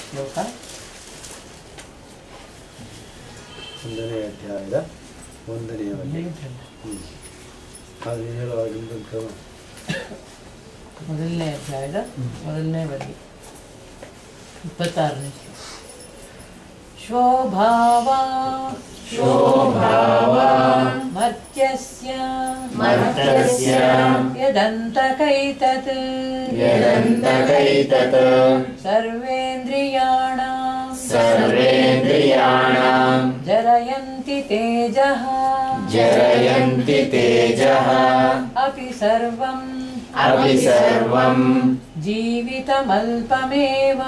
ಶ್ಲೋಕ 1ನೇ ಅಧ್ಯಾಯದ 1ನೇ ವಲ್ಲಿ. ಅದು ಹೇಳುವಾಗಿಂದ ಕ್ರಮ. 1ನೇ ಅಧ್ಯಾಯದ 1ನೇ ವಲ್ಲಿ 26ನೇ ಶ್ಲೋಕ. ಶೋಭಾವಾ ಮರ್ತ್ಯಸ್ಯ ಯದಂತಕೈತತ್ ಸರ್ವೇಂದ್ರಿಯಾಣಾಂ ಜರಯಂತಿ ತೇಜಃ ಅಪಿ ಸರ್ವಂ ಜೀವಿತಮಲ್ಪಮೇವ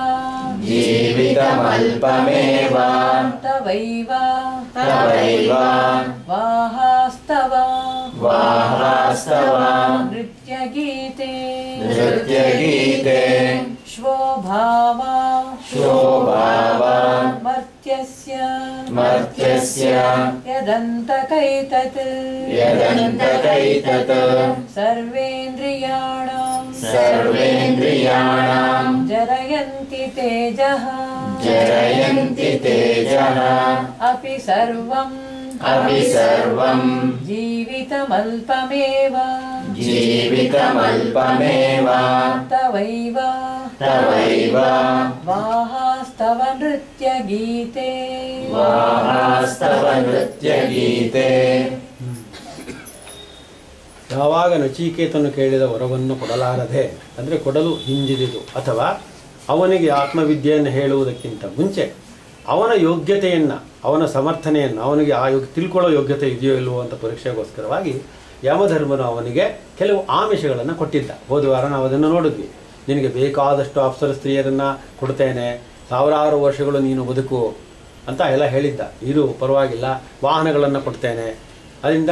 ತವೈವ ವಾಹಾಸ್ತವ ನೃತ್ಯಗೀತೆ ಶ್ವೋಭಾವಾ ಮರ್ತ್ಯಸ್ಯ ಯದಂತಕೈತತ್ ಸರ್ವೇಂದ್ರಿಯಾಣಾಂ ಜರಯಂತಿ ತೇಜಃ ಅಪಿ ಸರ್ವಂ ಜೀವಿತಮಲ್ಪಮೇವ ತವೈವ ವಾಹಾಸ್ತವ ನೃತ್ಯಗೀತೆ. ಯಾವಾಗ ನಚಿಕೇತನು ಕೇಳಿದ ವರವನ್ನು ಕೊಡಲಾರದೆ, ಅಂದರೆ ಕೊಡಲು ಹಿಂಜಿದುದು, ಅಥವಾ ಅವನಿಗೆ ಆತ್ಮವಿದ್ಯೆಯನ್ನು ಹೇಳುವುದಕ್ಕಿಂತ ಮುಂಚೆ ಅವನ ಯೋಗ್ಯತೆಯನ್ನು, ಅವನ ಸಮರ್ಥನೆಯನ್ನು, ಅವನಿಗೆ ಆ ತಿಳ್ಕೊಳ್ಳೋ ಯೋಗ್ಯತೆ ಇದೆಯೋ ಇಲ್ಲವೋ ಅಂತ ಪರೀಕ್ಷೆಗೋಸ್ಕರವಾಗಿ ಯಮಧರ್ಮನು ಅವನಿಗೆ ಕೆಲವು ಆಮಿಷಗಳನ್ನು ಕೊಟ್ಟಿದ್ದ. ಹೋದ ವಾರ ನಾವು ಅದನ್ನು ನೋಡಿದ್ವಿ. ನಿನಗೆ ಬೇಕಾದಷ್ಟು ಅಪ್ಸರ ಸ್ತ್ರೀಯರನ್ನು ಕೊಡ್ತೇನೆ, ಸಾವಿರಾರು ವರ್ಷಗಳು ನೀನು ಬದುಕು ಅಂತ ಎಲ್ಲ ಹೇಳಿದ್ದ. ಇದು ಪರವಾಗಿಲ್ಲ, ವಾಹನಗಳನ್ನು ಕೊಡ್ತೇನೆ, ಅದರಿಂದ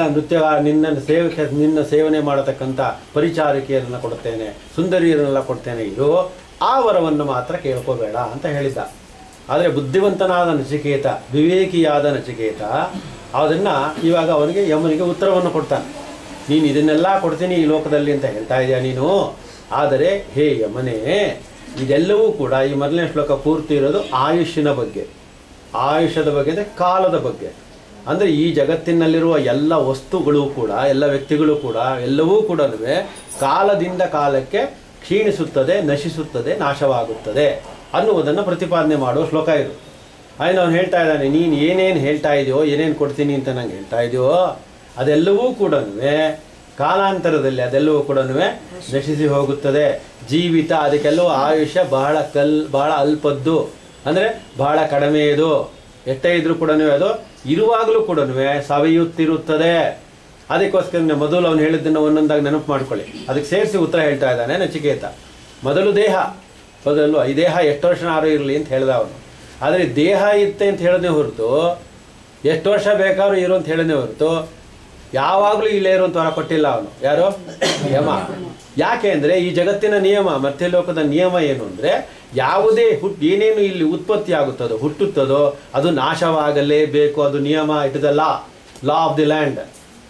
ನಿನ್ನ ಸೇವನೆ ಮಾಡತಕ್ಕಂಥ ಪರಿಚಾರಿಕೆಯರನ್ನು ಕೊಡ್ತೇನೆ, ಸುಂದರಿಯರನ್ನೆಲ್ಲ ಕೊಡ್ತೇನೆ, ಇದು ಆ ವರವನ್ನು ಮಾತ್ರ ಕೇಳ್ಕೋಬೇಡ ಅಂತ ಹೇಳಿದ್ದ. ಆದರೆ ಬುದ್ಧಿವಂತನಾದ ನಚಿಕೇತ, ವಿವೇಕಿಯಾದ ನಚಿಕೇತ ಅದನ್ನು ಇವಾಗ ಅವನಿಗೆ ಯಮನಿಗೆ ಉತ್ತರವನ್ನು ಕೊಡ್ತಾನೆ. ನೀನು ಇದನ್ನೆಲ್ಲ ಕೊಡ್ತೀನಿ ಈ ಲೋಕದಲ್ಲಿ ಅಂತ ಹೇಳ್ತಾ ಇದೆಯಾ ನೀನು, ಆದರೆ ಹೇ ಯಮನೇ, ಇದೆಲ್ಲವೂ ಕೂಡ ಈ 1ನೇ ಶ್ಲೋಕ ಪೂರ್ತಿ ಇರೋದು ಆಯುಷ್ಯನ ಬಗ್ಗೆ. ಆಯುಷ್ಯದ ಬಗ್ಗೆ ಅಂದರೆ ಕಾಲದ ಬಗ್ಗೆ. ಅಂದರೆ ಈ ಜಗತ್ತಿನಲ್ಲಿರುವ ಎಲ್ಲ ವಸ್ತುಗಳು ಕೂಡ, ಎಲ್ಲ ವ್ಯಕ್ತಿಗಳು ಕೂಡ, ಎಲ್ಲವೂ ಕೂಡ ಕಾಲದಿಂದ ಕಾಲಕ್ಕೆ ಕ್ಷೀಣಿಸುತ್ತದೆ, ನಶಿಸುತ್ತದೆ, ನಾಶವಾಗುತ್ತದೆ ಅನ್ನುವುದನ್ನು ಪ್ರತಿಪಾದನೆ ಮಾಡುವ ಶ್ಲೋಕ ಇದು. ಆಯ್ತು, ಅವನು ಹೇಳ್ತಾ ಇದ್ದಾನೆ, ನೀನು ಏನೇನು ಹೇಳ್ತಾ ಇದೆಯೋ, ಏನೇನು ಕೊಡ್ತೀನಿ ಅಂತ ನಂಗೆ ಹೇಳ್ತಾ ಇದೆಯೋ ಅದೆಲ್ಲವೂ ಕೂಡ ಕಾಲಾಂತರದಲ್ಲಿ ಅದೆಲ್ಲವೂ ಕೂಡ ನಶಿಸಿ ಹೋಗುತ್ತದೆ. ಜೀವಿತ ಅದಕ್ಕೆಲ್ಲವೂ ಆಯುಷ್ಯ ಬಹಳ ಅಲ್ಪದ್ದು, ಅಂದರೆ ಬಹಳ ಕಡಿಮೆಯದು. ಎಷ್ಟೇ ಇದ್ರೂ ಕೂಡ ಅದು ಇರುವಾಗಲೂ ಕೂಡ ಸವೆಯುತ್ತಿರುತ್ತದೆ. ಅದಕ್ಕೋಸ್ಕರ ಮೊದಲು ಅವನು ಹೇಳಿದ್ದನ್ನು ಒಂದೊಂದಾಗಿ ನೆನಪು ಮಾಡ್ಕೊಳ್ಳಿ. ಅದಕ್ಕೆ ಸೇರಿಸಿ ಉತ್ತರ ಹೇಳ್ತಾ ಇದ್ದಾನೆ ನಚಿಕೇತ. ಮೊದಲು ದೇಹ, ಮೊದಲು ಈ ದೇಹ ಎಷ್ಟು ವರ್ಷನಾರು ಇರಲಿ ಅಂತ ಹೇಳ್ದ ಅವನು. ಆದರೆ ದೇಹ ಇತ್ತೆ ಅಂತ ಹೇಳೋದೇ ಹೊರತು, ಎಷ್ಟು ವರ್ಷ ಬೇಕಾದ್ರೂ ಇರು ಅಂತ ಹೇಳೋದೇ ಹೊರತು ಯಾವಾಗಲೂ ಇಲ್ಲೇ ಇರುವಂಥ ವರ ಕೊಟ್ಟಿಲ್ಲ ಅವನು. ಯಾರು? ಯಮ. ಯಾಕೆ ಅಂದರೆ ಈ ಜಗತ್ತಿನ ನಿಯಮ, ಮರ್ತ್ಯಲೋಕದ ನಿಯಮ ಏನು ಅಂದರೆ, ಯಾವುದೇ ಏನೇನು ಇಲ್ಲಿ ಉತ್ಪತ್ತಿ ಆಗುತ್ತದೋ, ಹುಟ್ಟುತ್ತದೋ ಅದು ನಾಶವಾಗಲೇಬೇಕು. ಅದು ನಿಯಮ. It is the law of the land.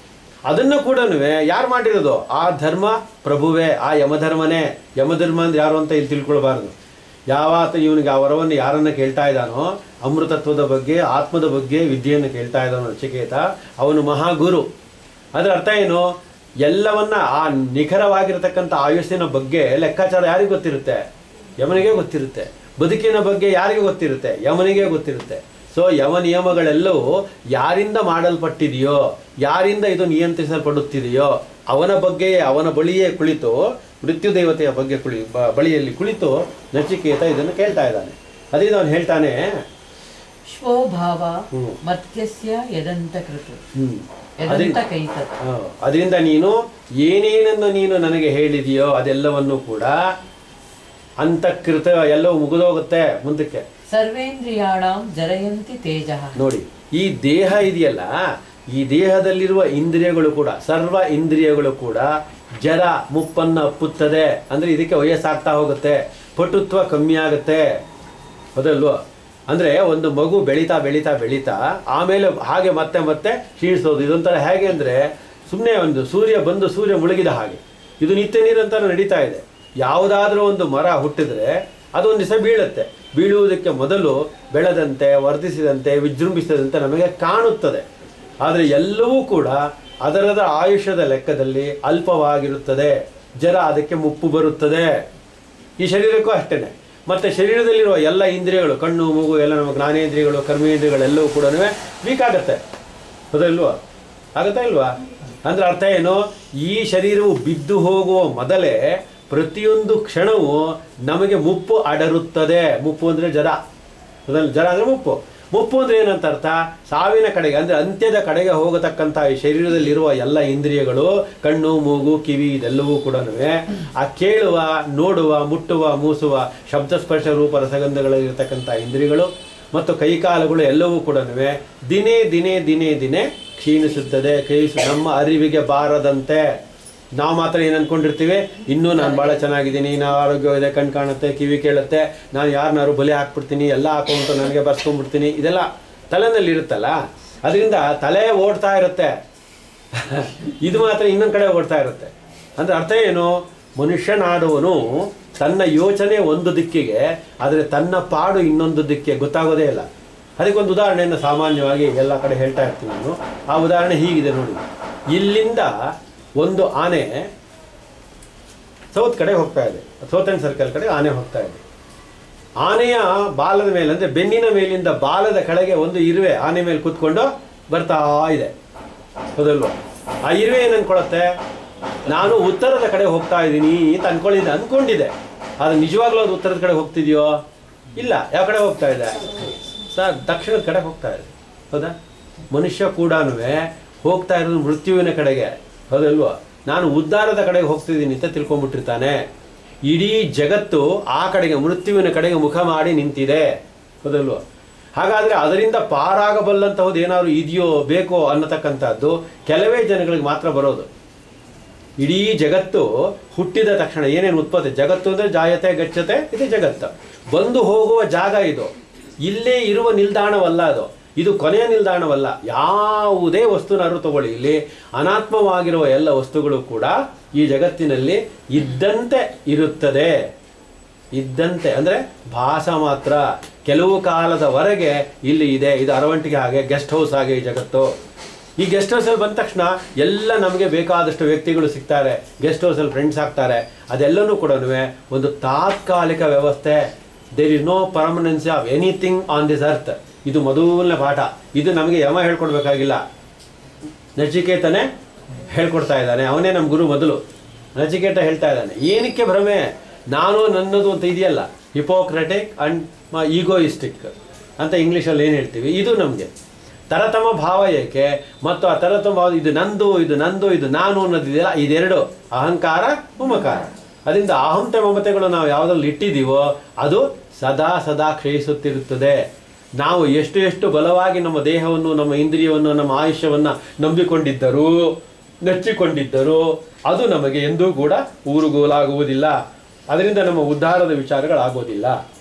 ಅದನ್ನು ಕೂಡ ಯಾರು ಮಾಡಿರೋದು? ಆ ಧರ್ಮ ಪ್ರಭುವೇ, ಆ ಯಮಧರ್ಮನೇ. ಯಮಧರ್ಮ ಅಂದ್ರೆ ಯಾರು ಅಂತ ಇಲ್ಲಿ ತಿಳ್ಕೊಳ್ಬಾರ್ದು. ಯಾವತ್ತ ಇವನಿಗೆ ಆ ವರವನ್ನು ಯಾರನ್ನು ಕೇಳ್ತಾ ಇದ್ದಾನೋ, ಅಮೃತತ್ವದ ಬಗ್ಗೆ, ಆತ್ಮದ ಬಗ್ಗೆ ವಿದ್ಯೆಯನ್ನು ಕೇಳ್ತಾ ಇದ್ದಾನೋ ನಚಿಕೇತ, ಅವನು ಮಹಾಗುರು. ಅದರ ಅರ್ಥ ಏನು? ಎಲ್ಲವನ್ನ ಆ ನಿಖರವಾಗಿರತಕ್ಕಂಥ ಆಯುಷ್ಯನ ಬಗ್ಗೆ ಲೆಕ್ಕಾಚಾರ ಯಾರಿಗೆ ಗೊತ್ತಿರುತ್ತೆ? ಯಮನಿಗೆ ಗೊತ್ತಿರುತ್ತೆ. ಬದುಕಿನ ಬಗ್ಗೆ ಯಾರಿಗೆ ಗೊತ್ತಿರುತ್ತೆ? ಯಮನಿಗೆ ಗೊತ್ತಿರುತ್ತೆ. ಸೊ ಯಮ ನಿಯಮಗಳೆಲ್ಲವೂ ಯಾರಿಂದ ಮಾಡಲ್ಪಟ್ಟಿದೆಯೋ, ಯಾರಿಂದ ಇದು ನಿಯಂತ್ರಿಸಲ್ಪಡುತ್ತಿದೆಯೋ ಅವನ ಬಗ್ಗೆ, ಅವನ ಬಳಿಯೇ ಕುಳಿತು, ಮೃತ್ಯುದೇವತೆಯ ಬಗ್ಗೆ ಬಳಿಯಲ್ಲಿ ಕುಳಿತು ನಚಿಕೇತ ಇದನ್ನು ಕೇಳ್ತಾ ಇದ್ದಾನೆ. ಅದರಿಂದ ಅವನು ಹೇಳ್ತಾನೆ, ಶ್ವೋಭಾವ ಮರ್ತ್ಯಸ್ಯ ಯದಂತಕೃತ ಯದಂತಕೈತತ್. ಅದರಿಂದ ನೀನು ಏನೇನನ್ನು ನೀನು ನನಗೆ ಹೇಳಿದೆಯೋ ಅದೆಲ್ಲವನ್ನು ಕೂಡ ಅಂತಃಕೃತ ಎಲ್ಲವೂ ಮುಗಿದೋಗುತ್ತೆ ಮುಂದಕ್ಕೆ. ಸರ್ವೇಂದ್ರಿಯಾಣಾಂ ಜರಯಂತಿ ತೇಜಃ. ನೋಡಿ, ಈ ದೇಹ ಇದೆಯಲ್ಲ, ಈ ದೇಹದಲ್ಲಿರುವ ಇಂದ್ರಿಯಗಳು ಕೂಡ, ಸರ್ವ ಇಂದ್ರಿಯಗಳು ಕೂಡ ಜರ ಮುಪ್ಪನ್ನು ಅಪ್ಪುತ್ತದೆ. ಅಂದರೆ ಇದಕ್ಕೆ ವಯಸ್ಸಾಗ್ತಾ ಹೋಗುತ್ತೆ, ಪಟುತ್ವ ಕಮ್ಮಿ ಆಗುತ್ತೆ. ಹೌದಲ್ವ? ಅಂದರೆ ಒಂದು ಮಗು ಬೆಳೀತಾ ಬೆಳೀತಾ ಬೆಳೀತಾ ಆಮೇಲೆ ಹಾಗೆ ಮತ್ತೆ ಮತ್ತೆ ಕ್ಷೀಣಿಸೋದು. ಇದೊಂಥರ ಹೇಗೆ ಅಂದರೆ, ಸುಮ್ಮನೆ ಒಂದು ಸೂರ್ಯ ಮುಳುಗಿದ ಹಾಗೆ ಇದು ನಿತ್ಯ ನಿರಂತರ ನಡೀತಾ ಇದೆ. ಯಾವುದಾದ್ರೂ ಒಂದು ಮರ ಹುಟ್ಟಿದ್ರೆ ಅದೊಂದು ದಿವಸ ಬೀಳುತ್ತೆ. ಬೀಳುವುದಕ್ಕೆ ಮೊದಲು ಬೆಳೆದಂತೆ, ವರ್ಧಿಸಿದಂತೆ, ವಿಜೃಂಭಿಸಿದಂತೆ ನಮಗೆ ಕಾಣುತ್ತದೆ. ಆದರೆ ಎಲ್ಲವೂ ಕೂಡ ಅದರದ ಆಯುಷ್ಯದ ಲೆಕ್ಕದಲ್ಲಿ ಅಲ್ಪವಾಗಿರುತ್ತದೆ. ಜರ ಅದಕ್ಕೆ ಮುಪ್ಪು ಬರುತ್ತದೆ. ಈ ಶರೀರಕ್ಕೂ ಅಷ್ಟೇ. ಮತ್ತು ಶರೀರದಲ್ಲಿರುವ ಎಲ್ಲ ಇಂದ್ರಿಯಗಳು, ಕಣ್ಣು ಮೂಗು ಎಲ್ಲ ನಮ್ಮ ಜ್ಞಾನೇಂದ್ರಿಯಗಳು, ಕರ್ಮೇಂದ್ರಿಯಗಳೆಲ್ಲವೂ ಕೂಡ ವೀಕ್ ಆಗುತ್ತೆ. ಹೌದಲ್ವಾ? ಆಗುತ್ತಾ ಇಲ್ವಾ? ಅಂದ್ರೆ ಅರ್ಥ ಏನು? ಈ ಶರೀರವು ಬಿದ್ದು ಹೋಗುವ ಮೊದಲೇ ಪ್ರತಿಯೊಂದು ಕ್ಷಣವೂ ನಮಗೆ ಮುಪ್ಪು ಅಡರುತ್ತದೆ. ಮುಪ್ಪು ಅಂದರೆ ಜರ. ಜರ ಅಂದರೆ ಮುಪ್ಪು. ಮುಪ್ಪು ಅಂದರೆ ಏನಂತ ಅರ್ಥ? ಸಾವಿನ ಕಡೆಗೆ, ಅಂದರೆ ಅಂತ್ಯದ ಕಡೆಗೆ ಹೋಗತಕ್ಕಂಥ ಈ ಶರೀರದಲ್ಲಿರುವ ಎಲ್ಲ ಇಂದ್ರಿಯಗಳು, ಕಣ್ಣು ಮೂಗು ಕಿವಿ ಇದೆಲ್ಲವೂ ಕೂಡ ಆ ಕೇಳುವ, ನೋಡುವ, ಮುಟ್ಟುವ, ಮೂಸುವ, ಶಬ್ದ ಸ್ಪರ್ಶ ರೂಪ ರಸಗಂಧಗಳಿರತಕ್ಕಂಥ ಇಂದ್ರಿಯಗಳು ಮತ್ತು ಕೈಕಾಲುಗಳು ಎಲ್ಲವೂ ಕೂಡ ದಿನೇ ದಿನೇ ದಿನೇ ದಿನೇ ಕ್ಷೀಣಿಸುತ್ತದೆ. ನಮ್ಮ ಅರಿವಿಗೆ ಬಾರದಂತೆ. ನಾವು ಮಾತ್ರ ಏನು ಅಂದ್ಕೊಂಡಿರ್ತೀವಿ? ಇನ್ನೂ ನಾನು ಭಾಳ ಚೆನ್ನಾಗಿದ್ದೀನಿ, ನಾವು ಆರೋಗ್ಯವಿದೆ, ಕಣ್ ಕಾಣುತ್ತೆ, ಕಿವಿ ಕೇಳುತ್ತೆ, ನಾನು ಯಾರನ್ನಾರು ಬಲಿ ಹಾಕ್ಬಿಡ್ತೀನಿ, ಎಲ್ಲ ಹಾಕೊಂಬಿಟ್ಟು ನನಗೆ ಬರ್ಸ್ಕೊಂಡ್ಬಿಡ್ತೀನಿ, ಇದೆಲ್ಲ ತಲೆನಲ್ಲಿ ಇರುತ್ತಲ್ಲ. ಅದರಿಂದ ತಲೆ ಓಡ್ತಾ ಇರುತ್ತೆ, ಇದು ಮಾತ್ರ ಇನ್ನೊಂದು ಕಡೆ ಓಡ್ತಾ ಇರುತ್ತೆ. ಅಂದರೆ ಅರ್ಥ ಏನು? ಮನುಷ್ಯನಾದವನು ತನ್ನ ಯೋಚನೆ ಒಂದು ದಿಕ್ಕಿಗೆ, ಆದರೆ ತನ್ನ ಪಾಡು ಇನ್ನೊಂದು ದಿಕ್ಕಿಗೆ ಗೊತ್ತಾಗೋದೇ ಇಲ್ಲ. ಅದಕ್ಕೊಂದು ಉದಾಹರಣೆಯನ್ನು ಸಾಮಾನ್ಯವಾಗಿ ಎಲ್ಲ ಕಡೆ ಹೇಳ್ತಾ ಇರ್ತೀನಿ ನಾನು. ಆ ಉದಾಹರಣೆ ಹೀಗಿದೆ ನೋಡಿ. ಇಲ್ಲಿಂದ ಒಂದು ಆನೆ ಸೌತ್ ಕಡೆ ಹೋಗ್ತಾ ಇದೆ, ಸೌತ್ ಅಂಡ್ ಸರ್ಕಲ್ ಕಡೆ ಆನೆ ಹೋಗ್ತಾ ಇದೆ. ಆನೆಯ ಬಾಲದ ಮೇಲೆ, ಅಂದರೆ ಬೆನ್ನಿನ ಮೇಲಿಂದ ಬಾಲದ ಕೆಳಗೆ ಒಂದು ಇರುವೆ ಆನೆ ಮೇಲೆ ಕೂತ್ಕೊಂಡು ಬರ್ತಾ ಇದೆ. ಹೌದಲ್ವ? ಆ ಇರುವೆ ಏನು ಅಂದ್ಕೊಳ್ಳುತ್ತೆ? ನಾನು ಉತ್ತರದ ಕಡೆ ಹೋಗ್ತಾ ಇದ್ದೀನಿ ಅಂತ ಅಂದ್ಕೊಂಡಿದೆ. ಆದರೆ ನಿಜವಾಗ್ಲೂ ಅದು ಉತ್ತರದ ಕಡೆ ಹೋಗ್ತಿದೆಯೋ? ಇಲ್ಲ. ಯಾವ ಕಡೆ ಹೋಗ್ತಾ ಇದೆ? ದಕ್ಷಿಣದ ಕಡೆ ಹೋಗ್ತಾ ಇದೆ. ಹೌದಾ? ಮನುಷ್ಯ ಕೂಡ ಹೋಗ್ತಾ ಇರೋದು ಮೃತ್ಯುವಿನ ಕಡೆಗೆ. ಹೌದಲ್ವಾ? ನಾನು ಉದ್ಧಾರದ ಕಡೆಗೆ ಹೋಗ್ತಿದ್ದೀನಿ ಅಂತ ತಿಳ್ಕೊಂಡ್ಬಿಟ್ಟಿರ್ತಾನೆ. ಇಡೀ ಜಗತ್ತು ಆ ಕಡೆಗೆ, ಮೃತ್ಯುವಿನ ಕಡೆಗೆ ಮುಖ ಮಾಡಿ ನಿಂತಿದೆ. ಹೌದಲ್ವಾ? ಹಾಗಾದರೆ ಅದರಿಂದ ಪಾರಾಗಬಲ್ಲಂತಹದ್ದು ಏನಾದ್ರು ಇದೆಯೋ ಬೇಕೋ ಅನ್ನತಕ್ಕಂಥದ್ದು ಕೆಲವೇ ಜನಗಳಿಗೆ ಮಾತ್ರ ಬರೋದು. ಇಡೀ ಜಗತ್ತು ಹುಟ್ಟಿದ ತಕ್ಷಣ ಏನೇನು ಉತ್ಪತ್ತಿ, ಜಗತ್ತು ಅಂದರೆ ಜಾಯತೆ ಗಚ್ಚತೆ, ಇದು ಜಗತ್ತು. ಬಂದು ಹೋಗುವ ಜಾಗ ಇದು. ಇಲ್ಲೇ ಇರುವ ನಿಲ್ದಾಣವಲ್ಲ ಅದು. ಇದು ಕೊನೆಯ ನಿಲ್ದಾಣವಲ್ಲ. ಯಾವುದೇ ವಸ್ತುನಾದ್ರೂ ತಗೊಳ್ಳಿ, ಇಲ್ಲಿ ಅನಾತ್ಮವಾಗಿರುವ ಎಲ್ಲ ವಸ್ತುಗಳು ಕೂಡ ಈ ಜಗತ್ತಿನಲ್ಲಿ ಇದ್ದಂತೆ ಇರುತ್ತದೆ. ಇದ್ದಂತೆ ಅಂದರೆ ಭಾಸ ಮಾತ್ರ. ಕೆಲವು ಕಾಲದವರೆಗೆ ಇಲ್ಲಿ ಇದೆ. ಇದು ಅರವಂಟಿಗೆ ಹಾಗೆ, ಗೆಸ್ಟ್ ಹೌಸ್ ಹಾಗೆ ಈ ಜಗತ್ತು. ಈ ಗೆಸ್ಟ್ ಹೌಸಲ್ಲಿ ಬಂದ ತಕ್ಷಣ ಎಲ್ಲ ನಮಗೆ ಬೇಕಾದಷ್ಟು ವ್ಯಕ್ತಿಗಳು ಸಿಗ್ತಾರೆ, ಗೆಸ್ಟ್ ಹೌಸಲ್ಲಿ ಫ್ರೆಂಡ್ಸ್ ಆಗ್ತಾರೆ. ಅದೆಲ್ಲನೂ ಕೂಡ ಒಂದು ತಾತ್ಕಾಲಿಕ ವ್ಯವಸ್ಥೆ. There is no permanency of anything on this earth. ಇದು ಮೊದಲನೇ ಪಾಠ. ಇದು ನಮಗೆ ಯಮ ಹೇಳ್ಕೊಡ್ಬೇಕಾಗಿಲ್ಲ, ನಚಿಕೇತನೇ ಹೇಳ್ಕೊಡ್ತಾ ಇದ್ದಾನೆ. ಅವನೇ ನಮ್ಮ ಗುರು. ಮೊದಲು ನಚಿಕೇತ ಹೇಳ್ತಾ ಇದ್ದಾನೆ, ಏನಕ್ಕೆ ಭ್ರಮೆ, ನಾನು ನನ್ನದು ಅಂತ ಇದೆಯಲ್ಲ, ಹಿಪೋಕ್ರೆಟಿಕ್ ಅಂಡ್ ಈಗೋಯಿಸ್ಟಿಕ್ ಅಂತ ಇಂಗ್ಲೀಷಲ್ಲಿ ಏನು ಹೇಳ್ತೀವಿ, ಇದು ನಮಗೆ ತರತಮ ಭಾವ ಏಕೆ? ಮತ್ತು ಆ ತರತಮ ಭಾವ, ಇದು ನಂದು, ಇದು ನಂದು, ಇದು ನಾನು ಅನ್ನೋದಿದೆಯಲ್ಲ, ಇದೆರಡು ಅಹಂಕಾರ ಮಮಕಾರ. ಅದರಿಂದ ಅಹಂತೆ ಮಮತೆಗಳು ನಾವು ಯಾವುದ್ರಲ್ಲಿ ಇಟ್ಟಿದ್ದೀವೋ ಅದು ಸದಾ ಸದಾ ಕ್ಷಯಿಸುತ್ತಿರುತ್ತದೆ. ನಾವು ಎಷ್ಟು ಎಷ್ಟು ಬಲವಾಗಿ ನಮ್ಮ ದೇಹವನ್ನು, ನಮ್ಮ ಇಂದ್ರಿಯವನ್ನು, ನಮ್ಮ ಆಯುಷ್ಯವನ್ನು ನಂಬಿಕೊಂಡಿದ್ದರೂ, ನೆಚ್ಚಿಕೊಂಡಿದ್ದರೂ ಅದು ನಮಗೆ ಎಂದೂ ಕೂಡ ಊರುಗೋಲಾಗುವುದಿಲ್ಲ. ಅದರಿಂದ ನಮ್ಮ ಉದ್ಧಾರದ ವಿಚಾರಗಳಾಗೋದಿಲ್ಲ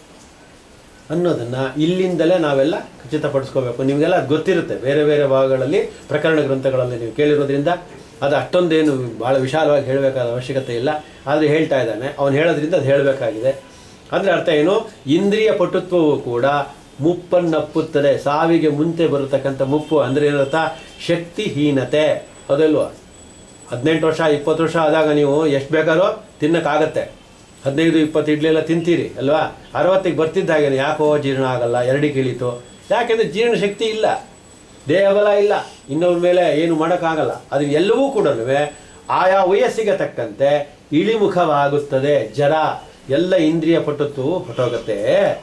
ಅನ್ನೋದನ್ನು ಇಲ್ಲಿಂದಲೇ ನಾವೆಲ್ಲ ಖಚಿತಪಡಿಸ್ಕೋಬೇಕು. ನಿಮಗೆಲ್ಲ ಅದು ಗೊತ್ತಿರುತ್ತೆ, ಬೇರೆ ಬೇರೆ ಭಾಗಗಳಲ್ಲಿ ಪ್ರಕರಣ ಗ್ರಂಥಗಳಲ್ಲಿ ನೀವು ಕೇಳಿರೋದ್ರಿಂದ ಅದು ಅಷ್ಟೊಂದೇನು ಭಾಳ ವಿಶಾಲವಾಗಿ ಹೇಳಬೇಕಾದ ಅವಶ್ಯಕತೆ ಇಲ್ಲ. ಆದರೆ ಹೇಳ್ತಾ ಇದ್ದಾನೆ, ಅವನು ಹೇಳೋದ್ರಿಂದ ಅದು ಹೇಳಬೇಕಾಗಿದೆ. ಅಂದರೆ ಅರ್ಥ ಏನು? ಇಂದ್ರಿಯ ಪಟುತ್ವವು ಕೂಡ ಮುಪ್ಪನ್ನಪ್ಪುತ್ತದೆ. ಸಾವಿಗೆ ಮುಂಚೆ ಬರತಕ್ಕಂಥ ಮುಪ್ಪು ಅಂದರೆ ಏನರ್ಥ? ಶಕ್ತಿಹೀನತೆ. ಅದಲ್ವಾ? 18 ವರ್ಷ 20 ವರ್ಷ ಆದಾಗ ನೀವು ಎಷ್ಟು ಬೇಕಾದ್ರೂ ತಿನ್ನೋಕ್ಕಾಗತ್ತೆ. 15-20 ಇಡ್ಲಿ ಎಲ್ಲ ತಿಂತೀರಿ ಅಲ್ವಾ? 60ಕ್ಕೆ ಬರ್ತಿದ್ದಾಗೆ ಯಾಕೋ ಜೀರ್ಣ ಆಗಲ್ಲ, ಎರಡಿಗೆ ಇಳೀತು. ಯಾಕೆಂದರೆ ಜೀರ್ಣಶಕ್ತಿ ಇಲ್ಲ, ದೇಹಬಲ ಇಲ್ಲ, ಇನ್ನೊಬ್ಬರ ಮೇಲೆ ಏನು ಮಾಡೋಕ್ಕಾಗಲ್ಲ. ಅದು ಎಲ್ಲವೂ ಕೂಡ ಆಯಾ ವಯಸ್ಸಿಗೆ ತಕ್ಕಂತೆ ಇಳಿಮುಖವಾಗುತ್ತದೆ. ಜರ ಎಲ್ಲ ಇಂದ್ರಿಯ ಪಟುತ್ವವು ಹೊಟ್ಟೋಗುತ್ತೆ.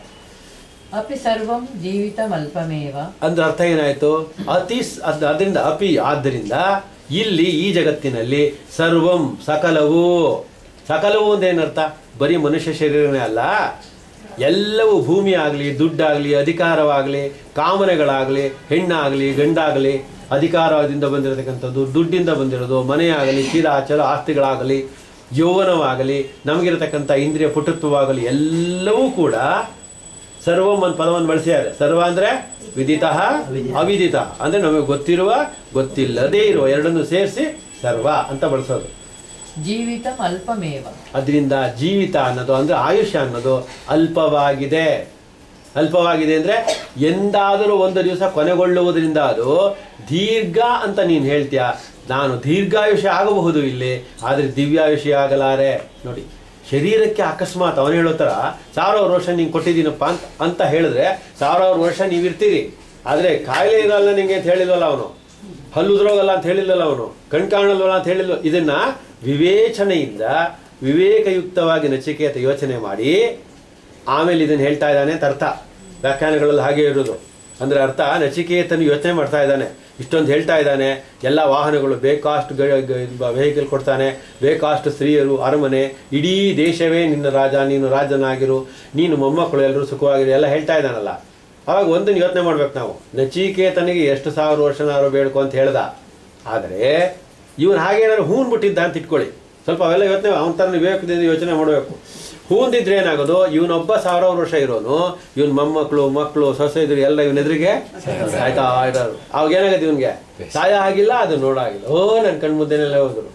ಅಪಿ ಸರ್ವಂ ಜೀವಿತಮಲ್ಪಮೇವ ಅಂದ್ರೆ ಅರ್ಥ ಏನಾಯಿತು? ಅದರಿಂದ ಅಪಿ, ಆದ್ದರಿಂದ ಇಲ್ಲಿ ಈ ಜಗತ್ತಿನಲ್ಲಿ ಸರ್ವಂ ಸಕಲವು. ಸಕಲವು ಅಂದೇನರ್ಥ? ಬರೀ ಮನುಷ್ಯ ಶರೀರನೇ ಅಲ್ಲ, ಎಲ್ಲವೂ ಭೂಮಿ ಆಗಲಿ, ದುಡ್ಡಾಗಲಿ, ಅಧಿಕಾರವಾಗಲಿ, ಕಾಮನೆಗಳಾಗಲಿ, ಹೆಣ್ಣಾಗಲಿ ಗಂಡಾಗಲಿ, ಅಧಿಕಾರದಿಂದ ಬಂದಿರತಕ್ಕಂಥದ್ದು, ದುಡ್ಡಿಂದ ಬಂದಿರೋದು, ಮನೆಯಾಗಲಿ, ಚೀರಾಚಲ ಆಸ್ತಿಗಳಾಗಲಿ, ಯೌವನವಾಗಲಿ, ನಮಗಿರತಕ್ಕಂಥ ಇಂದ್ರಿಯ ಪಟುತ್ವವಾಗಲಿ, ಎಲ್ಲವೂ ಕೂಡ ಸರ್ವಂ ಒಂದು ಪದವನ್ನು ಬಳಸಿದ್ದಾರೆ. ಸರ್ವ ಅಂದರೆ ವಿದಿತ, ಅವಿದಿತ ಅಂದರೆ ನಮಗೆ ಗೊತ್ತಿರುವ, ಗೊತ್ತಿಲ್ಲದೇ ಇರುವ ಎರಡನ್ನು ಸೇರಿಸಿ ಸರ್ವ ಅಂತ ಬಳಸೋದು. ಜೀವಿತಂ ಅಲ್ಪಮೇವ. ಅದರಿಂದ ಜೀವಿತ ಅನ್ನೋದು ಅಂದರೆ ಆಯುಷ್ಯ ಅನ್ನೋದು ಅಲ್ಪವಾಗಿದೆ. ಅಲ್ಪವಾಗಿದೆ ಅಂದರೆ ಎಂದಾದರೂ ಒಂದು ದಿವಸ ಕೊನೆಗೊಳ್ಳುವುದರಿಂದ ಅದು ದೀರ್ಘ ಅಂತ ನೀನು ಹೇಳ್ತೀಯ. ನಾನು ದೀರ್ಘಾಯುಷ್ಯ ಆಗಬಹುದು ಇಲ್ಲಿ, ಆದರೆ ದಿವ್ಯಾಯುಷ್ಯ ಆಗಲಾರೆ. ನೋಡಿ, ಶರೀರಕ್ಕೆ ಅಕಸ್ಮಾತ್ ಅವನು ಹೇಳೋ ಥರ 1000 ವರ್ಷ ನಿಂಗೆ ಕೊಟ್ಟಿದ್ದೀನಪ್ಪ ಅಂತ ಹೇಳಿದ್ರೆ 1000 ವರ್ಷ ನೀವಿರ್ತೀರಿ. ಆದರೆ ಕಾಯಿಲೆ ಇರಲ್ಲ ನಿಂಗೆ ಅಂತ ಹೇಳಿಲ್ವಲ್ಲ ಅವನು, ಹಲ್ಲುದ್ರೋಗಲ್ಲ ಅಂತ ಹೇಳಿಲ್ಲಲ್ಲ ಅವನು, ಕಣ್ಕಾಣಲ್ವಲ್ಲ ಅಂತ ಹೇಳಿಲ್ಲ. ಇದನ್ನು ವಿವೇಚನೆಯಿಂದ ವಿವೇಕಯುಕ್ತವಾಗಿ ನಚಿಕೇತ ಯೋಚನೆ ಮಾಡಿ ಆಮೇಲೆ ಇದನ್ನು ಹೇಳ್ತಾ ಇದ್ದಾನೆ ಅಂತ ಅರ್ಥ. ವ್ಯಾಖ್ಯಾನಗಳಲ್ಲಿ ಹಾಗೆ ಇರೋದು. ಅಂದರೆ ಅರ್ಥ, ನಚಿಕೇತನು ಯೋಚನೆ ಮಾಡ್ತಾ ಇದ್ದಾನೆ, ಇಷ್ಟೊಂದು ಹೇಳ್ತಾ ಇದ್ದಾನೆ. ಎಲ್ಲ ವಾಹನಗಳು ಬೇಕಾಷ್ಟು ವೆಹಿಕಲ್ ಕೊಡ್ತಾನೆ, ಬೇಕಾಷ್ಟು ಸ್ತ್ರೀಯರು, ಅರಮನೆ, ಇಡೀ ದೇಶವೇ ನಿನ್ನ ರಾಜ, ನೀನು ರಾಜನಾಗಿರು, ನೀನು ಮೊಮ್ಮಕ್ಕಳು ಎಲ್ಲರೂ ಸುಖವಾಗಿರು ಎಲ್ಲ ಹೇಳ್ತಾ ಇದ್ದಾನಲ್ಲ. ಆವಾಗ ಒಂದನ್ನು ಯೋಚನೆ ಮಾಡ್ಬೇಕು ನಾವು, ನಚಿಕೇತನಿಗೆ ಎಷ್ಟು 1000 ವರ್ಷನಾರು ಬೇಡ್ಕೊ ಅಂತ ಹೇಳ್ದ. ಆದರೆ ಇವನು ಹಾಗೇನಾದ್ರು ಹೂನ್ಬಿಟ್ಟಿದ್ದ ಅಂತ ಇಟ್ಕೊಳ್ಳಿ, ಸ್ವಲ್ಪ ಅವೆಲ್ಲ ಯೋಚನೆ ಅವನ ಥರ ವಿವೇಕದಿಂದ ಯೋಚನೆ ಮಾಡಬೇಕು. ಹೂಂದಿದ್ರೆ ಏನಾಗೋದು, ಇವನೊಬ್ಬ 1000 ವರ್ಷ ಇರೋನು, ಇವನ್ ಮೊಮ್ಮಕ್ಕಳು, ಮಕ್ಕಳು, ಸೊಸೆ ಇದ್ರು ಎಲ್ಲ ಇವನ ಎದುರಿಗೆ ಆಯ್ತಾ ಇರೋರು. ಅವಾಗ ಏನಾಗುತ್ತೆ, ಇವನಿಗೆ ಸಾಯ ಆಗಿಲ್ಲ, ಅದು ನೋಡಾಗಿಲ್ಲ. ಓ ನನ್ನ ಕಣ್ಣು ಮುದ್ದೆನೆಲ್ಲ ಹೋದ್ರು.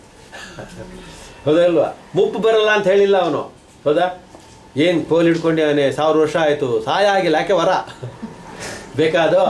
ಹೌದಲ್ವಾ? ಮುಪ್ಪು ಬರಲ್ಲ ಅಂತ ಹೇಳಿಲ್ಲ ಅವನು. ಹೌದಾ? ಏನು ಕೋಲ್ ಹಿಡ್ಕೊಂಡಿದ್ದಾನೆ, 1000 ವರ್ಷ ಆಯಿತು, ಸಾಯ ಆಗಿಲ್ಲ. ಯಾಕೆ? ವರ ಬೇಕಾದೋ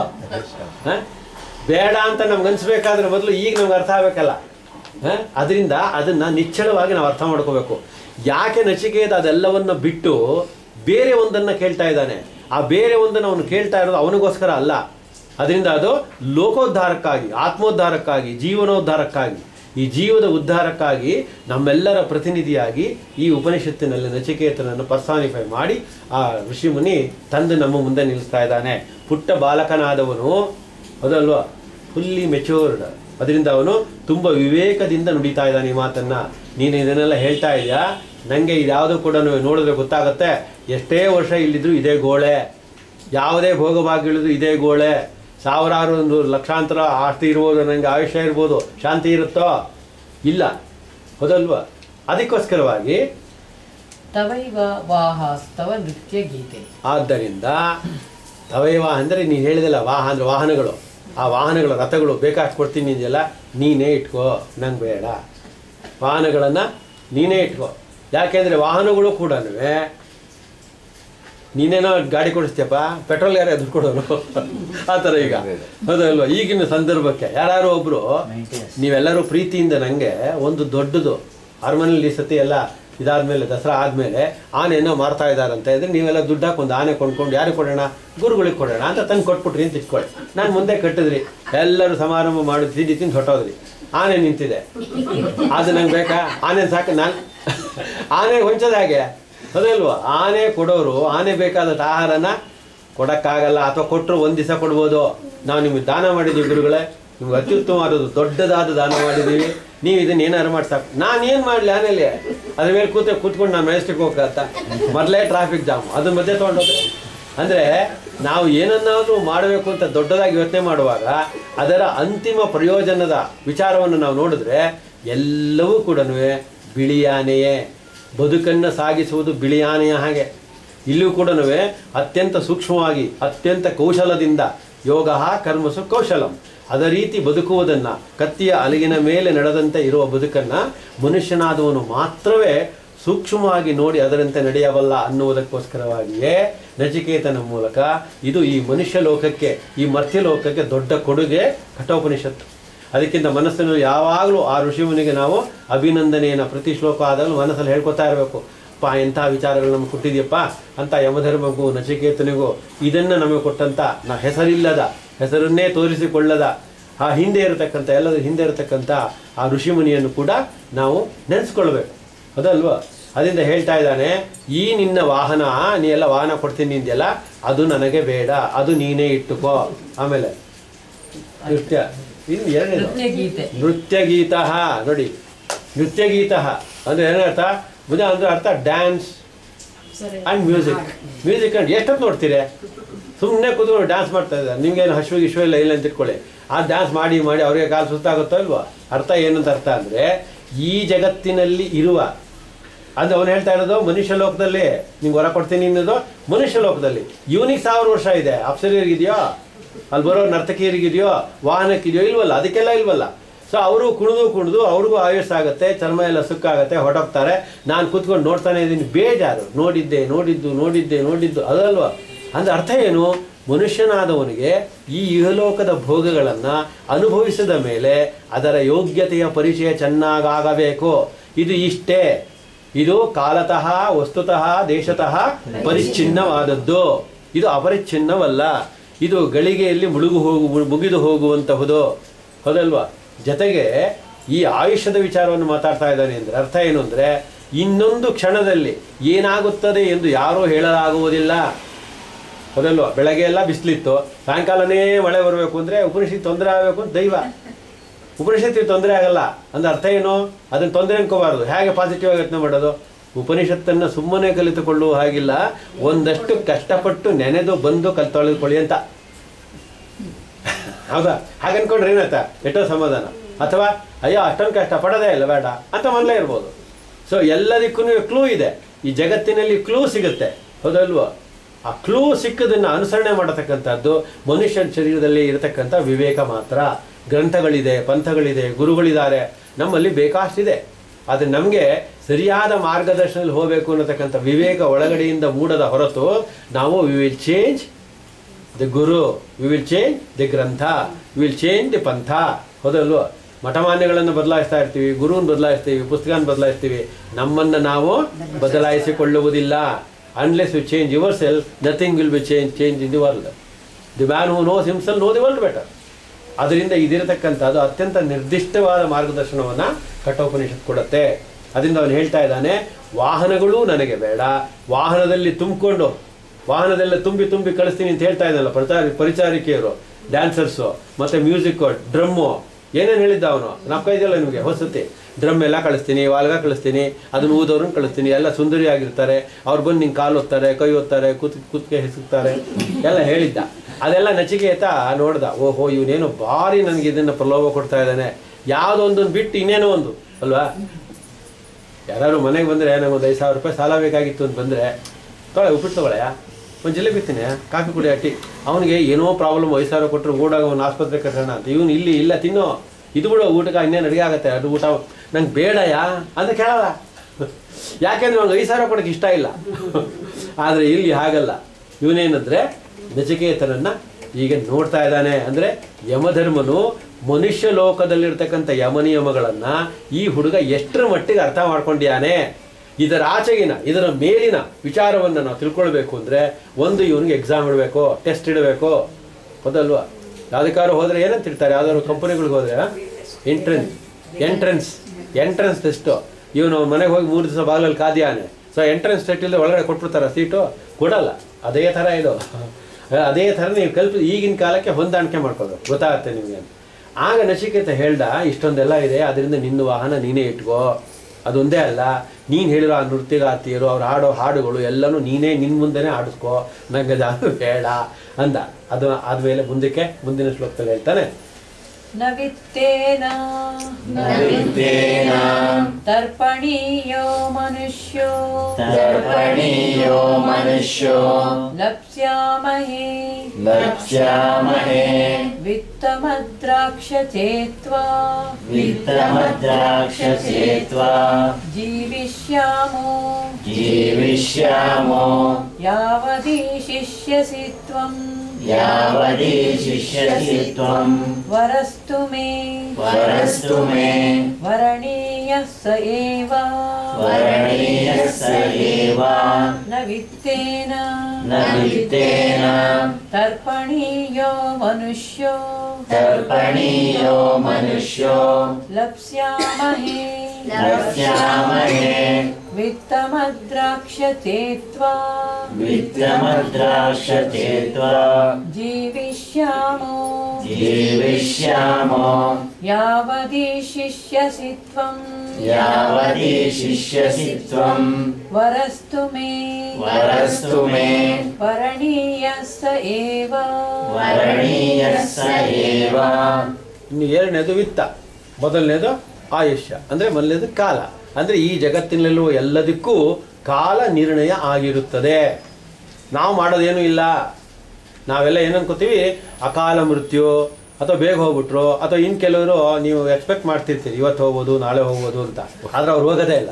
ಬೇಡ ಅಂತ ನಮ್ಗೆ ಅನ್ಸ್ಬೇಕಾದ್ರೆ ಮೊದಲು ಈಗ ನಮ್ಗೆ ಅರ್ಥ ಆಗಬೇಕಲ್ಲ. ಅದರಿಂದ ಅದನ್ನು ನಿಚ್ಚಳವಾಗಿ ನಾವು ಅರ್ಥ ಮಾಡ್ಕೋಬೇಕು. ಯಾಕೆ ನಚಿಕೇತ ಅದೆಲ್ಲವನ್ನು ಬಿಟ್ಟು ಬೇರೆ ಒಂದನ್ನು ಕೇಳ್ತಾ ಇದ್ದಾನೆ? ಆ ಬೇರೆ ಒಂದನ್ನು ಅವನು ಕೇಳ್ತಾ ಇರೋದು ಅವನಿಗೋಸ್ಕರ ಅಲ್ಲ. ಅದರಿಂದ ಅದು ಲೋಕೋದ್ಧಾರಕ್ಕಾಗಿ, ಆತ್ಮೋದ್ಧಾರಕ್ಕಾಗಿ, ಜೀವನೋದ್ಧಾರಕ್ಕಾಗಿ, ಈ ಜೀವದ ಉದ್ಧಾರಕ್ಕಾಗಿ ನಮ್ಮೆಲ್ಲರ ಪ್ರತಿನಿಧಿಯಾಗಿ ಈ ಉಪನಿಷತ್ತಿನಲ್ಲಿ ನಚಿಕೇತನನ್ನು ಪರ್ಸಾನಿಫೈ ಮಾಡಿ ಆ ಋಷಿಮುನಿ ತಂದು ನಮ್ಮ ಮುಂದೆ ನಿಲ್ಲಿಸ್ತಾ ಇದ್ದಾನೆ. ಪುಟ್ಟ ಬಾಲಕನಾದವನು, ಅದಲ್ವಾ, ಫುಲ್ಲಿ ಮೆಚೂರ್ಡ್. ಅದರಿಂದ ಅವನು ತುಂಬ ವಿವೇಕದಿಂದ ನುಡಿತಾ ಇದ್ದಾನೆ ಈ ಮಾತನ್ನು. ನೀನು ಇದನ್ನೆಲ್ಲ ಹೇಳ್ತಾ ಇದೆಯಾ, ನನಗೆ ಇದ್ಯಾವುದು ಕೂಡ ನೋಡಿದ್ರೆ ಗೊತ್ತಾಗುತ್ತೆ. ಎಷ್ಟೇ ವರ್ಷ ಇಲ್ಲಿದ್ರು ಇದೇ ಗೋಳೆ, ಯಾವುದೇ ಭೋಗಭಾಗ್ಯಗಳಿದ್ರು ಇದೇ ಗೋಳೆ. ಸಾವಿರಾರು ಒಂದು ಲಕ್ಷಾಂತರ ಆಸ್ತಿ ಇರ್ಬೋದು, ನನಗೆ ಆಯುಷ್ಯ ಇರ್ಬೋದು, ಶಾಂತಿ ಇರುತ್ತೋ? ಇಲ್ಲ. ಹೌದಲ್ವಾ? ಅದಕ್ಕೋಸ್ಕರವಾಗಿ ತವೈವ ವಾಹಸ್ತವ ನೃತ್ಯ ಗೀತೆ. ಆದ್ದರಿಂದ ತವೈವ ಅಂದರೆ ನೀನು ಹೇಳಿದಲ್ಲ, ವಾಹ ಅಂದರೆ ವಾಹನಗಳು. ಆ ವಾಹನಗಳ ರಥಗಳು ಬೇಕಾಷ್ಟು ಕೊಡ್ತೀನಿ ಇದೆಯಲ್ಲ, ನೀನೇ ಇಟ್ಕೋ, ನಂಗೆ ಬೇಡ. ವಾಹನಗಳನ್ನು ನೀನೇ ಇಟ್ಕೋ. ಯಾಕೆಂದರೆ ವಾಹನಗಳು ಕೂಡ ನೀನೇನೋ ಗಾಡಿ ಕೊಡಿಸ್ತೀಯಪ್ಪ, ಪೆಟ್ರೋಲ್ ಯಾರೇ ದುಡ್ಡು ಕೊಡೋರು ಆ ಥರ. ಈಗ ಹೌದಲ್ವ? ಈಗಿನ ಸಂದರ್ಭಕ್ಕೆ ಯಾರು ಒಬ್ಬರು ನೀವೆಲ್ಲರೂ ಪ್ರೀತಿಯಿಂದ ನನಗೆ ಒಂದು ದೊಡ್ಡದು ಅರಮನೆಯಲ್ಲಿ ಸತಿ ಎಲ್ಲ ಇದಾದಮೇಲೆ, ದಸರಾ ಆದಮೇಲೆ ಆನೆನೋ ಮಾರ್ತಾ ಇದ್ದಾರಂತ ಇದ್ರೆ ನೀವೆಲ್ಲ ದುಡ್ಡು ಹಾಕಿ ಒಂದು ಆನೆ ಕೊಂಡ್ಕೊಂಡು ಯಾರಿಗೆ ಕೊಡೋಣ, ಗುರುಗಳಿಗೆ ಕೊಡೋಣ ಅಂತ ತಂದು ಕೊಟ್ಬಿಟ್ರಿ ಅಂತ ಇಟ್ಕೊಳ್ಳಿ. ನಾನು ಮುಂದೆ ಕಟ್ಟಿದ್ರಿ, ಎಲ್ಲರೂ ಸಮಾರಂಭ ಮಾಡಿ ತಿಂದು ಹೊಟ್ಟೋದ್ರಿ, ಆನೆ ನಿಂತಿದೆ, ಅದು ನಂಗೆ ಬೇಕಾ? ಆನೆ ಸಾಕು, ನಾನು ಆನೆ ಹೊಂಚೋದು ಹಾಗೆ. ಅದಲ್ವ? ಆನೆ ಕೊಡೋರು ಆನೆ ಬೇಕಾದಂಥ ಆಹಾರನ ಕೊಡೋಕ್ಕಾಗಲ್ಲ, ಅಥವಾ ಕೊಟ್ಟರು ಒಂದು ದಿವಸ ಕೊಡ್ಬೋದು. ನಾವು ನಿಮಗೆ ದಾನ ಮಾಡಿದ್ದೀವಿ ಗುರುಗಳೇ, ನಿಮ್ಗೆ ಅತ್ಯುತ್ತಮವಾದದ್ದು ದೊಡ್ಡದಾದ ದಾನ ಮಾಡಿದ್ದೀವಿ, ನೀವು ಇದನ್ನು ಏನಾದ್ರು ಮಾಡಿ ಸಾಕು. ನಾನೇನು ಮಾಡಲಿ? ಆನೇಲಿ ಅದ್ರ ಮೇಲೆ ಕೂತ್ಕೊಂಡು ನಾನು ಮೆಜೆಸ್ಟಿಕ್ ಹೋಗತ್ತ, ಮೊದಲೇ ಟ್ರಾಫಿಕ್ ಜಾಮ್, ಅದ್ರ ಮಧ್ಯೆ ತೊಗೊಂಡೋದ್ರೆ. ಅಂದರೆ ನಾವು ಏನನ್ನಾದರೂ ಮಾಡಬೇಕು ಅಂತ ದೊಡ್ಡದಾಗಿ ಯೋಚನೆ ಮಾಡುವಾಗ ಅದರ ಅಂತಿಮ ಪ್ರಯೋಜನದ ವಿಚಾರವನ್ನು ನಾವು ನೋಡಿದ್ರೆ ಎಲ್ಲವೂ ಕೂಡ ಬಿಳಿಯಾನೆಯೇ. ಬದುಕನ್ನು ಸಾಗಿಸುವುದು ಬಿಳಿಯಾನೆಯ ಹಾಗೆ. ಇಲ್ಲೂ ಕೂಡ ಅತ್ಯಂತ ಸೂಕ್ಷ್ಮವಾಗಿ, ಅತ್ಯಂತ ಕೌಶಲದಿಂದ, ಯೋಗ ಕರ್ಮಸು ಕೌಶಲಂ, ಅದ ರೀತಿ ಬದುಕುವುದನ್ನು, ಕತ್ತಿಯ ಅಲಗಿನ ಮೇಲೆ ನಡೆದಂತೆ ಇರುವ ಬದುಕನ್ನು ಮನುಷ್ಯನಾದವನು ಮಾತ್ರವೇ ಸೂಕ್ಷ್ಮವಾಗಿ ನೋಡಿ ಅದರಂತೆ ನಡೆಯಬಲ್ಲ ಅನ್ನುವುದಕ್ಕೋಸ್ಕರವಾಗಿಯೇ ನಚಿಕೇತನ ಮೂಲಕ ಇದು ಈ ಮನುಷ್ಯ ಲೋಕಕ್ಕೆ, ಈ ಮರ್ತ್ಯ ಲೋಕಕ್ಕೆ ದೊಡ್ಡ ಕೊಡುಗೆ ಕಠೋಪನಿಷತ್ತು. ಅದಕ್ಕಿಂತ ಮನಸ್ಸಿನಲ್ಲಿ ಯಾವಾಗಲೂ ಆ ಋಷಿಮುನಿಗೆ ನಾವು ಅಭಿನಂದನೆಯನ್ನು ಪ್ರತಿ ಶ್ಲೋಕ ಆದಾಗಲೂ ಮನಸ್ಸಲ್ಲಿ ಹೇಳ್ಕೊತಾ ಇರಬೇಕು. ಎಂಥ ವಿಚಾರಗಳು ನಮಗೆ ಕೊಟ್ಟಿದೆಯಪ್ಪ ಅಂತ ಯಮಧರ್ಮಗೂ ನಚಿಕೇತನಿಗೂ ಇದನ್ನು ನಮಗೆ ಕೊಟ್ಟಂಥ ಹೆಸರಿಲ್ಲದ, ಹೆಸರನ್ನೇ ತೋರಿಸಿಕೊಳ್ಳದ, ಆ ಹಿಂದೆ ಇರತಕ್ಕಂಥ, ಎಲ್ಲದರ ಹಿಂದೆ ಇರತಕ್ಕಂಥ ಆ ಋಷಿಮುನಿಯನ್ನು ಕೂಡ ನಾವು ನೆನೆಸ್ಕೊಳ್ಬೇಕು. ಅದಲ್ವ? ಅದರಿಂದ ಹೇಳ್ತಾ ಇದ್ದಾನೆ, ಈ ನಿನ್ನ ವಾಹನ, ನೀ ಎಲ್ಲ ವಾಹನ ಕೊಡ್ತೀನಿ ಇದೆಯಲ್ಲ, ಅದು ನನಗೆ ಬೇಡ, ಅದು ನೀನೇ ಇಟ್ಟುಕೋ. ಆಮೇಲೆ ನೃತ್ಯ, ಇನ್ನು ಎರಡನೇದು ನೃತ್ಯಗೀತ. ನೋಡಿ, ನೃತ್ಯಗೀತ ಅಂದರೆ ಏನರ್ಥ? ಅಂದರೆ ಅರ್ಥ dance and music. Music and ಎಷ್ಟೊತ್ತು ನೋಡ್ತೀರಿ? ಸುಮ್ಮನೆ ಕೂತ್ಕೊಂಡು ಡ್ಯಾನ್ಸ್ ಮಾಡ್ತಾ ಇದ್ದಾರೆ, ನಿಮಗೇನು ಹಶ್ವಿಗೆ ಇಶ್ವ ಇಲ್ಲ ಅಂತ ಇಟ್ಕೊಳ್ಳಿ. ಆ ಡ್ಯಾನ್ಸ್ ಮಾಡಿ ಮಾಡಿ ಅವ್ರಿಗೆ ಕಾಲು ಸುಸ್ತಾಗುತ್ತೋ ಇಲ್ವೋ? ಅರ್ಥ ಏನಂತ ಅರ್ಥ ಅಂದರೆ, ಈ ಜಗತ್ತಿನಲ್ಲಿ ಇರುವ, ಅದು ಅವನು ಹೇಳ್ತಾ ಇರೋದು ಮನುಷ್ಯ ಲೋಕದಲ್ಲಿ ನಿಂಗೆ ಹೊರ ಕೊಡ್ತೀನಿ ಅನ್ನೋದು ಮನುಷ್ಯ ಲೋಕದಲ್ಲಿ. ಇವನಿಗೆ 1000 ವರ್ಷ ಇದೆ, ಅಪ್ಸರಿಯರಿಗಿದೆಯೋ, ಅಲ್ಲಿ ಬರೋ ನರ್ತಕಿಯರಿಗಿದೆಯೋ, ವಾಹನಕ್ಕಿದೆಯೋ? ಇಲ್ವಲ್ಲ, ಅದಕ್ಕೆಲ್ಲ ಇಲ್ವಲ್ಲ. ಸೊ ಅವರು ಕುಣಿದು ಅವ್ರಿಗೂ ಆಯುಸ್ಸಾಗುತ್ತೆ, ಚರ್ಮ ಎಲ್ಲ ಸುಕ್ಕಾಗುತ್ತೆ, ಹೊರಟೋಗ್ತಾರೆ. ನಾನು ಕೂತ್ಕೊಂಡು ನೋಡ್ತಾನೆ ಇದ್ದೀನಿ, ಬೇಜಾರು, ನೋಡಿದ್ದು ಅದಲ್ವಾ. ಅಂದ್ರೆ ಅರ್ಥ ಏನು? ಮನುಷ್ಯನಾದವನಿಗೆ ಈ ಇಹಲೋಕದ ಭೋಗಗಳನ್ನು ಅನುಭವಿಸಿದ ಮೇಲೆ ಅದರ ಯೋಗ್ಯತೆಯ ಪರಿಚಯ ಚೆನ್ನಾಗಾಗಬೇಕು. ಇದು ಇಷ್ಟೇ, ಇದು ಕಾಲತಃ ವಸ್ತುತಃ ದೇಶತಃ ಪರಿಚ್ಛಿನ್ನವಾದದ್ದು, ಇದು ಅಪರಿಚ್ಛಿನ್ನವಲ್ಲ. ಇದು ಗಳಿಗೆಯಲ್ಲಿ ಮುಗಿದು ಹೋಗುವಂತಹುದು, ಹೌದಲ್ವಾ. ಜೊತೆಗೆ ಈ ಆಯುಷ್ಯದ ವಿಚಾರವನ್ನು ಮಾತಾಡ್ತಾ ಇದ್ದಾನೆ ಅಂದರೆ ಅರ್ಥ ಏನು ಅಂದರೆ, ಇನ್ನೊಂದು ಕ್ಷಣದಲ್ಲಿ ಏನಾಗುತ್ತದೆ ಎಂದು ಯಾರೂ ಹೇಳಲಾಗುವುದಿಲ್ಲ, ಹೌದಲ್ವಾ. ಬೆಳಗ್ಗೆ ಎಲ್ಲ ಬಿಸಿಲಿತ್ತು, ಸಾಯಂಕಾಲನೇ ಮಳೆ ಬರಬೇಕು ಅಂದರೆ ಉಪನಿಷತ್ತು ತೊಂದರೆ ಆಗಬೇಕು ಅಂತ ದೈವ. ಉಪನಿಷತ್ತಿಗೆ ತೊಂದರೆ ಆಗಲ್ಲ ಅಂದ್ರೆ ಅರ್ಥ ಏನು? ಅದನ್ನು ತೊಂದರೆ ಅನ್ಕೋಬಾರ್ದು. ಹೇಗೆ ಪಾಸಿಟಿವ್ ಆಗಿ ಯತ್ನ ಮಾಡೋದು? ಉಪನಿಷತ್ತನ್ನು ಸುಮ್ಮನೆ ಕಲಿತುಕೊಳ್ಳುವ ಹಾಗಿಲ್ಲ, ಒಂದಷ್ಟು ಕಷ್ಟಪಟ್ಟು ನೆನೆದು ಬಂದು ತೊಳೆದುಕೊಳ್ಳಿ ಅಂತ. ಹೌದಾ? ಹಾಗನ್ಕೊಂಡ್ರೆ ಏನಾಯ್ತಾ ಎಷ್ಟೋ ಸಮಾಧಾನ. ಅಥವಾ ಅಯ್ಯೋ ಅಷ್ಟೊಂದು ಕಷ್ಟ ಪಡೋದೇ ಇಲ್ಲ, ಬೇಡ ಅಂತ ಮನಲೇ ಇರ್ಬೋದು. ಸೊ ಎಲ್ಲದಕ್ಕೂ ಕ್ಲೂ ಇದೆ, ಈ ಜಗತ್ತಿನಲ್ಲಿ ಕ್ಲೂ ಸಿಗುತ್ತೆ, ಹೌದಲ್ವಾ. ಆ ಕ್ಲೂ ಸಿಕ್ಕದನ್ನು ಅನುಸರಣೆ ಮಾಡತಕ್ಕಂಥದ್ದು ಮನುಷ್ಯನ ಶರೀರದಲ್ಲಿ ಇರತಕ್ಕಂಥ ವಿವೇಕ ಮಾತ್ರ. ಗ್ರಂಥಗಳಿದೆ, ಪಂಥಗಳಿದೆ, ಗುರುಗಳಿದ್ದಾರೆ, ನಮ್ಮಲ್ಲಿ ಬೇಕಾಷ್ಟಿದೆ. ಆದರೆ ನಮಗೆ ಸರಿಯಾದ ಮಾರ್ಗದರ್ಶನದಲ್ಲಿ ಹೋಗಬೇಕು ಅನ್ನತಕ್ಕಂಥ ವಿವೇಕ ಒಳಗಡೆಯಿಂದ ಮೂಡದ ಹೊರತು ನಾವು we will change the guru, we will change the grantha, we will change the pantha, ಹೌದಲ್ವ. ಮಠಮಾನ್ಯಗಳನ್ನು ಬದಲಾಯಿಸ್ತಾ ಇರ್ತೀವಿ, ಗುರುವನ್ನು ಬದಲಾಯಿಸ್ತೀವಿ, ಪುಸ್ತಕನ ಬದಲಾಯಿಸ್ತೀವಿ, ನಮ್ಮನ್ನು ನಾವು ಬದಲಾಯಿಸಿಕೊಳ್ಳುವುದಿಲ್ಲ. Unless you change yourself, nothing will be change in the world. The man who knows himself know the world better. ಅದರಿಂದ ಇದಿರತಕ್ಕಂಥದ್ದು ಅತ್ಯಂತ ನಿರ್ದಿಷ್ಟವಾದ ಮಾರ್ಗದರ್ಶನವನ್ನು ಕಠೋಪನಿಷತ್ ಕೊಡುತ್ತೆ. ಅದರಿಂದ ಅವನು ಹೇಳ್ತಾ ಇದ್ದಾನೆ, ವಾಹನಗಳೂ ನನಗೆ ಬೇಡ, ವಾಹನದಲ್ಲಿ ತುಂಬಿಕೊಂಡು ವಾಹನದೆಲ್ಲ ತುಂಬಿ ಕಳಿಸ್ತೀನಿ ಅಂತ ಹೇಳ್ತಾ ಇದ್ದಾನಲ್ಲ ಪರಿಚಾರಿಕೆಯರು, ಡ್ಯಾನ್ಸರ್ಸು, ಮತ್ತು ಮ್ಯೂಸಿಕ್ಕು, ಡ್ರಮ್ಮು, ಏನೇನು ಹೇಳಿದ್ದ ಅವನು. ನಾಲ್ಕು ಇದೆಯಲ್ಲ ನಿಮಗೆ ಹೊಸತಿ, ಡ್ರಮ್ ಎಲ್ಲ ಕಳಿಸ್ತೀನಿ, ವಾಲ್ಗ ಕಳಿಸ್ತೀನಿ, ಅದನ್ನು ಊದವ್ರನ್ನ ಕಳಿಸ್ತೀನಿ, ಎಲ್ಲ ಸುಂದರಿಯಾಗಿರ್ತಾರೆ, ಅವ್ರು ಬಂದು ನಿಂಗೆ ಕಾಲು ಒತ್ತಾರೆ, ಕೈ ಒತ್ತಾರೆ, ಕುತ್ತಿಗೆ ಹಿಸುಕ್ತಾರೆ ಎಲ್ಲ ಹೇಳಿದ್ದ. ಅದೆಲ್ಲ ನಚಿಕೇತ ನೋಡ್ದ, ಓಹೋ ಇವನೇನೋ ಭಾರಿ ನನಗೆ ಇದನ್ನು ಪ್ರಲೋಭ ಕೊಡ್ತಾ ಇದ್ದಾನೆ, ಯಾವುದೋ ಒಂದೊಂದು ಬಿಟ್ಟು ಇನ್ನೇನೋ ಒಂದು ಅಲ್ವಾ. ಯಾರು ಮನೆಗೆ ಬಂದರೆ ನಂಗೊಂದು 5,000 ರೂಪಾಯಿ ಸಾಲ ಬೇಕಾಗಿತ್ತು ಅಂತ ಬಂದರೆ, ಉಪ್ಪಿಟ್ಟು ತೊಗೊಳ್ಳೆಯ, ಒಂದು ಜಿಲೇಬಿ ತಿನ್ನೆ, ಕಾಫಿ ಕುಡಿ, ಅಟ್ಟಿ. ಅವನಿಗೆ ಏನೋ ಪ್ರಾಬ್ಲಮ್, 5,000 ಕೊಟ್ಟರು ಓಡಾಗ ಒಂದು ಆಸ್ಪತ್ರೆ ಕಟ್ಟೋಣ ಅಂತ. ಇವನು ಇಲ್ಲಿ ಇಲ್ಲ ತಿನ್ನೋ, ಇದು ಬಿಡೋ ಊಟಕ್ಕೆ ಇನ್ನೇನು ಅಡುಗೆ ಆಗುತ್ತೆ, ಅದು ಊಟ ನಂಗೆ ಬೇಡಯಾ ಅಂತ ಕೇಳಲ್ಲ. ಯಾಕೆಂದ್ರೆ ಅವ್ನಿಗೆ 5,000 ಕೊಡೋಕ್ಕೆ ಇಷ್ಟ ಇಲ್ಲ. ಆದರೆ ಇಲ್ಲಿ ಹಾಗಲ್ಲ. ಇವನೇನಂದರೆ ನಚಿಕೇತನನ್ನು ಈಗ ನೋಡ್ತಾ ಇದ್ದಾನೆ. ಅಂದರೆ ಯಮಧರ್ಮನು ಮನುಷ್ಯ ಲೋಕದಲ್ಲಿರ್ತಕ್ಕಂಥ ಯಮನಿಯಮಗಳನ್ನು ಈ ಹುಡುಗ ಎಷ್ಟರ ಮಟ್ಟಿಗೆ ಅರ್ಥ ಮಾಡ್ಕೊಂಡಿಯಾನೆ, ಇದರ ಆಚೆಗಿನ ಇದರ ಮೇಲಿನ ವಿಚಾರವನ್ನು ನಾವು ತಿಳ್ಕೊಳ್ಬೇಕು ಅಂದರೆ ಒಂದು ಇವನಿಗೆ ಎಕ್ಸಾಮ್ ಇಡಬೇಕು, ಟೆಸ್ಟ್ ಇಡಬೇಕು, ಹೌದಲ್ವಾ. ಯಾವುದಕ್ಕಾದ್ರು ಹೋದರೆ ಏನಂತ ಇರ್ತಾರೆ, ಯಾವ್ದಾದ್ರು ಕಂಪನಿಗಳಿಗೆ ಹೋದರೆ ಎಂಟ್ರೆನ್ಸ್ ಟೆಸ್ಟು. ಇವನು ಮನೆಗೆ ಹೋಗಿ 3 ದಿವಸ ಬಾಗಿಲಲ್ಲಿ ಕಾದಿಯಾನೆ. ಸೊ ಎಂಟ್ರೆನ್ಸ್ ಟೆಸ್ಟ್ ಇಲ್ಲದೆ ಒಳಗಡೆ ಕೊಟ್ಬಿಡ್ತಾರ ಸೀಟು? ಕೊಡಲ್ಲ. ಅದೇ ಥರ ಇದು, ಅದೇ ಥರ ನೀವು ಈಗಿನ ಕಾಲಕ್ಕೆ ಹೊಂದಾಣಿಕೆ ಮಾಡ್ಕೋದು, ಗೊತ್ತಾಗುತ್ತೆ ನಿಮಗೆ. ಆಗ ನಚಿಕೇತ ಹೇಳ್ದ, ಇಷ್ಟೊಂದೆಲ್ಲ ಇದೆ, ಅದರಿಂದ ನಿನ್ನ ವಾಹನ ನೀನೇ ಇಟ್ಕೋ. ಅದೊಂದೇ ಅಲ್ಲ, ನೀನು ಹೇಳಿರೋ ಆ ನೃತ್ಯಗಾರ್ತಿಯರು ಅವ್ರು ಹಾಡೋ ಹಾಡುಗಳು ಎಲ್ಲನೂ ನೀನೇ ನಿನ್ನ ಮುಂದೆನೇ ಆಡಿಸ್ಕೋ, ನನಗೆ ಅದು ಬೇಡ ಅಂದ. ಅದು ಆದಮೇಲೆ ಮುಂದಿನ ಶ್ಲೋಕದಲ್ಲಿ ಹೇಳ್ತಾನೆ, ನವಿತ್ತೇನ ತರ್ಪಣೀಯೋ ಮನುಷ್ಯೋ ಲಪ್ಸ್ಯಾಮಹೇ ವಿತ್ತಮದ್ರಾಕ್ಷ ಚೇತ್ವಾ ಜೀವಿಷ್ಯಾಮೋ ಯಾವದೀಶಿಷ್ಯಸಿ ತ್ವಂ ವರಸ್ತು ಮೇ ವರಣೀಯಃ ಸ ಏವ ನ ವಿತ್ತೇನ ತರ್ಪಣೀಯೋ ಮನುಷ್ಯೋ ಲಪ್ಸ್ಯಾಮಹೇ ವಿತ್ತಮದ್ರಾಕ್ಷ ಚೇತ್ವಾ ಜೀವಿಷ್ಯಾಮೋ ಯಾವದೀಶಿಷ್ಯಸಿ ತ್ವಂ ವರಸ್ತು ಮೇ ವರಣೀಯಃ ಸ ಏವ. ಇನ್ನು ಎರಡನೇದು ವಿತ್ತ, ಮೊದಲನೇದು ಆಯುಷ್ಯ, ಅಂದರೆ ಮೊದಲನೇದು ಕಾಲ. ಅಂದರೆ ಈ ಜಗತ್ತಿನಲ್ಲಿರುವ ಎಲ್ಲದಕ್ಕೂ ಕಾಲ ನಿರ್ಣಯ ಆಗಿರುತ್ತದೆ. ನಾವು ಮಾಡೋದೇನೂ ಇಲ್ಲ. ನಾವೆಲ್ಲ ಏನು ಅನ್ಕೋತೀವಿ, ಅಕಾಲ ಮೃತ್ಯು, ಅಥವಾ ಬೇಗ ಹೋಗ್ಬಿಟ್ರು, ಅಥವಾ ಇನ್ನು ಕೆಲವರು ನೀವು ಎಕ್ಸ್ಪೆಕ್ಟ್ ಮಾಡ್ತಿರ್ತೀರಿ ಇವತ್ತು ಹೋಗ್ಬೋದು ನಾಳೆ ಹೋಗ್ಬೋದು ಅಂತ, ಆದರೆ ಅವ್ರು ಹೋಗೋದೇ ಇಲ್ಲ.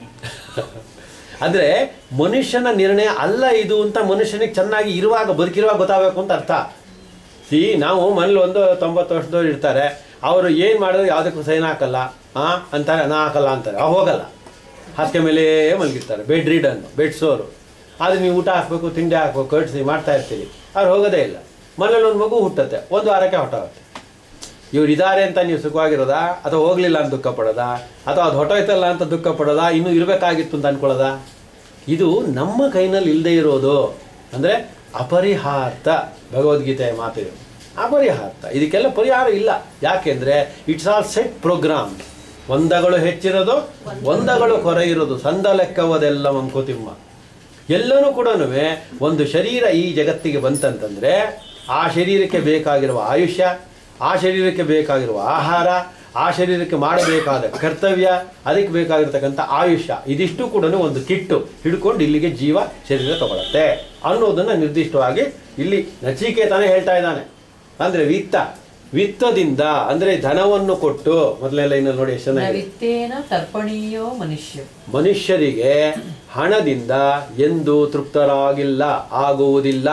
ಅಂದರೆ ಮನುಷ್ಯನ ನಿರ್ಣಯ ಅಲ್ಲ ಇದು ಅಂತ ಮನುಷ್ಯನಿಗೆ ಚೆನ್ನಾಗಿ ಇರುವಾಗ ಬದುಕಿರುವಾಗ ಗೊತ್ತಾಗಬೇಕು ಅಂತ ಅರ್ಥ. ನಾವು ಮನೇಲಿ 90 ವರ್ಷದವ್ರು ಇರ್ತಾರೆ, ಅವರು ಏನು ಮಾಡಿದ್ರು ಯಾವುದಕ್ಕೂ ಸೈನ್ ಹಾಕಲ್ಲ ಅಂತಾರೆ, ನಾ ಹಾಕಲ್ಲ ಅಂತಾರೆ, ಹೋಗಲ್ಲ, ಹಾಸಿಗೆ ಮೇಲೆ ಮಲಗಿರ್ತಾರೆ, ಬೆಡ್ ರೀಡನ್, ಬೆಡ್ ಸೋರು. ಆದರೆ ನೀವು ಊಟ ಹಾಕಬೇಕು, ತಿಂಡಿ ಹಾಕಬೇಕು, ಕಟ್ಸಿ ಮಾಡ್ತಾ ಇರ್ತೀರಿ, ಅವ್ರು ಹೋಗೋದೇ ಇಲ್ಲ. ಮನೇಲಿ ಒಂದು ಮಗು ಹುಟ್ಟುತ್ತೆ, 1 ವಾರಕ್ಕೆ ಹೊಟ್ಟೋಗುತ್ತೆ. ಇವ್ರು ಇದ್ದಾರೆ ಅಂತ ನೀವು ಸುಖವಾಗಿರೋದಾ, ಅಥವಾ ಹೋಗಲಿಲ್ಲ ಅಂತ ದುಃಖ ಪಡೋದಾ, ಅಥವಾ ಅದು ಹೊಟ್ಟೋಯ್ತಲ್ಲ ಅಂತ ದುಃಖ ಪಡೋದಾ, ಇನ್ನೂ ಇರಬೇಕಾಗಿತ್ತು ಅಂತ ಅಂದ್ಕೊಳ್ಳೋದಾ? ಇದು ನಮ್ಮ ಕೈನಲ್ಲಿ ಇಲ್ಲದೆ ಇರೋದು. ಅಂದರೆ ಅಪರಿಹಾರ್ಥ. ಭಗವದ್ಗೀತೆಯ ಮಾತಿದೆ, ಅಪರಿಹಾರ್ಥ. ಇದಕ್ಕೆಲ್ಲ ಪರಿಹಾರ ಇಲ್ಲ. ಯಾಕೆಂದರೆ ಇಟ್ಸ್ ಆಲ್ ಸೆಟ್ ಪ್ರೋಗ್ರಾಮ್. ಒಂದಗಳು ಹೆಚ್ಚಿರೋದು, ಒಂದಗಳು ಕೊರೆ ಇರೋದು, ಸಂದ ಲೆಕ್ಕವದೆಲ್ಲ ಮಂಕುತಿಮ್ಮ. ಎಲ್ಲನೂ ಕೂಡ ಒಂದು ಶರೀರ ಈ ಜಗತ್ತಿಗೆ ಬಂತಂತಂದರೆ ಆ ಶರೀರಕ್ಕೆ ಬೇಕಾಗಿರುವ ಆಯುಷ್ಯ, ಆ ಶರೀರಕ್ಕೆ ಬೇಕಾಗಿರುವ ಆಹಾರ, ಆ ಶರೀರಕ್ಕೆ ಮಾಡಬೇಕಾದ ಕರ್ತವ್ಯ, ಅದಕ್ಕೆ ಬೇಕಾಗಿರ್ತಕ್ಕಂಥ ಆಯುಷ್ಯ, ಇದಿಷ್ಟು ಕೂಡ ಒಂದು ಕಿಟ್ಟು ಹಿಡ್ಕೊಂಡು ಇಲ್ಲಿಗೆ ಜೀವ ಶರೀರ ತಗೊಳುತ್ತೆ ಅನ್ನೋದನ್ನು ನಿರ್ದಿಷ್ಟವಾಗಿ ಇಲ್ಲಿ ನಚಿಕೇತನೇ ಹೇಳ್ತಾ ಇದ್ದಾನೆ. ಅಂದರೆ ವಿತ್ತದಿಂದ ಅಂದರೆ ಧನವನ್ನು ಕೊಟ್ಟು, ಮೊದಲನೇ ಲೈನಲ್ಲಿ ನೋಡಿ ಎಷ್ಟು ಚೆನ್ನಾಗಿ, ವಿತ್ತೇನ ತರ್ಪಣೀಯೋ ಮನುಷ್ಯ. ಮನುಷ್ಯರಿಗೆ ಹಣದಿಂದ ಎಂದೂ ತೃಪ್ತರಾಗಿಲ್ಲ, ಆಗುವುದಿಲ್ಲ.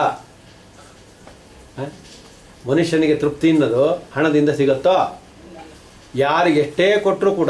ಮನುಷ್ಯನಿಗೆ ತೃಪ್ತಿ ಅನ್ನೋದು ಹಣದಿಂದ ಸಿಗುತ್ತೋ? ಯಾರಿಗೆ ಎಷ್ಟೇ ಕೊಟ್ಟರು ಕೂಡ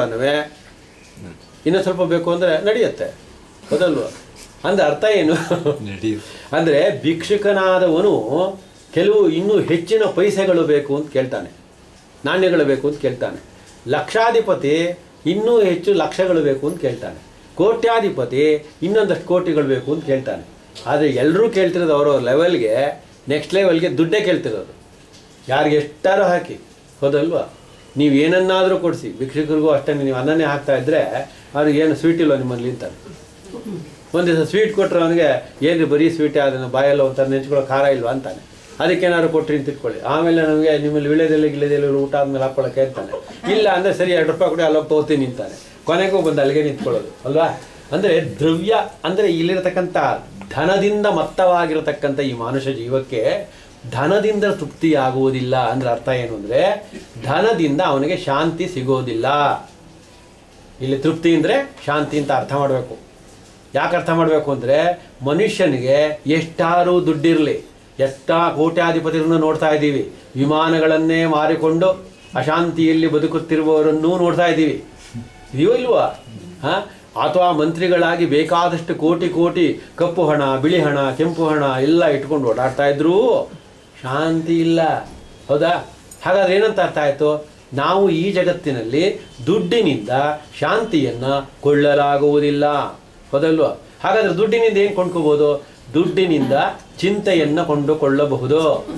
ಇನ್ನೂ ಸ್ವಲ್ಪ ಬೇಕು ಅಂದರೆ ನಡೆಯುತ್ತೆ, ಹೌದಲ್ವ? ಅಂದರೆ ಅರ್ಥ ಏನು? ಅಂದರೆ ಭಿಕ್ಷುಕನಾದವನು ಕೆಲವು ಇನ್ನೂ ಹೆಚ್ಚಿನ ಪೈಸೆಗಳು ಬೇಕು ಅಂತ ಕೇಳ್ತಾನೆ, ನಾಣ್ಯಗಳು ಬೇಕು ಅಂತ ಕೇಳ್ತಾನೆ. ಲಕ್ಷಾಧಿಪತಿ ಇನ್ನೂ ಹೆಚ್ಚು ಲಕ್ಷಗಳು ಬೇಕು ಅಂತ ಕೇಳ್ತಾನೆ. ಕೋಟ್ಯಾಧಿಪತಿ ಇನ್ನೊಂದಷ್ಟು ಕೋಟಿಗಳು ಬೇಕು ಅಂತ ಕೇಳ್ತಾನೆ. ಆದರೆ ಎಲ್ಲರೂ ಕೇಳ್ತಿರೋದು ಅವರವ್ರ ಲೆವೆಲ್ಗೆ, ನೆಕ್ಸ್ಟ್ ಲೆವೆಲ್ಗೆ ದುಡ್ಡೇ ಕೇಳ್ತಿರೋದು. ಯಾರಿಗೆ ಎಷ್ಟಾರು ಹಾಕಿ, ಹೌದಲ್ವಾ? ನೀವು ಏನನ್ನಾದರೂ ಕೊಡಿಸಿ, ಭಿಕ್ಷುಕರಿಗೂ ಅಷ್ಟೇ. ನೀವು ಅನ್ನನೇ ಹಾಕ್ತಾ ಇದ್ದರೆ ಅವ್ರಿಗೆ ಏನು ಸ್ವೀಟ್ ಇಲ್ವ ನಿಮ್ಮಲ್ಲಿ ಅಂತಾರೆ. ಒಂದು ದಿವಸ ಸ್ವೀಟ್ ಕೊಟ್ಟರೆ ಅವನಿಗೆ ಏನು ಬರೀ ಸ್ವೀಟೇ, ಅದನ್ನು ಬಾಯೆಲ್ಲ ಒಂಥರ ನೆಂಚ್ಕೊಳ್ಳೋ ಖಾರ ಇಲ್ವ ಅಂತಾನೆ. ಅದಕ್ಕೇನಾದ್ರು ಕೊಟ್ಟರೆ ಅಂತ ಇಟ್ಕೊಳ್ಳಿ. ಆಮೇಲೆ ನಮಗೆ ನಿಮ್ಮಲ್ಲಿ ಗಿಳೆದೆಲ್ಲ ಊಟ ಆದ್ಮೇಲೆ ಹಾಕ್ಕೊಳ್ಳೋಕೆ ಇರ್ತಾನೆ. ಇಲ್ಲ ಅಂದರೆ ಸರಿ 2 ರೂಪಾಯಿ ಕೊಡಿ ಅಲ್ಲೋಗಿ ತಗೋತೀನಿ ನಿಂತಾನೆ. ಕೊನೆಗೂ ಬಂದು ಅಲ್ಲಿಗೆ ನಿಂತ್ಕೊಳ್ಳೋದು ಅಲ್ವಾ? ಅಂದರೆ ದ್ರವ್ಯ ಅಂದರೆ ಇಲ್ಲಿರತಕ್ಕಂಥ ಧನದಿಂದ ಮತ್ತವಾಗಿರತಕ್ಕಂಥ ಈ ಮಾನುಷ ಜೀವಕ್ಕೆ ಧನದಿಂದ ತೃಪ್ತಿಯಾಗುವುದಿಲ್ಲ. ಅಂದರೆ ಅರ್ಥ ಏನು ಅಂದರೆ ಧನದಿಂದ ಅವನಿಗೆ ಶಾಂತಿ ಸಿಗೋದಿಲ್ಲ. ಇಲ್ಲಿ ತೃಪ್ತಿ ಅಂದರೆ ಶಾಂತಿ ಅಂತ ಅರ್ಥ ಮಾಡಬೇಕು. ಯಾಕೆ ಅರ್ಥ ಮಾಡಬೇಕು ಅಂದರೆ ಮನುಷ್ಯನಿಗೆ ಎಷ್ಟಾರು ದುಡ್ಡಿರಲಿ, ಎಷ್ಟಾ ಕೋಟ್ಯಾಧಿಪತಿಗಳನ್ನು ನೋಡ್ತಾ ಇದ್ದೀವಿ, ವಿಮಾನಗಳನ್ನೇ ಮಾರಿಕೊಂಡು ಅಶಾಂತಿಯಲ್ಲಿ ಬದುಕುತ್ತಿರುವವರನ್ನೂ ನೋಡ್ತಾ ಇದ್ದೀವಿ, ಇದೆಯೋ ಇಲ್ವಾ? ಅಥವಾ ಮಂತ್ರಿಗಳಾಗಿ ಬೇಕಾದಷ್ಟು ಕೋಟಿ ಕಪ್ಪು ಹಣ, ಬಿಳಿ ಹಣ, ಕೆಂಪು ಹಣ ಎಲ್ಲ ಇಟ್ಕೊಂಡು ಓಡಾಡ್ತಾ ಇದ್ರೂ ಶಾಂತಿ ಇಲ್ಲ, ಹೌದಾ? ಹಾಗಾದ್ರೆ ಏನಂತ ಅರ್ಥ ಆಯಿತು? ನಾವು ಈ ಜಗತ್ತಿನಲ್ಲಿ ದುಡ್ಡಿನಿಂದ ಶಾಂತಿಯನ್ನು ಕೊಳ್ಳಲಾಗುವುದಿಲ್ಲ, ಹೌದಲ್ವ? ಹಾಗಾದ್ರೆ ದುಡ್ಡಿನಿಂದ ಏನು ಕೊಂಡ್ಕೋಬೋದು? ದುಡ್ಡಿನಿಂದ ಚಿಂತೆಯನ್ನು ಕೊಂಡುಕೊಳ್ಳಬಹುದು,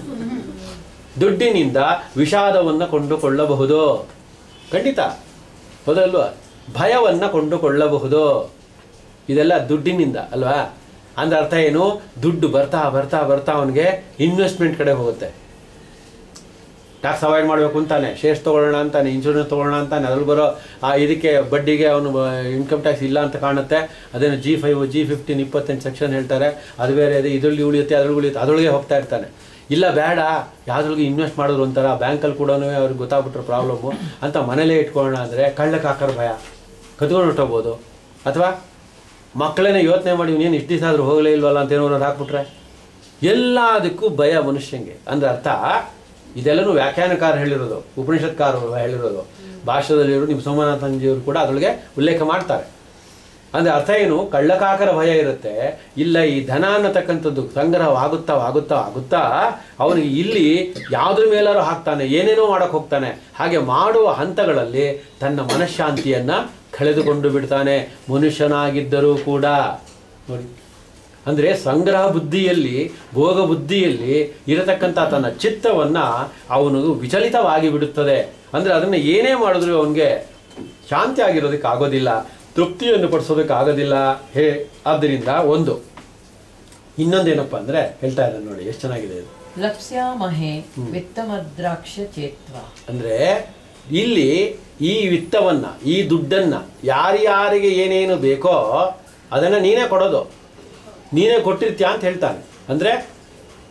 ದುಡ್ಡಿನಿಂದ ವಿಷಾದವನ್ನು ಕೊಂಡುಕೊಳ್ಳಬಹುದು, ಖಂಡಿತ, ಹೌದಲ್ವ? ಭಯವನ್ನು ಕೊಂಡುಕೊಳ್ಳಬಹುದು. ಇದೆಲ್ಲ ದುಡ್ಡಿನಿಂದ ಅಲ್ವಾ? ಅಂದ್ರೆ ಅರ್ಥ ಏನು? ದುಡ್ಡು ಬರ್ತಾ ಬರ್ತಾ ಬರ್ತಾ ಅವನಿಗೆ ಇನ್ವೆಸ್ಟ್ಮೆಂಟ್ ಕಡೆ ಹೋಗುತ್ತೆ. ಟ್ಯಾಕ್ಸ್ ಅವಾಯ್ಡ್ ಮಾಡಬೇಕು ಅಂತಾನೆ, ಶೇರ್ಸ್ ತೊಗೊಳ್ಳೋಣ ಅಂತಾನೆ, ಇನ್ಶೂರೆನ್ಸ್ ತೊಗೊಳ್ಳೋಣ ಅಂತಾನೆ, ಅದ್ರಲ್ಲಿ ಬರೋ ಇದಕ್ಕೆ ಬಡ್ಡಿಗೆ ಅವನು ಇನ್ಕಮ್ ಟ್ಯಾಕ್ಸ್ ಇಲ್ಲ ಅಂತ ಕಾಣುತ್ತೆ. ಅದೇನು G5, G15, 28 ಸೆಕ್ಷನ್ ಹೇಳ್ತಾರೆ, ಅದು ಬೇರೆ ಇದೆ, ಇದರಲ್ಲಿ ಉಳಿಯುತ್ತೆ, ಅದ್ರಲ್ಲಿ ಉಳಿಯುತ್ತೆ, ಅದರೊಳಗೆ ಹೋಗ್ತಾ ಇರ್ತಾನೆ. ಇಲ್ಲ ಬೇಡ, ಯಾವುದ್ರೊಳಗೆ ಇನ್ವೆಸ್ಟ್ ಮಾಡೋದು ಒಂಥರ, ಬ್ಯಾಂಕಲ್ಲಿ ಕೂಡ ಅವ್ರಿಗೆ ಗೊತ್ತಾಗ್ಬಿಟ್ರೆ ಪ್ರಾಬ್ಲಮ್ಮು ಅಂತ ಮನೇಲೇ ಇಟ್ಕೊಳ್ಳೋಣ ಅಂದರೆ ಕಳ್ಳಕ್ಕೆ ಹಾಕೋರು ಭಯ, ಕತ್ಕೊಂಡು ಹೊಟ್ಟೋಗ್ಬೋದು. ಅಥವಾ ಮಕ್ಕಳನ್ನೇ ಯೋಚನೆ ಮಾಡಿ ಇನ್ನೇನು ಇಷ್ಟು ದಿವಸ ಆದರೂ ಹೋಗಲೇ ಇಲ್ವಲ್ಲ ಅಂತ ಏನೋ ಹಾಕ್ಬಿಟ್ರೆ ಎಲ್ಲದಕ್ಕೂ ಭಯ ಮನುಷ್ಯಂಗೆ. ಅಂದರೆ ಅರ್ಥ ಇದೆಲ್ಲನೂ ವ್ಯಾಖ್ಯಾನಕಾರ ಹೇಳಿರೋದು, ಉಪನಿಷತ್ಕಾರರು ಹೇಳಿರೋದು, ಭಾಷೆದಲ್ಲಿರೋರು ನಿಮ್ಮ ಸೋಮನಾಥಂಜಿಯವರು ಕೂಡ ಅದರೊಳಗೆ ಉಲ್ಲೇಖ ಮಾಡ್ತಾರೆ. ಅಂದರೆ ಅರ್ಥ ಏನು? ಕಳ್ಳಕಾಕರ ಭಯ ಇರುತ್ತೆ. ಇಲ್ಲ, ಈ ಧನ ಅನ್ನತಕ್ಕಂಥದ್ದು ಸಂಗ್ರಹವಾಗುತ್ತಾ ಆಗುತ್ತಾ ಆಗುತ್ತಾ ಅವನಿಗೆ ಇಲ್ಲಿ ಯಾವುದ್ರ ಮೇಲಾರು ಹಾಕ್ತಾನೆ, ಏನೇನೋ ಮಾಡೋಕ್ಕೆ ಹೋಗ್ತಾನೆ. ಹಾಗೆ ಮಾಡುವ ಹಂತಗಳಲ್ಲಿ ತನ್ನ ಮನಃಶಾಂತಿಯನ್ನು ಕಳೆದುಕೊಂಡು ಬಿಡ್ತಾನೆ, ಮನುಷ್ಯನಾಗಿದ್ದರೂ ಕೂಡ. ನೋಡಿ, ಅಂದರೆ ಸಂಗ್ರಹ ಬುದ್ಧಿಯಲ್ಲಿ, ಭೋಗ ಬುದ್ಧಿಯಲ್ಲಿ ಇರತಕ್ಕಂಥ ತನ್ನ ಚಿತ್ತವನ್ನು ಅವನು ವಿಚಲಿತವಾಗಿ ಬಿಡುತ್ತದೆ. ಅಂದರೆ ಅದನ್ನು ಏನೇ ಮಾಡಿದ್ರು ಅವನಿಗೆ ಶಾಂತಿ ಆಗಿರೋದಕ್ಕೆ ಆಗೋದಿಲ್ಲ, ತೃಪ್ತಿಯನ್ನು ಪಡಿಸೋದಕ್ಕಾಗೋದಿಲ್ಲ. ಆದ್ದರಿಂದ ಇನ್ನೊಂದೇನಪ್ಪ ಅಂದರೆ ಹೇಳ್ತಾ ಇದ್ದಾನೆ ನೋಡಿ, ಎಷ್ಟು ಚೆನ್ನಾಗಿದೆ ಇದು. ಲಪ್ಸ್ಯಾಮಹೇ ವಿತ್ತಮದ್ರಾಕ್ಷ ಚೇತ್ವ. ಅಂದರೆ ಇಲ್ಲಿ ಈ ವಿತ್ತವನ್ನು, ಈ ದುಡ್ಡನ್ನು ಯಾರ್ಯಾರಿಗೆ ಏನೇನು ಬೇಕೋ ಅದನ್ನು ನೀನೇ ಕೊಡೋದು, ನೀನೇ ಕೊಟ್ಟಿರ್ತೀಯ ಅಂತ ಹೇಳ್ತಾನೆ. ಅಂದರೆ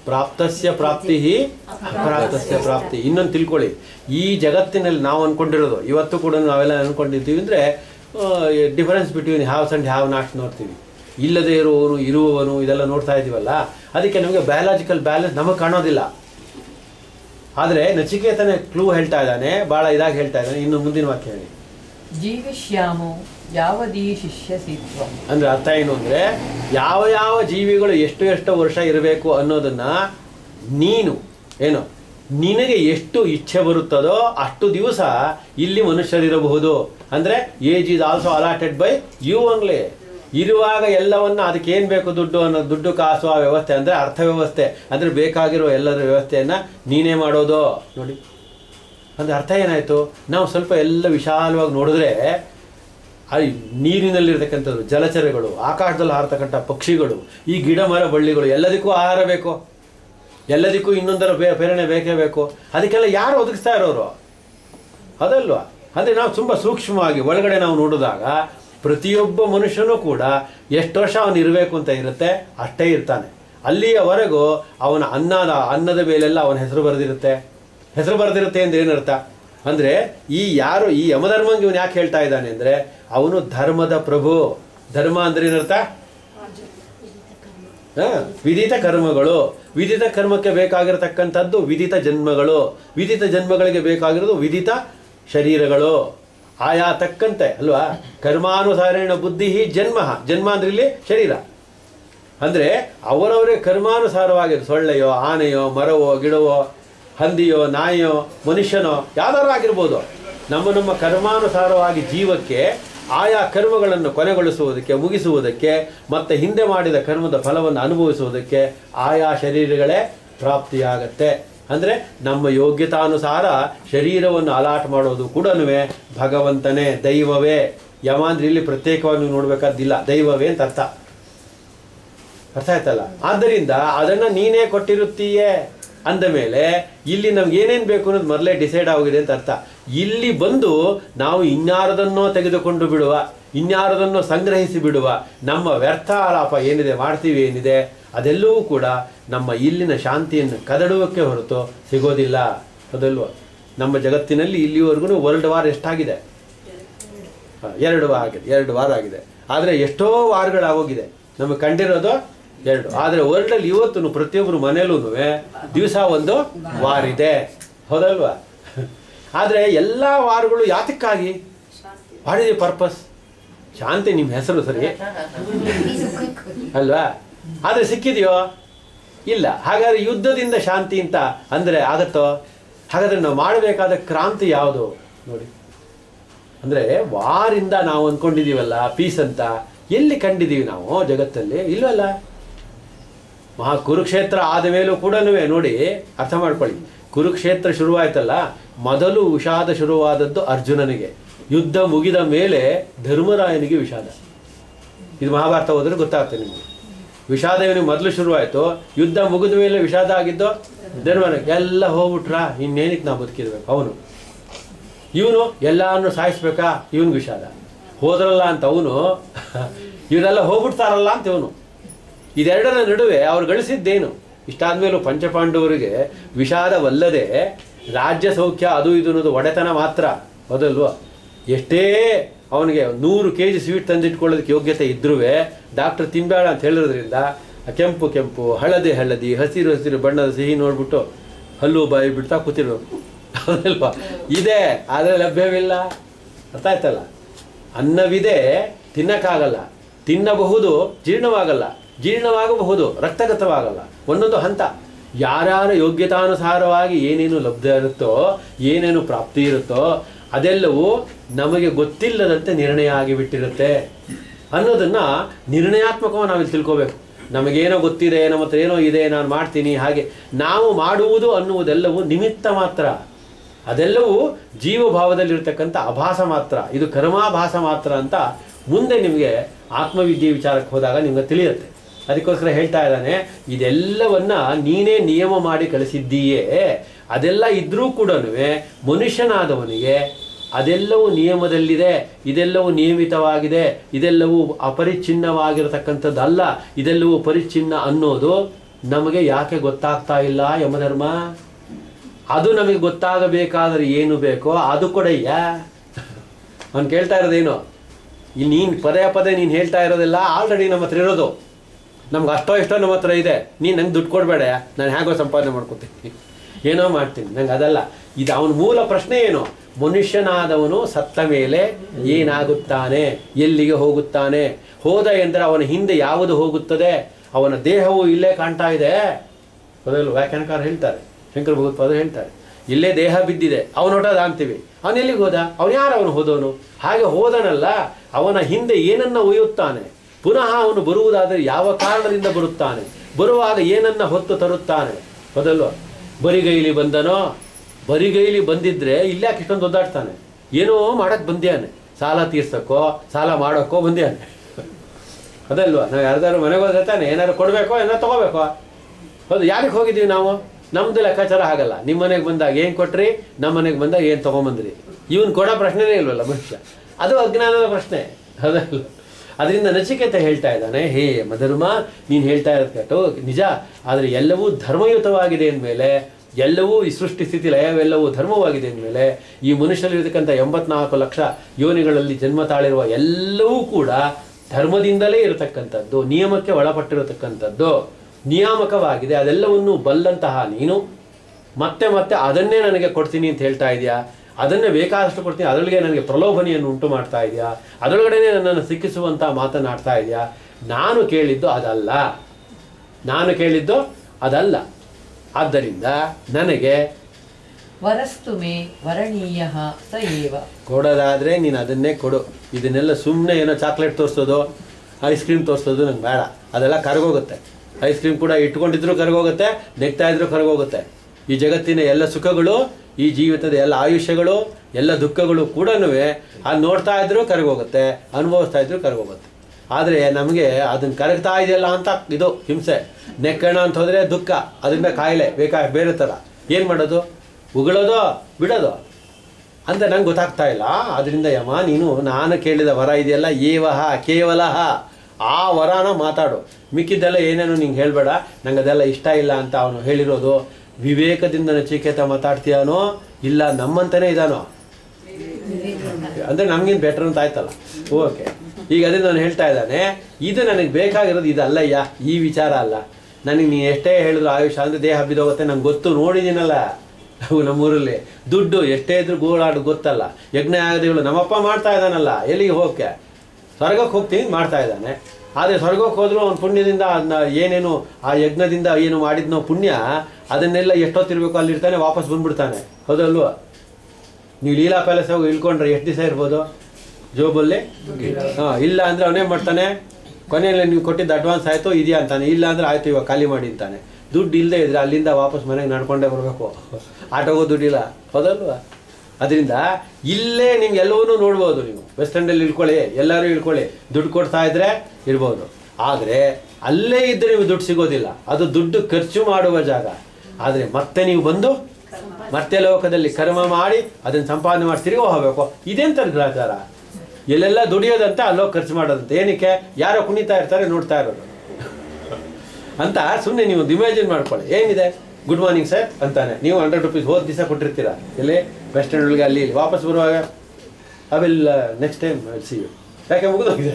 ಪ್ರಾಪ್ತಸ್ಯ ಪ್ರಾಪ್ತಿ ಅಪ್ರಾಪ್ತಸ್ಯ ಪ್ರಾಪ್ತಿ. ಇನ್ನೊಂದು ತಿಳ್ಕೊಳ್ಳಿ, ಈ ಜಗತ್ತಿನಲ್ಲಿ ನಾವು ಅಂದ್ಕೊಂಡಿರೋದು ಇವತ್ತು ಕೂಡ ನಾವೆಲ್ಲ ಅಂದ್ಕೊಂಡಿರ್ತೀವಿ ಅಂದರೆ difference between haves and have not ನೋಡ್ತೀವಿ. ಇಲ್ಲದೆ ಇರುವವನು ಇರುವವನು ಇದೆಲ್ಲ ನೋಡ್ತಾ ಇದ್ದೀವಲ್ಲ, ಅದಕ್ಕೆ ನಮಗೆ ಬಯಾಲಜಿಕಲ್ ಬ್ಯಾಲೆನ್ಸ್ ನಮಗೆ ಕಾಣೋದಿಲ್ಲ. ಆದರೆ ನಚಿಕೇತನೇ ಕ್ಲೂ ಹೇಳ್ತಾ ಇದ್ದಾನೆ, ಭಾಳ ಇದಾಗಿ ಹೇಳ್ತಾ ಇದ್ದಾನೆ. ಇನ್ನು ಮುಂದಿನ ವಾಕ್ಯ ಹೇಳಿ. ಜೀವಿಷ್ಯಾಮೋ ಯಾವದೀ ಶಿಷ್ಯಸಿತ್ವ. ಅಂದರೆ ಅರ್ಥ ಏನು ಅಂದರೆ, ಯಾವ ಯಾವ ಜೀವಿಗಳು ಎಷ್ಟು ಎಷ್ಟು ವರ್ಷ ಇರಬೇಕು ಅನ್ನೋದನ್ನು ನೀನು ಏನು ನಿನಗೆ ಎಷ್ಟು ಇಚ್ಛೆ ಬರುತ್ತದೋ ಅಷ್ಟು ದಿವಸ ಇಲ್ಲಿ ಮನುಷ್ಯರಿರಬಹುದು. ಅಂದರೆ age is also allotted by you only. ಇರುವಾಗ ಎಲ್ಲವನ್ನ ಅದಕ್ಕೆ ಏನು ಬೇಕು ದುಡ್ಡು ಅನ್ನೋ ದುಡ್ಡು ಕಾಸು ಆ ವ್ಯವಸ್ಥೆ ಅಂದರೆ ಅರ್ಥವ್ಯವಸ್ಥೆ, ಅಂದರೆ ಬೇಕಾಗಿರೋ ಎಲ್ಲರ ವ್ಯವಸ್ಥೆಯನ್ನು ನೀನೇ ಮಾಡೋದು. ನೋಡಿ ಅಂದರೆ ಅರ್ಥ ಏನಾಯಿತು, ನಾವು ಸ್ವಲ್ಪ ಎಲ್ಲ ವಿಶಾಲವಾಗಿ ನೋಡಿದ್ರೆ ನೀರಿನಲ್ಲಿರ್ತಕ್ಕಂಥದ್ದು ಜಲಚರಗಳು, ಆಕಾಶದಲ್ಲಿ ಹಾರತಕ್ಕಂಥ ಪಕ್ಷಿಗಳು, ಈ ಗಿಡ ಮರ ಬಳ್ಳಿಗಳು ಎಲ್ಲದಕ್ಕೂ ಆಹಾರ ಬೇಕು, ಎಲ್ಲದಕ್ಕೂ ಇನ್ನೊಂದರ ಪ್ರೇರಣೆ ಬೇಕೇ ಬೇಕು. ಅದಕ್ಕೆಲ್ಲ ಯಾರು ಒದಗಿಸ್ತಾ ಇರೋರು ಅದಲ್ವಾ? ಅಂದರೆ ನಾವು ತುಂಬ ಸೂಕ್ಷ್ಮವಾಗಿ ಒಳಗಡೆ ನಾವು ನೋಡಿದಾಗ ಪ್ರತಿಯೊಬ್ಬ ಮನುಷ್ಯನೂ ಕೂಡ ಎಷ್ಟು ವರ್ಷ ಅವನು ಇರಬೇಕು ಅಂತ ಇರುತ್ತೆ ಅಷ್ಟೇ ಇರ್ತಾನೆ. ಅಲ್ಲಿಯವರೆಗೂ ಅವನ ಅನ್ನದ ಮೇಲೆಲ್ಲ ಅವನ ಹೆಸರು ಬರೆದಿರುತ್ತೆ. ಹೆಸರು ಬರೆದಿರುತ್ತೆ ಅಂದರೆ ಏನರ್ಥ ಅಂದರೆ, ಈ ಯಾರು ಈ ಯಮಧರ್ಮಂಗೆ ಇವನು ಯಾಕೆ ಹೇಳ್ತಾ ಇದ್ದಾನೆ ಅಂದರೆ, ಅವನು ಧರ್ಮದ ಪ್ರಭು. ಧರ್ಮ ಅಂದರೆ ಏನರ್ಥ? ವಿದಿತ ಕರ್ಮಗಳು. ವಿದಿತ ಕರ್ಮಕ್ಕೆ ಬೇಕಾಗಿರತಕ್ಕಂಥದ್ದು ವಿದಿತ ಜನ್ಮಗಳು. ವಿದಿತ ಜನ್ಮಗಳಿಗೆ ಬೇಕಾಗಿರೋದು ವಿದಿತ ಶರೀರಗಳು. ಆಯಾ ತಕ್ಕಂತೆ ಅಲ್ವಾ? ಕರ್ಮಾನುಸಾರೇಣ ಬುದ್ಧಿ ಜನ್ಮ. ಜನ್ಮ ಅಂದ್ರೆ ಇಲ್ಲಿ ಶರೀರ. ಅಂದರೆ ಅವರವರೇ ಕರ್ಮಾನುಸಾರವಾಗಿ ಸೊಳ್ಳೆಯೋ ಆನೆಯೋ ಮರವೋ ಗಿಡವೋ ಹಂದಿಯೋ ನಾಯಿಯೋ ಮನುಷ್ಯನೋ ಯಾವ್ದಾರು ಆಗಿರ್ಬೋದು, ನಮ್ಮ ಕರ್ಮಾನುಸಾರವಾಗಿ ಜೀವಕ್ಕೆ ಆಯಾ ಕರ್ಮಗಳನ್ನು ಕೊನೆಗೊಳಿಸುವುದಕ್ಕೆ ಮುಗಿಸುವುದಕ್ಕೆ ಮತ್ತು ಹಿಂದೆ ಮಾಡಿದ ಕರ್ಮದ ಫಲವನ್ನು ಅನುಭವಿಸುವುದಕ್ಕೆ ಆಯಾ ಶರೀರಗಳೇ ಪ್ರಾಪ್ತಿಯಾಗತ್ತೆ. ಅಂದರೆ ನಮ್ಮ ಯೋಗ್ಯತಾನುಸಾರ ಶರೀರವನ್ನು ಅಲಾಟ್ ಮಾಡೋದು ಕೂಡ ಭಗವಂತನೇ, ದೈವವೇ. ಯಮ ಅಂದ್ರೆ ಇಲ್ಲಿ ಪ್ರತ್ಯೇಕವಾಗಿ ನೀವು ನೋಡಬೇಕಾದಿಲ್ಲ, ದೈವವೇ ಅಂತ ಅರ್ಥ. ಅರ್ಥ ಆಯ್ತಲ್ಲ? ಆದ್ದರಿಂದ ಅದನ್ನು ನೀನೇ ಕೊಟ್ಟಿರುತ್ತೀಯೇ ಅಂದ ಮೇಲೆ ಇಲ್ಲಿ ನಮ್ಗೆ ಏನೇನು ಬೇಕು ಅನ್ನೋದು ಮೊದಲೇ ಡಿಸೈಡ್ ಆಗಿದೆ ಅಂತ ಅರ್ಥ. ಇಲ್ಲಿ ಬಂದು ನಾವು ಇನ್ಯಾರದನ್ನೋ ತೆಗೆದುಕೊಂಡು ಬಿಡುವ, ಇನ್ಯಾರದನ್ನೋ ಸಂಗ್ರಹಿಸಿ ಬಿಡುವ ನಮ್ಮ ವ್ಯರ್ಥ ಆಲಾಪ ಏನಿದೆ ಮಾಡ್ತೀವಿ ಏನಿದೆ ಅದೆಲ್ಲವೂ ಕೂಡ ನಮ್ಮ ಇಲ್ಲಿನ ಶಾಂತಿಯನ್ನು ಕದಡುವಕ್ಕೆ ಹೊರತು ಸಿಗೋದಿಲ್ಲ. ಅದಲ್ವ? ನಮ್ಮ ಜಗತ್ತಿನಲ್ಲಿ ಇಲ್ಲಿವರೆಗೂ ವರ್ಲ್ಡ್ ವಾರ್ ಎಷ್ಟಾಗಿದೆ? 2 ವಾರ ಆಗಿದೆ. ಆದರೆ ಎಷ್ಟೋ ವಾರಗಳಾಗೋಗಿದೆ, ನಮಗೆ ಕಂಡಿರೋದು 2. ಆದರೆ ವರ್ಲ್ಡಲ್ಲಿ ಇವತ್ತು ಪ್ರತಿಯೊಬ್ಬರು ಮನೇಲೂ ದಿವಸ ಒಂದು ವಾರ್ ಇದೆ, ಹೌದಲ್ವಾ? ಆದರೆ ಎಲ್ಲ ವಾರಗಳು ಯಾತಕ್ಕಾಗಿ? What is the purpose? ಶಾಂತಿ ನಿಮ್ಮ ಹೆಸರು ಸರಿ ಅಲ್ವಾ? ಆದರೆ ಸಿಕ್ಕಿದೆಯೋ? ಇಲ್ಲ. ಹಾಗಾದ್ರೆ ಯುದ್ಧದಿಂದ ಶಾಂತಿ ಅಂತ ಅಂದರೆ ಆಗತ್ತೋ? ಹಾಗಾದರೆ ನಾವು ಮಾಡಬೇಕಾದ ಕ್ರಾಂತಿ ಯಾವುದು ನೋಡಿ. ಅಂದರೆ ವಾರಿಂದ ನಾವು ಅಂದ್ಕೊಂಡಿದ್ದೀವಲ್ಲ ಪೀಸ್ ಅಂತ, ಎಲ್ಲಿ ಕಂಡಿದ್ದೀವಿ ನಾವು ಜಗತ್ತಲ್ಲಿ? ಇಲ್ವಲ್ಲ. ಕುರುಕ್ಷೇತ್ರ ಆದ ಮೇಲೂ ಕೂಡ ನೋಡಿ, ಅರ್ಥ ಮಾಡ್ಕೊಳ್ಳಿ, ಕುರುಕ್ಷೇತ್ರ ಶುರುವಾಯ್ತಲ್ಲ, ಮೊದಲು ವಿಷಾದ ಶುರುವಾದದ್ದು ಅರ್ಜುನನಿಗೆ. ಯುದ್ಧ ಮುಗಿದ ಮೇಲೆ ಧರ್ಮರಾಯನಿಗೆ ವಿಷಾದ. ಇದು ಮಹಾಭಾರತ ಹೋದ್ರೆ ಗೊತ್ತಾಗ್ತದೆ ನಿಮಗೆ. ವಿಷಾದ ಇವನಿಗೆ ಮೊದಲು ಶುರುವಾಯಿತು, ಯುದ್ಧ ಮುಗಿದ ಮೇಲೆ ವಿಷಾದ ಆಗಿದ್ದು ಧರ್ಮನಿಗೆ. ಎಲ್ಲ ಹೋಗ್ಬಿಟ್ರ, ಇನ್ನೇನಕ್ಕೆ ನಾವು ಬದುಕಿರ್ಬೇಕು? ಇವನು ಎಲ್ಲಾನು ಸಾಯಿಸ್ಬೇಕಾ? ಇವನಿಗೆ ವಿಷಾದ. ಹೋದ್ರಲ್ಲ ಅಂತ ಅವನು, ಇವರೆಲ್ಲ ಹೋಗ್ಬಿಡ್ತಾರಲ್ಲ ಅಂತ ಇವನು. ಇದೆರಡರ ನಡುವೆ ಅವ್ರು ಗಳಿಸಿದ್ದೇನು? ಇಷ್ಟಾದ್ಮೇಲೂ ಪಂಚಪಾಂಡವರಿಗೆ ವಿಷಾದವಲ್ಲದೆ ರಾಜ್ಯ ಸೌಖ್ಯ ಅದು ಇದು ಅನ್ನೋದು ಒಡೆತನ ಮಾತ್ರ, ಹೌದಲ್ವ? ಎಷ್ಟೇ ಅವನಿಗೆ 100 kg ಸ್ವೀಟ್ ತಂದಿಟ್ಕೊಳ್ಳೋದಕ್ಕೆ ಯೋಗ್ಯತೆ ಇದ್ರೂ ಡಾಕ್ಟರ್ ತಿನ್ಬೇಡ ಅಂತ ಹೇಳಿರೋದ್ರಿಂದ ಕೆಂಪು ಕೆಂಪು, ಹಳದಿ ಹಳದಿ, ಹಸಿರು ಹಸಿರು ಬಣ್ಣದ ಸಿಹಿ ನೋಡ್ಬಿಟ್ಟು ಹಲ್ಲು ಬಾಯಿ ಬಿಡ್ತಾ ಕೂತಿರ್ಬೇಕು, ಹೌದಲ್ವಾ? ಇದೆ, ಆದರೆ ಲಭ್ಯವಿಲ್ಲ. ಅರ್ಥ ಆಯ್ತಲ್ಲ? ಅನ್ನವಿದೆ, ತಿನ್ನಕ್ಕಾಗಲ್ಲ. ತಿನ್ನಬಹುದು, ಜೀರ್ಣವಾಗಲ್ಲ. ಜೀರ್ಣವಾಗಬಹುದು, ರಕ್ತಗತವಾಗಲ್ಲ. ಒಂದೊಂದು ಹಂತ. ಯಾರ್ಯಾರ ಯೋಗ್ಯತಾನುಸಾರವಾಗಿ ಏನೇನು ಲಭ್ಯ ಇರುತ್ತೋ, ಏನೇನು ಪ್ರಾಪ್ತಿ ಇರುತ್ತೋ ಅದೆಲ್ಲವೂ ನಮಗೆ ಗೊತ್ತಿಲ್ಲದಂತೆ ನಿರ್ಣಯ ಆಗಿಬಿಟ್ಟಿರುತ್ತೆ ಅನ್ನೋದನ್ನು ನಿರ್ಣಯಾತ್ಮಕವಾಗಿ ನಾವಿಲ್ಲಿ ತಿಳ್ಕೋಬೇಕು. ನಮಗೇನೋ ಗೊತ್ತಿದೆ, ನಮ್ಮ ಹತ್ರ ಏನೋ ಇದೆ, ನಾನು ಮಾಡ್ತೀನಿ, ಹಾಗೆ ನಾವು ಮಾಡುವುದು ಅನ್ನುವುದೆಲ್ಲವೂ ನಿಮಿತ್ತ ಮಾತ್ರ. ಅದೆಲ್ಲವೂ ಜೀವಭಾವದಲ್ಲಿರ್ತಕ್ಕಂಥ ಆಭಾಸ ಮಾತ್ರ. ಇದು ಕರ್ಮಾಭಾಸ ಮಾತ್ರ ಅಂತ ಮುಂದೆ ನಿಮಗೆ ಆತ್ಮವಿದ್ಯೆ ವಿಚಾರಕ್ಕೆ ಹೋದಾಗ ನಿಮಗೆ ತಿಳಿಯುತ್ತೆ. ಅದಕ್ಕೋಸ್ಕರ ಹೇಳ್ತಾ ಇದ್ದಾನೆ, ಇದೆಲ್ಲವನ್ನ ನೀನೇ ನಿಯಮ ಮಾಡಿ ಕಳಿಸಿದ್ದೀಯೇ. ಅದೆಲ್ಲ ಇದ್ರೂ ಕೂಡ ಮನುಷ್ಯನಾದವನಿಗೆ ಅದೆಲ್ಲವೂ ನಿಯಮದಲ್ಲಿದೆ, ಇದೆಲ್ಲವೂ ನಿಯಮಿತವಾಗಿದೆ, ಇದೆಲ್ಲವೂ ಅಪರಿಚ್ಛಿನ್ನವಾಗಿರತಕ್ಕಂಥದ್ದಲ್ಲ. ಇದೆಲ್ಲವೂ ಪರಿಚ್ಛಿನ್ನ ಅನ್ನೋದು ನಮಗೆ ಯಾಕೆ ಗೊತ್ತಾಗ್ತಾ ಇಲ್ಲ ಯಮಧರ್ಮ? ಅದು ನಮಗೆ ಗೊತ್ತಾಗಬೇಕಾದ್ರೆ ಏನು ಬೇಕೋ ಅದು ಕೊಡಯ್ಯ. ಅವ್ನು ಕೇಳ್ತಾ ಇರೋದೇನು? ಇಲ್ಲಿ ನೀನು ಪದೇ ನೀನು ಹೇಳ್ತಾ ಇರೋದೆಲ್ಲ ಆಲ್ರೆಡಿ ನಮ್ಮ ಹತ್ರ ಇರೋದು. ನಮ್ಗೆ ಅಷ್ಟೋ ಇಷ್ಟೋ ನಮ್ಮ ಹತ್ರ ಇದೆ. ನೀನು ನಂಗೆ ದುಡ್ಡು ಕೊಡಬೇಡ, ನಾನು ಹೇಗೋ ಸಂಪಾದನೆ ಮಾಡ್ಕೊತೀನಿ, ಏನೋ ಮಾಡ್ತೀನಿ, ನಂಗೆ ಅದಲ್ಲ. ಇದು ಅವನ ಮೂಲ ಪ್ರಶ್ನೆ ಏನು? ಮನುಷ್ಯನಾದವನು ಸತ್ತ ಮೇಲೆ ಏನಾಗುತ್ತಾನೆ, ಎಲ್ಲಿಗೆ ಹೋಗುತ್ತಾನೆ? ಹೋದ ಎಂದರೆ ಅವನ ಹಿಂದೆ ಯಾವುದು ಹೋಗುತ್ತದೆ? ಅವನ ದೇಹವು ಇಲ್ಲೇ ಕಾಣ್ತಾ ಇದೆ. ಮೊದಲು ವ್ಯಾಖ್ಯಾನಕಾರ ಹೇಳ್ತಾರೆ, ಶಂಕರ ಭಗವತ್ಪಾದರು ಹೇಳ್ತಾರೆ, ಇಲ್ಲೇ ದೇಹ ಬಿದ್ದಿದೆ, ಅವನು ಹೊಟ್ಟದ ಅಂತೀವಿ. ಅವನು ಎಲ್ಲಿಗೆ ಹೋದ? ಅವನು ಯಾರು? ಅವನು ಹೋದವನು. ಹಾಗೆ ಹೋದನಲ್ಲ, ಅವನ ಹಿಂದೆ ಏನನ್ನ ಒಯ್ಯುತ್ತಾನೆ? ಪುನಃ ಅವನು ಬರುವುದಾದರೆ ಯಾವ ಕಾರಣದಿಂದ ಬರುತ್ತಾನೆ? ಬರುವಾಗ ಏನನ್ನ ಹೊತ್ತು ತರುತ್ತಾನೆ? ಮೊದಲು ಬರಿಗೈಲಿ ಬಂದನೋ? ಬರಿಗೈಲಿ ಬಂದಿದ್ರೆ ಇಲ್ಲಾಕೆ ಇಷ್ಟೊಂದು ಒದ್ದಾಡ್ತಾನೆ? ಏನೋ ಮಾಡಕ್ಕೆ ಬಂದ್ಯಾನೆ, ಸಾಲ ತೀರ್ಸಕ್ಕೋ ಸಾಲ ಮಾಡೋಕ್ಕೋ ಬಂದ್ಯಾನೆ. ಅದಲ್ವಾ? ನಾವು ಯಾರ್ದಾರು ಮನೆಗೆ ಹೋದ್ರೆ ತಾನೆ ಏನಾದ್ರು ಕೊಡಬೇಕೋ ಏನಾರು ತೊಗೋಬೇಕೋ. ಹೌದು, ಯಾರಿಗೆ ಹೋಗಿದ್ದೀವಿ ನಾವು? ನಮ್ಮದು ಲೆಕ್ಕಾಚಾರ ಆಗಲ್ಲ. ನಿಮ್ಮ ಮನೆಗೆ ಬಂದಾಗ ಏನು ಕೊಟ್ರಿ, ನಮ್ಮ ಮನೆಗೆ ಬಂದಾಗ ಏನು ತೊಗೊಂಬಂದ್ರಿ? ಇವನು ಕೊಡೋ ಪ್ರಶ್ನೆನೇ ಇಲ್ವಲ್ಲ ಮನುಷ್ಯ. ಅದು ಅಜ್ಞಾನದ ಪ್ರಶ್ನೆ, ಅದಲ್ಲ. ಅದರಿಂದ ನಚಿಕೇತ ಹೇಳ್ತಾ ಇದ್ದಾನೆ, ಹೇ ಮಧರ್ಮ, ನೀನು ಹೇಳ್ತಾ ಇರೋದು ಕೆಟ್ಟು ನಿಜ, ಆದರೆ ಎಲ್ಲವೂ ಧರ್ಮಯುತವಾಗಿದೆ ಅಂದಮೇಲೆ, ಎಲ್ಲವೂ ಈ ಸೃಷ್ಟಿ ಸ್ಥಿತಿ ಲಯವೆಲ್ಲವೂ ಧರ್ಮವಾಗಿದೆ ಅಂದಮೇಲೆ, ಈ ಮನುಷ್ಯರಲ್ಲಿರತಕ್ಕಂಥ 84 ಲಕ್ಷ ಯೋನಿಗಳಲ್ಲಿ ಜನ್ಮ ತಾಳಿರುವ ಎಲ್ಲವೂ ಕೂಡ ಧರ್ಮದಿಂದಲೇ ಇರತಕ್ಕಂಥದ್ದು, ನಿಯಮಕ್ಕೆ ಒಳಪಟ್ಟಿರತಕ್ಕಂಥದ್ದು, ನಿಯಾಮಕವಾಗಿದೆ. ಅದೆಲ್ಲವನ್ನು ಬಲ್ಲಂತಹ ನೀನು ಮತ್ತೆ ಅದನ್ನೇ ನನಗೆ ಕೊಡ್ತೀನಿ ಅಂತ ಹೇಳ್ತಾ ಇದೆಯಾ? ಅದನ್ನೇ ಬೇಕಾದಷ್ಟು ಕೊಡ್ತೀನಿ, ಅದರೊಳಗೆ ನನಗೆ ಪ್ರಲೋಭನೆಯನ್ನು ಉಂಟು ಮಾಡ್ತಾ ಇದೆಯಾ? ಅದರೊಳಗಡೆ ನನ್ನನ್ನು ಸಿಕ್ಕಿಸುವಂಥ ಮಾತನಾಡ್ತಾ ಇದೆಯಾ? ನಾನು ಕೇಳಿದ್ದು ಅದಲ್ಲ. ಆದ್ದರಿಂದ ನನಗೆ ವರಸ್ತು ಮೇ ವರಣೀಯ ಸ ಏವ. ಕೊಡೋದಾದರೆ ನೀನು ಅದನ್ನೇ ಕೊಡು. ಇದನ್ನೆಲ್ಲ ಸುಮ್ಮನೆ ಏನೋ ಚಾಕ್ಲೇಟ್ ತೋರಿಸೋದು, ಐಸ್ ಕ್ರೀಮ್ ತೋರಿಸೋದು ನಂಗೆ ಬೇಡ. ಅದೆಲ್ಲ ಕರಗೋಗುತ್ತೆ. ಐಸ್ ಕ್ರೀಮ್ ಕೂಡ ಇಟ್ಕೊಂಡಿದ್ರು ಕರಗೋಗುತ್ತೆ, ನೆಗ್ತಾ ಇದ್ರು ಕರಗೋಗುತ್ತೆ. ಈ ಜಗತ್ತಿನ ಎಲ್ಲ ಸುಖಗಳು, ಈ ಜೀವಿತದ ಎಲ್ಲ ಆಯುಷ್ಯಗಳು, ಎಲ್ಲ ದುಃಖಗಳು ಕೂಡ ಅದು ನೋಡ್ತಾ ಇದ್ರು ಕರಗೋಗುತ್ತೆ, ಅನುಭವಿಸ್ತಾ ಇದ್ರು ಕರಗೋಗುತ್ತೆ. ಆದರೆ ನಮಗೆ ಅದನ್ನು ಕರಗ್ತಾ ಇದೆಯಲ್ಲ ಅಂತ ಇದು ಹಿಂಸೆ. ನೆಕ್ಕಣ ಅಂತ ಹೋದರೆ ದುಃಖ, ಅದರಿಂದ ಕಾಯಿಲೆ ಬೇರೆ ಥರ. ಏನು ಮಾಡೋದು? ಉಗಳೋದು ಬಿಡೋದು ಅಂತ ನಂಗೆ ಗೊತ್ತಾಗ್ತಾ ಇಲ್ಲ. ಅದರಿಂದ ಯಮ, ನೀನು ನಾನು ಕೇಳಿದ ವರ ಇದೆಯಲ್ಲ, ಏವಹ ಕೇವಲ ಆ ವರನ ಮಾತಾಡು. ಮಿಕ್ಕಿದ್ದೆಲ್ಲ ಏನೇನು ನಿಂಗೆ ಹೇಳಬೇಡ, ನಂಗೆ ಅದೆಲ್ಲ ಇಷ್ಟ ಇಲ್ಲ ಅಂತ ಅವನು ಹೇಳಿರೋದು. ವಿವೇಕದಿಂದ ನಚಿಕೇತ ಮಾತಾಡ್ತೀಯಾನೋ ಇಲ್ಲ ನಮ್ಮಂತನೇ ಇದಾನೋ? ಅಂದರೆ ನಮಗಿನ್ ಬೆಟ್ರ್ ಅಂತ ಆಯ್ತಲ್ಲ. ಓಕೆ, ಈಗ ಅದರಿಂದ ನಾನು ಹೇಳ್ತಾ ಇದ್ದಾನೆ, ಇದು ನನಗೆ ಬೇಕಾಗಿರೋದು ಇದಲ್ಲಯ್ಯ, ಈ ವಿಚಾರ ಅಲ್ಲ. ನನಗೆ ನೀನು ಎಷ್ಟೇ ಹೇಳಿದ್ರು ಆಯುಷ್ಯ ಅಂದರೆ ದೇಹ ಬಿದ್ದೋಗುತ್ತೆ, ನಂಗೆ ಗೊತ್ತು, ನೋಡಿದ್ದೀನಲ್ಲ ನಮ್ಮೂರಲ್ಲಿ. ದುಡ್ಡು ಎಷ್ಟೇ ಇದ್ರು ಗೋಳಾಡು ಗೊತ್ತಲ್ಲ. ಯಜ್ಞ ಯಾಗದಿಗಳು ನಮ್ಮಪ್ಪ ಮಾಡ್ತಾ ಇದ್ದಾನಲ್ಲ, ಎಲ್ಲಿಗೆ ಹೋಗಕ್ಕೆ? ಸ್ವರ್ಗಕ್ಕೆ ಹೋಗ್ತೀನಿ ಮಾಡ್ತಾ ಇದ್ದಾನೆ. ಆದರೆ ಸ್ವರ್ಗಕ್ಕೆ ಹೋದರೂ ಅವ್ನ ಪುಣ್ಯದಿಂದ ಅದನ್ನ ಏನೇನು ಆ ಯಜ್ಞದಿಂದ ಏನು ಮಾಡಿದ್ನೋ ಪುಣ್ಯ, ಅದನ್ನೆಲ್ಲ ಎಷ್ಟೊತ್ತಿರಬೇಕು ಅಲ್ಲಿರ್ತಾನೆ, ವಾಪಸ್ ಬಂದ್ಬಿಡ್ತಾನೆ. ಹೌದಲ್ವ? ನೀವು ಲೀಲಾ ಪ್ಯಾಲೇಸ್ ಹೋಗಿ ಇಳ್ಕೊಂಡ್ರೆ ಎಷ್ಟು ದಿವಸ ಇರ್ಬೋದು ಜೋಬಲ್ಲಿ? ಇಲ್ಲ ಅಂದರೆ ಅವನೇನು ಮಾಡ್ತಾನೆ, ಕೊನೆಯಲ್ಲಿ ನೀವು ಕೊಟ್ಟಿದ್ದು ಅಡ್ವಾನ್ಸ್ ಆಯಿತು ಇದೆಯಾ ಅಂತಾನೆ. ಇಲ್ಲ ಅಂದರೆ ಆಯಿತು ಇವಾಗ ಖಾಲಿ ಮಾಡಿ ಅಂತಾನೆ. ದುಡ್ಡು ಇಲ್ಲದೆ ಇದ್ರೆ ಅಲ್ಲಿಂದ ವಾಪಸ್ ಮನೆಗೆ ನಡ್ಕೊಂಡೇ ಬರಬೇಕು, ಆಟೋಗೋ ದುಡ್ಡಿಲ್ಲ. ಹೌದಲ್ವ? ಅದರಿಂದ ಇಲ್ಲೇ ನಿಮ್ಗೆ ಎಲ್ಲವನ್ನೂ ನೋಡ್ಬೋದು. ನೀವು ವೆಸ್ಟ್ ಎಂಡಲ್ಲಿ ಇಳ್ಕೊಳ್ಳಿ, ಎಲ್ಲರೂ ಇಳ್ಕೊಳ್ಳಿ, ದುಡ್ಡು ಕೊಡ್ತಾ ಇದ್ರೆ ಇರ್ಬೋದು. ಆದರೆ ಅಲ್ಲೇ ಇದ್ದರೆ ನೀವು ದುಡ್ಡು ಸಿಗೋದಿಲ್ಲ, ಅದು ದುಡ್ಡು ಖರ್ಚು ಮಾಡುವ ಜಾಗ. ಆದರೆ ಮತ್ತೆ ನೀವು ಬಂದು ಮತ್ತೆ ಲೋಕದಲ್ಲಿ ಕರ್ಮ ಮಾಡಿ ಅದನ್ನು ಸಂಪಾದನೆ ಮಾಡಿ ತಿರುಗಿ ಹೋಗಬೇಕು. ಇದೆಂತ ಗ್ರಹಚಾರ? ಎಲ್ಲೆಲ್ಲ ದುಡಿಯೋದಂತೆ ಅಲ್ಲೋಗಿ ಖರ್ಚು ಮಾಡೋದಂತೆ. ಏನಕ್ಕೆ? ಯಾರೋ ಕುಣಿತಾ ಇರ್ತಾರೆ, ನೋಡ್ತಾ ಇರೋದು ಅಂತ ಸುಮ್ಮನೆ ನೀವು ಇಮ್ಯಾಜಿನ್ ಮಾಡ್ಕೊಳ್ಳಿ. ಏನಿದೆ, ಗುಡ್ ಮಾರ್ನಿಂಗ್ ಸರ್ ಅಂತಾನೆ, ನೀವು 100 ರೂಪೀಸ್ ಹೋದ ದಿವಸ ಕೊಟ್ಟಿರ್ತೀರ, ಎಲ್ಲಿ ವೆಸ್ಟ್ ಎಂಡ್ ಒಳಗೆ ಅಲ್ಲಿ ವಾಪಸ್ ಬರುವಾಗ I will next time see you, ಯಾಕೆ ಮುಗಿದೋಗಿದೆ.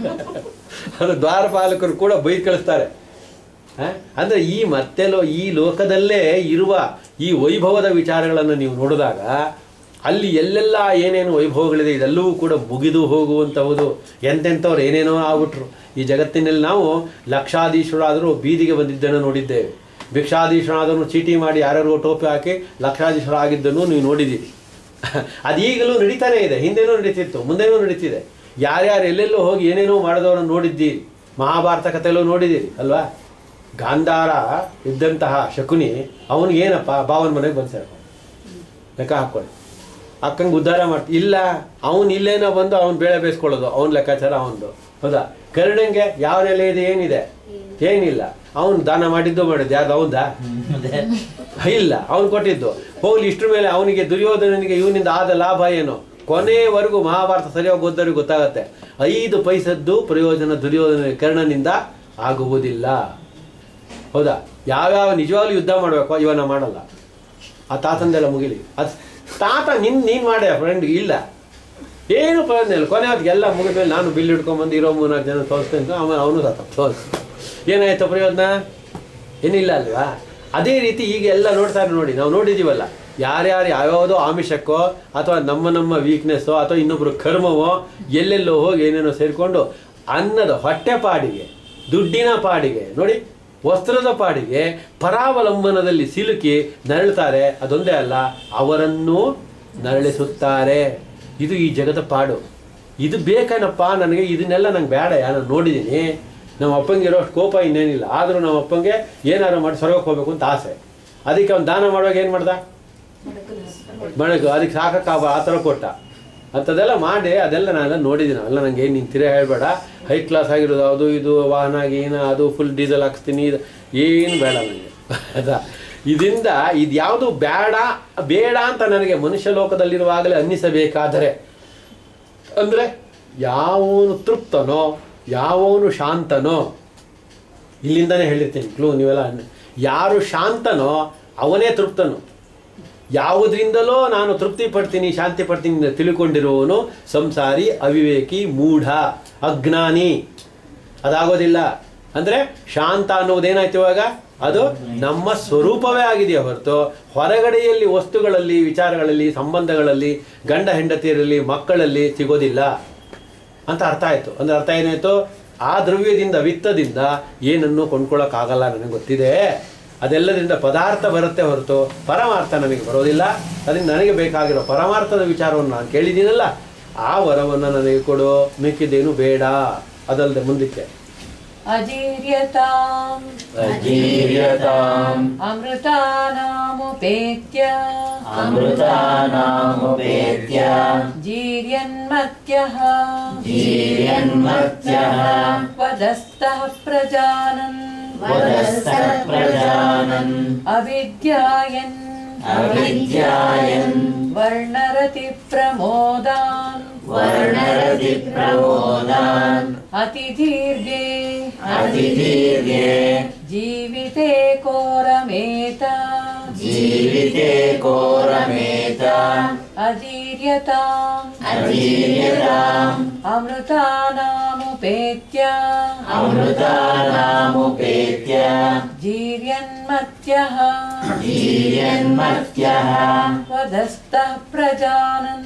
ಅದು ದ್ವಾರಪಾಲಕರು ಕೂಡ ಬೈದು ಕಳಿಸ್ತಾರೆ. ಅಂದರೆ ಈ ಲೋಕದಲ್ಲೇ ಇರುವ ಈ ವೈಭವದ ವಿಚಾರಗಳನ್ನು ನೀವು ನೋಡಿದಾಗ ಅಲ್ಲಿ ಎಲ್ಲೆಲ್ಲ ಏನೇನು ವೈಭವಗಳಿದೆ ಇದೆಲ್ಲವೂ ಕೂಡ ಮುಗಿದು ಹೋಗುವಂಥವುದು. ಎಂತೆಂಥವ್ರು ಏನೇನೋ ಆಗ್ಬಿಟ್ರು. ಈ ಜಗತ್ತಿನಲ್ಲಿ ನಾವು ಲಕ್ಷಾಧೀಶರಾದರೂ ಬೀದಿಗೆ ಬಂದಿದ್ದನ್ನು ನೋಡಿದ್ದೇವೆ. ಭಿಕ್ಷಾಧೀಶರಾದನ್ನು ಚೀಟಿ ಮಾಡಿ ಯಾರ್ಯಾರಿಗೂ ಟೋಪಿ ಹಾಕಿ ಲಕ್ಷಾಧೀಶರ ಆಗಿದ್ದನ್ನು ನೀವು ನೋಡಿದ್ದೀರಿ. ಅದೀಗಲೂ ನಡೀತಾನೆ ಇದೆ, ಹಿಂದೆನೂ ನಡೀತಿತ್ತು, ಮುಂದೆನೂ ನಡೀತಿದೆ. ಯಾರ್ಯಾರು ಎಲ್ಲೆಲ್ಲೋ ಹೋಗಿ ಏನೇನೋ ಮಾಡಿದವರನ್ನು ನೋಡಿದ್ದೀರಿ. ಮಹಾಭಾರತ ಕಥೆಯಲ್ಲೂ ನೋಡಿದ್ದೀರಿ ಅಲ್ವಾ? ಗಾಂಧಾರ ಇದ್ದಂತಹ ಶಕುನಿ ಅವನಿಗೇನಪ್ಪ ಭಾವನ ಮನೆಗೆ ಬಂದು ಸೇರ್ಕೊಂಡು ಲೆಕ್ಕ ಹಾಕ್ಕೊಳ್ಳಿ, ಅಕ್ಕಂಗೆ ಉದ್ಧಾರ ಮಾಡ್ತಿ. ಇಲ್ಲ, ಅವನು ಇಲ್ಲೇನೋ ಬಂದು ಅವ್ನು ಬೇಳೆ ಬೇಯಿಸ್ಕೊಳ್ಳೋದು, ಅವ್ನ ಲೆಕ್ಕಾಚಾರ ಅವನದು. ಹೌದಾ? ಕರ್ಣಂಗೆ ಯಾವ ನೆಲೆ ಇದೆ, ಏನಿದೆ? ಏನಿಲ್ಲ. ಅವನು ದಾನ ಮಾಡಿದ್ದು ಯಾರ್ದು ಅವಂದಾ? ಇಲ್ಲ, ಅವನು ಕೊಟ್ಟಿದ್ದು. ಹೋಗ್ಲಿ, ಇಷ್ಟ್ರ ಮೇಲೆ ಅವನಿಗೆ ದುರ್ಯೋಧನನಿಗೆ ಇವನಿಂದ ಆದ ಲಾಭ ಏನು? ಕೊನೆಯವರೆಗೂ ಮಹಾಭಾರತ ಸರಿಯಾಗಿ ಓದೋರಿಗೆ ಗೊತ್ತಾಗತ್ತೆ. 5 ಪೈಸದ್ದು ಪ್ರಯೋಜನ ದುರ್ಯೋಧನ ಕರ್ಣನಿಂದ ಆಗುವುದಿಲ್ಲ. ಹೌದಾ? ಯಾವ್ಯಾವ ನಿಜವಾಗ್ಲೂ ಯುದ್ಧ ಮಾಡಬೇಕು ಇವನ ಮಾಡಲ್ಲ. ಆ ತಾತಂದೆಲ್ಲ ಮುಗಿಲಿ. ಅದು ತಾತ ನೀನು ಮಾಡೇ ಫ್ರೆಂಡ್ ಇಲ್ಲ, ಏನು ಪ್ರಯೋಜನ ಇಲ್ಲ. ಕೊನೆ ಹೊತ್ತಿಗೆ ಎಲ್ಲ ಮುಗಿದ ಮೇಲೆ ನಾನು ಬಿಲ್ ಹಿಡ್ಕೊಂಬಂದು ಇರೋ 3-4 ಜನ ತೋರಿಸ್ತೇನೆ, ಆಮೇಲೆ ಅವನು ತೋರಿಸ್ ಏನಾಯ್ತು ಪ್ರಯೋಜನ? ಏನಿಲ್ಲ ಅಲ್ವಾ? ಅದೇ ರೀತಿ ಈಗ ಎಲ್ಲ ನೋಡ್ತಾರೆ ನೋಡಿ, ನಾವು ನೋಡಿದ್ದೀವಲ್ಲ, ಯಾರ್ಯಾರು ಯಾವ್ಯಾವುದೋ ಆಮಿಷಕ್ಕೋ ಅಥವಾ ನಮ್ಮ ವೀಕ್ನೆಸ್ಸೋ ಅಥವಾ ಇನ್ನೊಬ್ರು ಕರ್ಮವೋ ಎಲ್ಲೆಲ್ಲೋ ಹೋಗಿ ಏನೇನೋ ಸೇರಿಕೊಂಡು ಅನ್ನದ ಹೊಟ್ಟೆ ಪಾಡಿಗೆ, ದುಡ್ಡಿನ ಪಾಡಿಗೆ, ನೋಡಿ ವಸ್ತ್ರದ ಪಾಡಿಗೆ ಪರಾವಲಂಬನದಲ್ಲಿ ಸಿಲುಕಿ ನರಳುತ್ತಾರೆ. ಅದೊಂದೇ ಅಲ್ಲ, ಅವರನ್ನು ನರಳಿಸುತ್ತಾರೆ. ಇದು ಈ ಜಗದ ಪಾಡು. ಇದು ಬೇಕೇನಪ್ಪ ನನಗೆ, ಇದನ್ನೆಲ್ಲ ನಂಗೆ ಬೇಡ, ನಾನು ನೋಡಿದ್ದೀನಿ. ನಮ್ಮ ಅಪ್ಪಂಗೆ ಇರೋಷ್ಟು ಕೋಪ ಇನ್ನೇನಿಲ್ಲ, ಆದರೂ ನಮ್ಮ ಅಪ್ಪಂಗೆ ಏನಾರು ಮಾಡಿ ಸ್ವರ್ಗಕ್ಕೆ ಹೋಗ್ಬೇಕು ಅಂತ ಆಸೆ. ಅದಕ್ಕೆ ಅವ್ನು ದಾನ ಮಾಡುವಾಗ ಏನು ಮಾಡ್ದ? ಬಣಕು. ಅದಕ್ಕೆ ಸಾಕಾಗ ಆ ಥರ ಕೊಟ್ಟ. ಅಂಥದ್ದೆಲ್ಲ ಮಾಡಿ ಅದೆಲ್ಲ ನಾನೆಲ್ಲ ನೋಡಿದ್ದೀನಿ. ಅವೆಲ್ಲ ನನಗೆ ಏನು ನೀನು ತಿರೇ ಹೇಳಬೇಡ, ಹೈ ಕ್ಲಾಸ್ ಆಗಿರೋದು ಅದು ಇದು ವಾಹನ ಗೀನ ಅದು ಫುಲ್ ಡೀಸೆಲ್ ಹಾಕ್ಸ್ತೀನಿ, ಇದು ಏನು ಬೇಡ ನನಗೆ ಆಯಿತಾ. ಇದರಿಂದ ಇದು ಯಾವುದು ಬೇಡ ಅಂತ ನನಗೆ ಮನುಷ್ಯ ಲೋಕದಲ್ಲಿರುವಾಗಲೇ ಅನ್ನಿಸಬೇಕಾದರೆ, ಅಂದರೆ ಯಾವನು ತೃಪ್ತನೋ ಯಾವನು ಶಾಂತನೋ, ಇಲ್ಲಿಂದನೇ ಹೇಳಿರ್ತೀನಿ ಕ್ಲೂ ನೀವೆಲ್ಲ, ಯಾರು ಶಾಂತನೋ ಅವನೇ ತೃಪ್ತನು. ಯಾವುದರಿಂದಲೋ ನಾನು ತೃಪ್ತಿ ಪಡ್ತೀನಿ ಶಾಂತಿ ಪಡ್ತೀನಿ ತಿಳ್ಕೊಂಡಿರುವವನು ಸಂಸಾರಿ, ಅವಿವೇಕಿ, ಮೂಢ, ಅಜ್ಞಾನಿ. ಅದಾಗೋದಿಲ್ಲ. ಅಂದರೆ ಶಾಂತ ಅನ್ನೋದೇನಾಯ್ತು ಇವಾಗ? ಅದು ನಮ್ಮ ಸ್ವರೂಪವೇ ಆಗಿದೆಯಾ ಹೊರತು ಹೊರಗಡೆಯಲ್ಲಿ ವಸ್ತುಗಳಲ್ಲಿ, ವಿಚಾರಗಳಲ್ಲಿ, ಸಂಬಂಧಗಳಲ್ಲಿ, ಗಂಡ ಹೆಂಡತಿಯರಲ್ಲಿ, ಮಕ್ಕಳಲ್ಲಿ ಸಿಗೋದಿಲ್ಲ ಅಂತ ಅರ್ಥ ಆಯಿತು. ಅಂದರೆ ಅರ್ಥ ಏನಾಯಿತು? ಆ ದ್ರವ್ಯದಿಂದ, ವಿತ್ತದಿಂದ ಏನನ್ನು ಕೊಂಡ್ಕೊಳ್ಳೋಕ್ಕಾಗಲ್ಲ, ನನಗೆ ಗೊತ್ತಿದೆ. ಅದೆಲ್ಲದರಿಂದ ಪದಾರ್ಥ ಬರುತ್ತೆ ಹೊರತು ಪರಮಾರ್ಥ ನನಗೆ ಬರೋದಿಲ್ಲ. ಅದರಿಂದ ನನಗೆ ಬೇಕಾಗಿರೋ ಪರಮಾರ್ಥದ ವಿಚಾರವನ್ನು ನಾನು ಕೇಳಿದ್ದೀನಲ್ಲ, ಆ ವರವನ್ನು ನನಗೆ ಕೊಡು, ಮಿಕ್ಕಿದ್ದೇನು ಬೇಡ. ಅದಲ್ಲದೆ ಮುಂದಕ್ಕೆ ಅಜೀರ್ಯತಾಂ ಅಮೃತಾನಾಮುಪೇತ್ಯ ಜೀರ್ಯನ್ಮತ್ಯಃ ವದಸ್ತಃ ಪ್ರಜಾನನ್ ಅವಿದ್ಯಾಯನ್ ವರ್ಣರತಿ ಪ್ರಮೋದಾನ್ ಅತಿದೀರ್ಘೆ ಜೀವಿತೆ ಕೋರಮೇತ ಅಜೀರ್ಯತಾಂ ಅಮೃತಾನಾಮುಪೇತ್ಯ ಜೀರ್ಯನ್ಮತ್ಯಃ ವದಸ್ತಃ ಪ್ರಜಾನನ್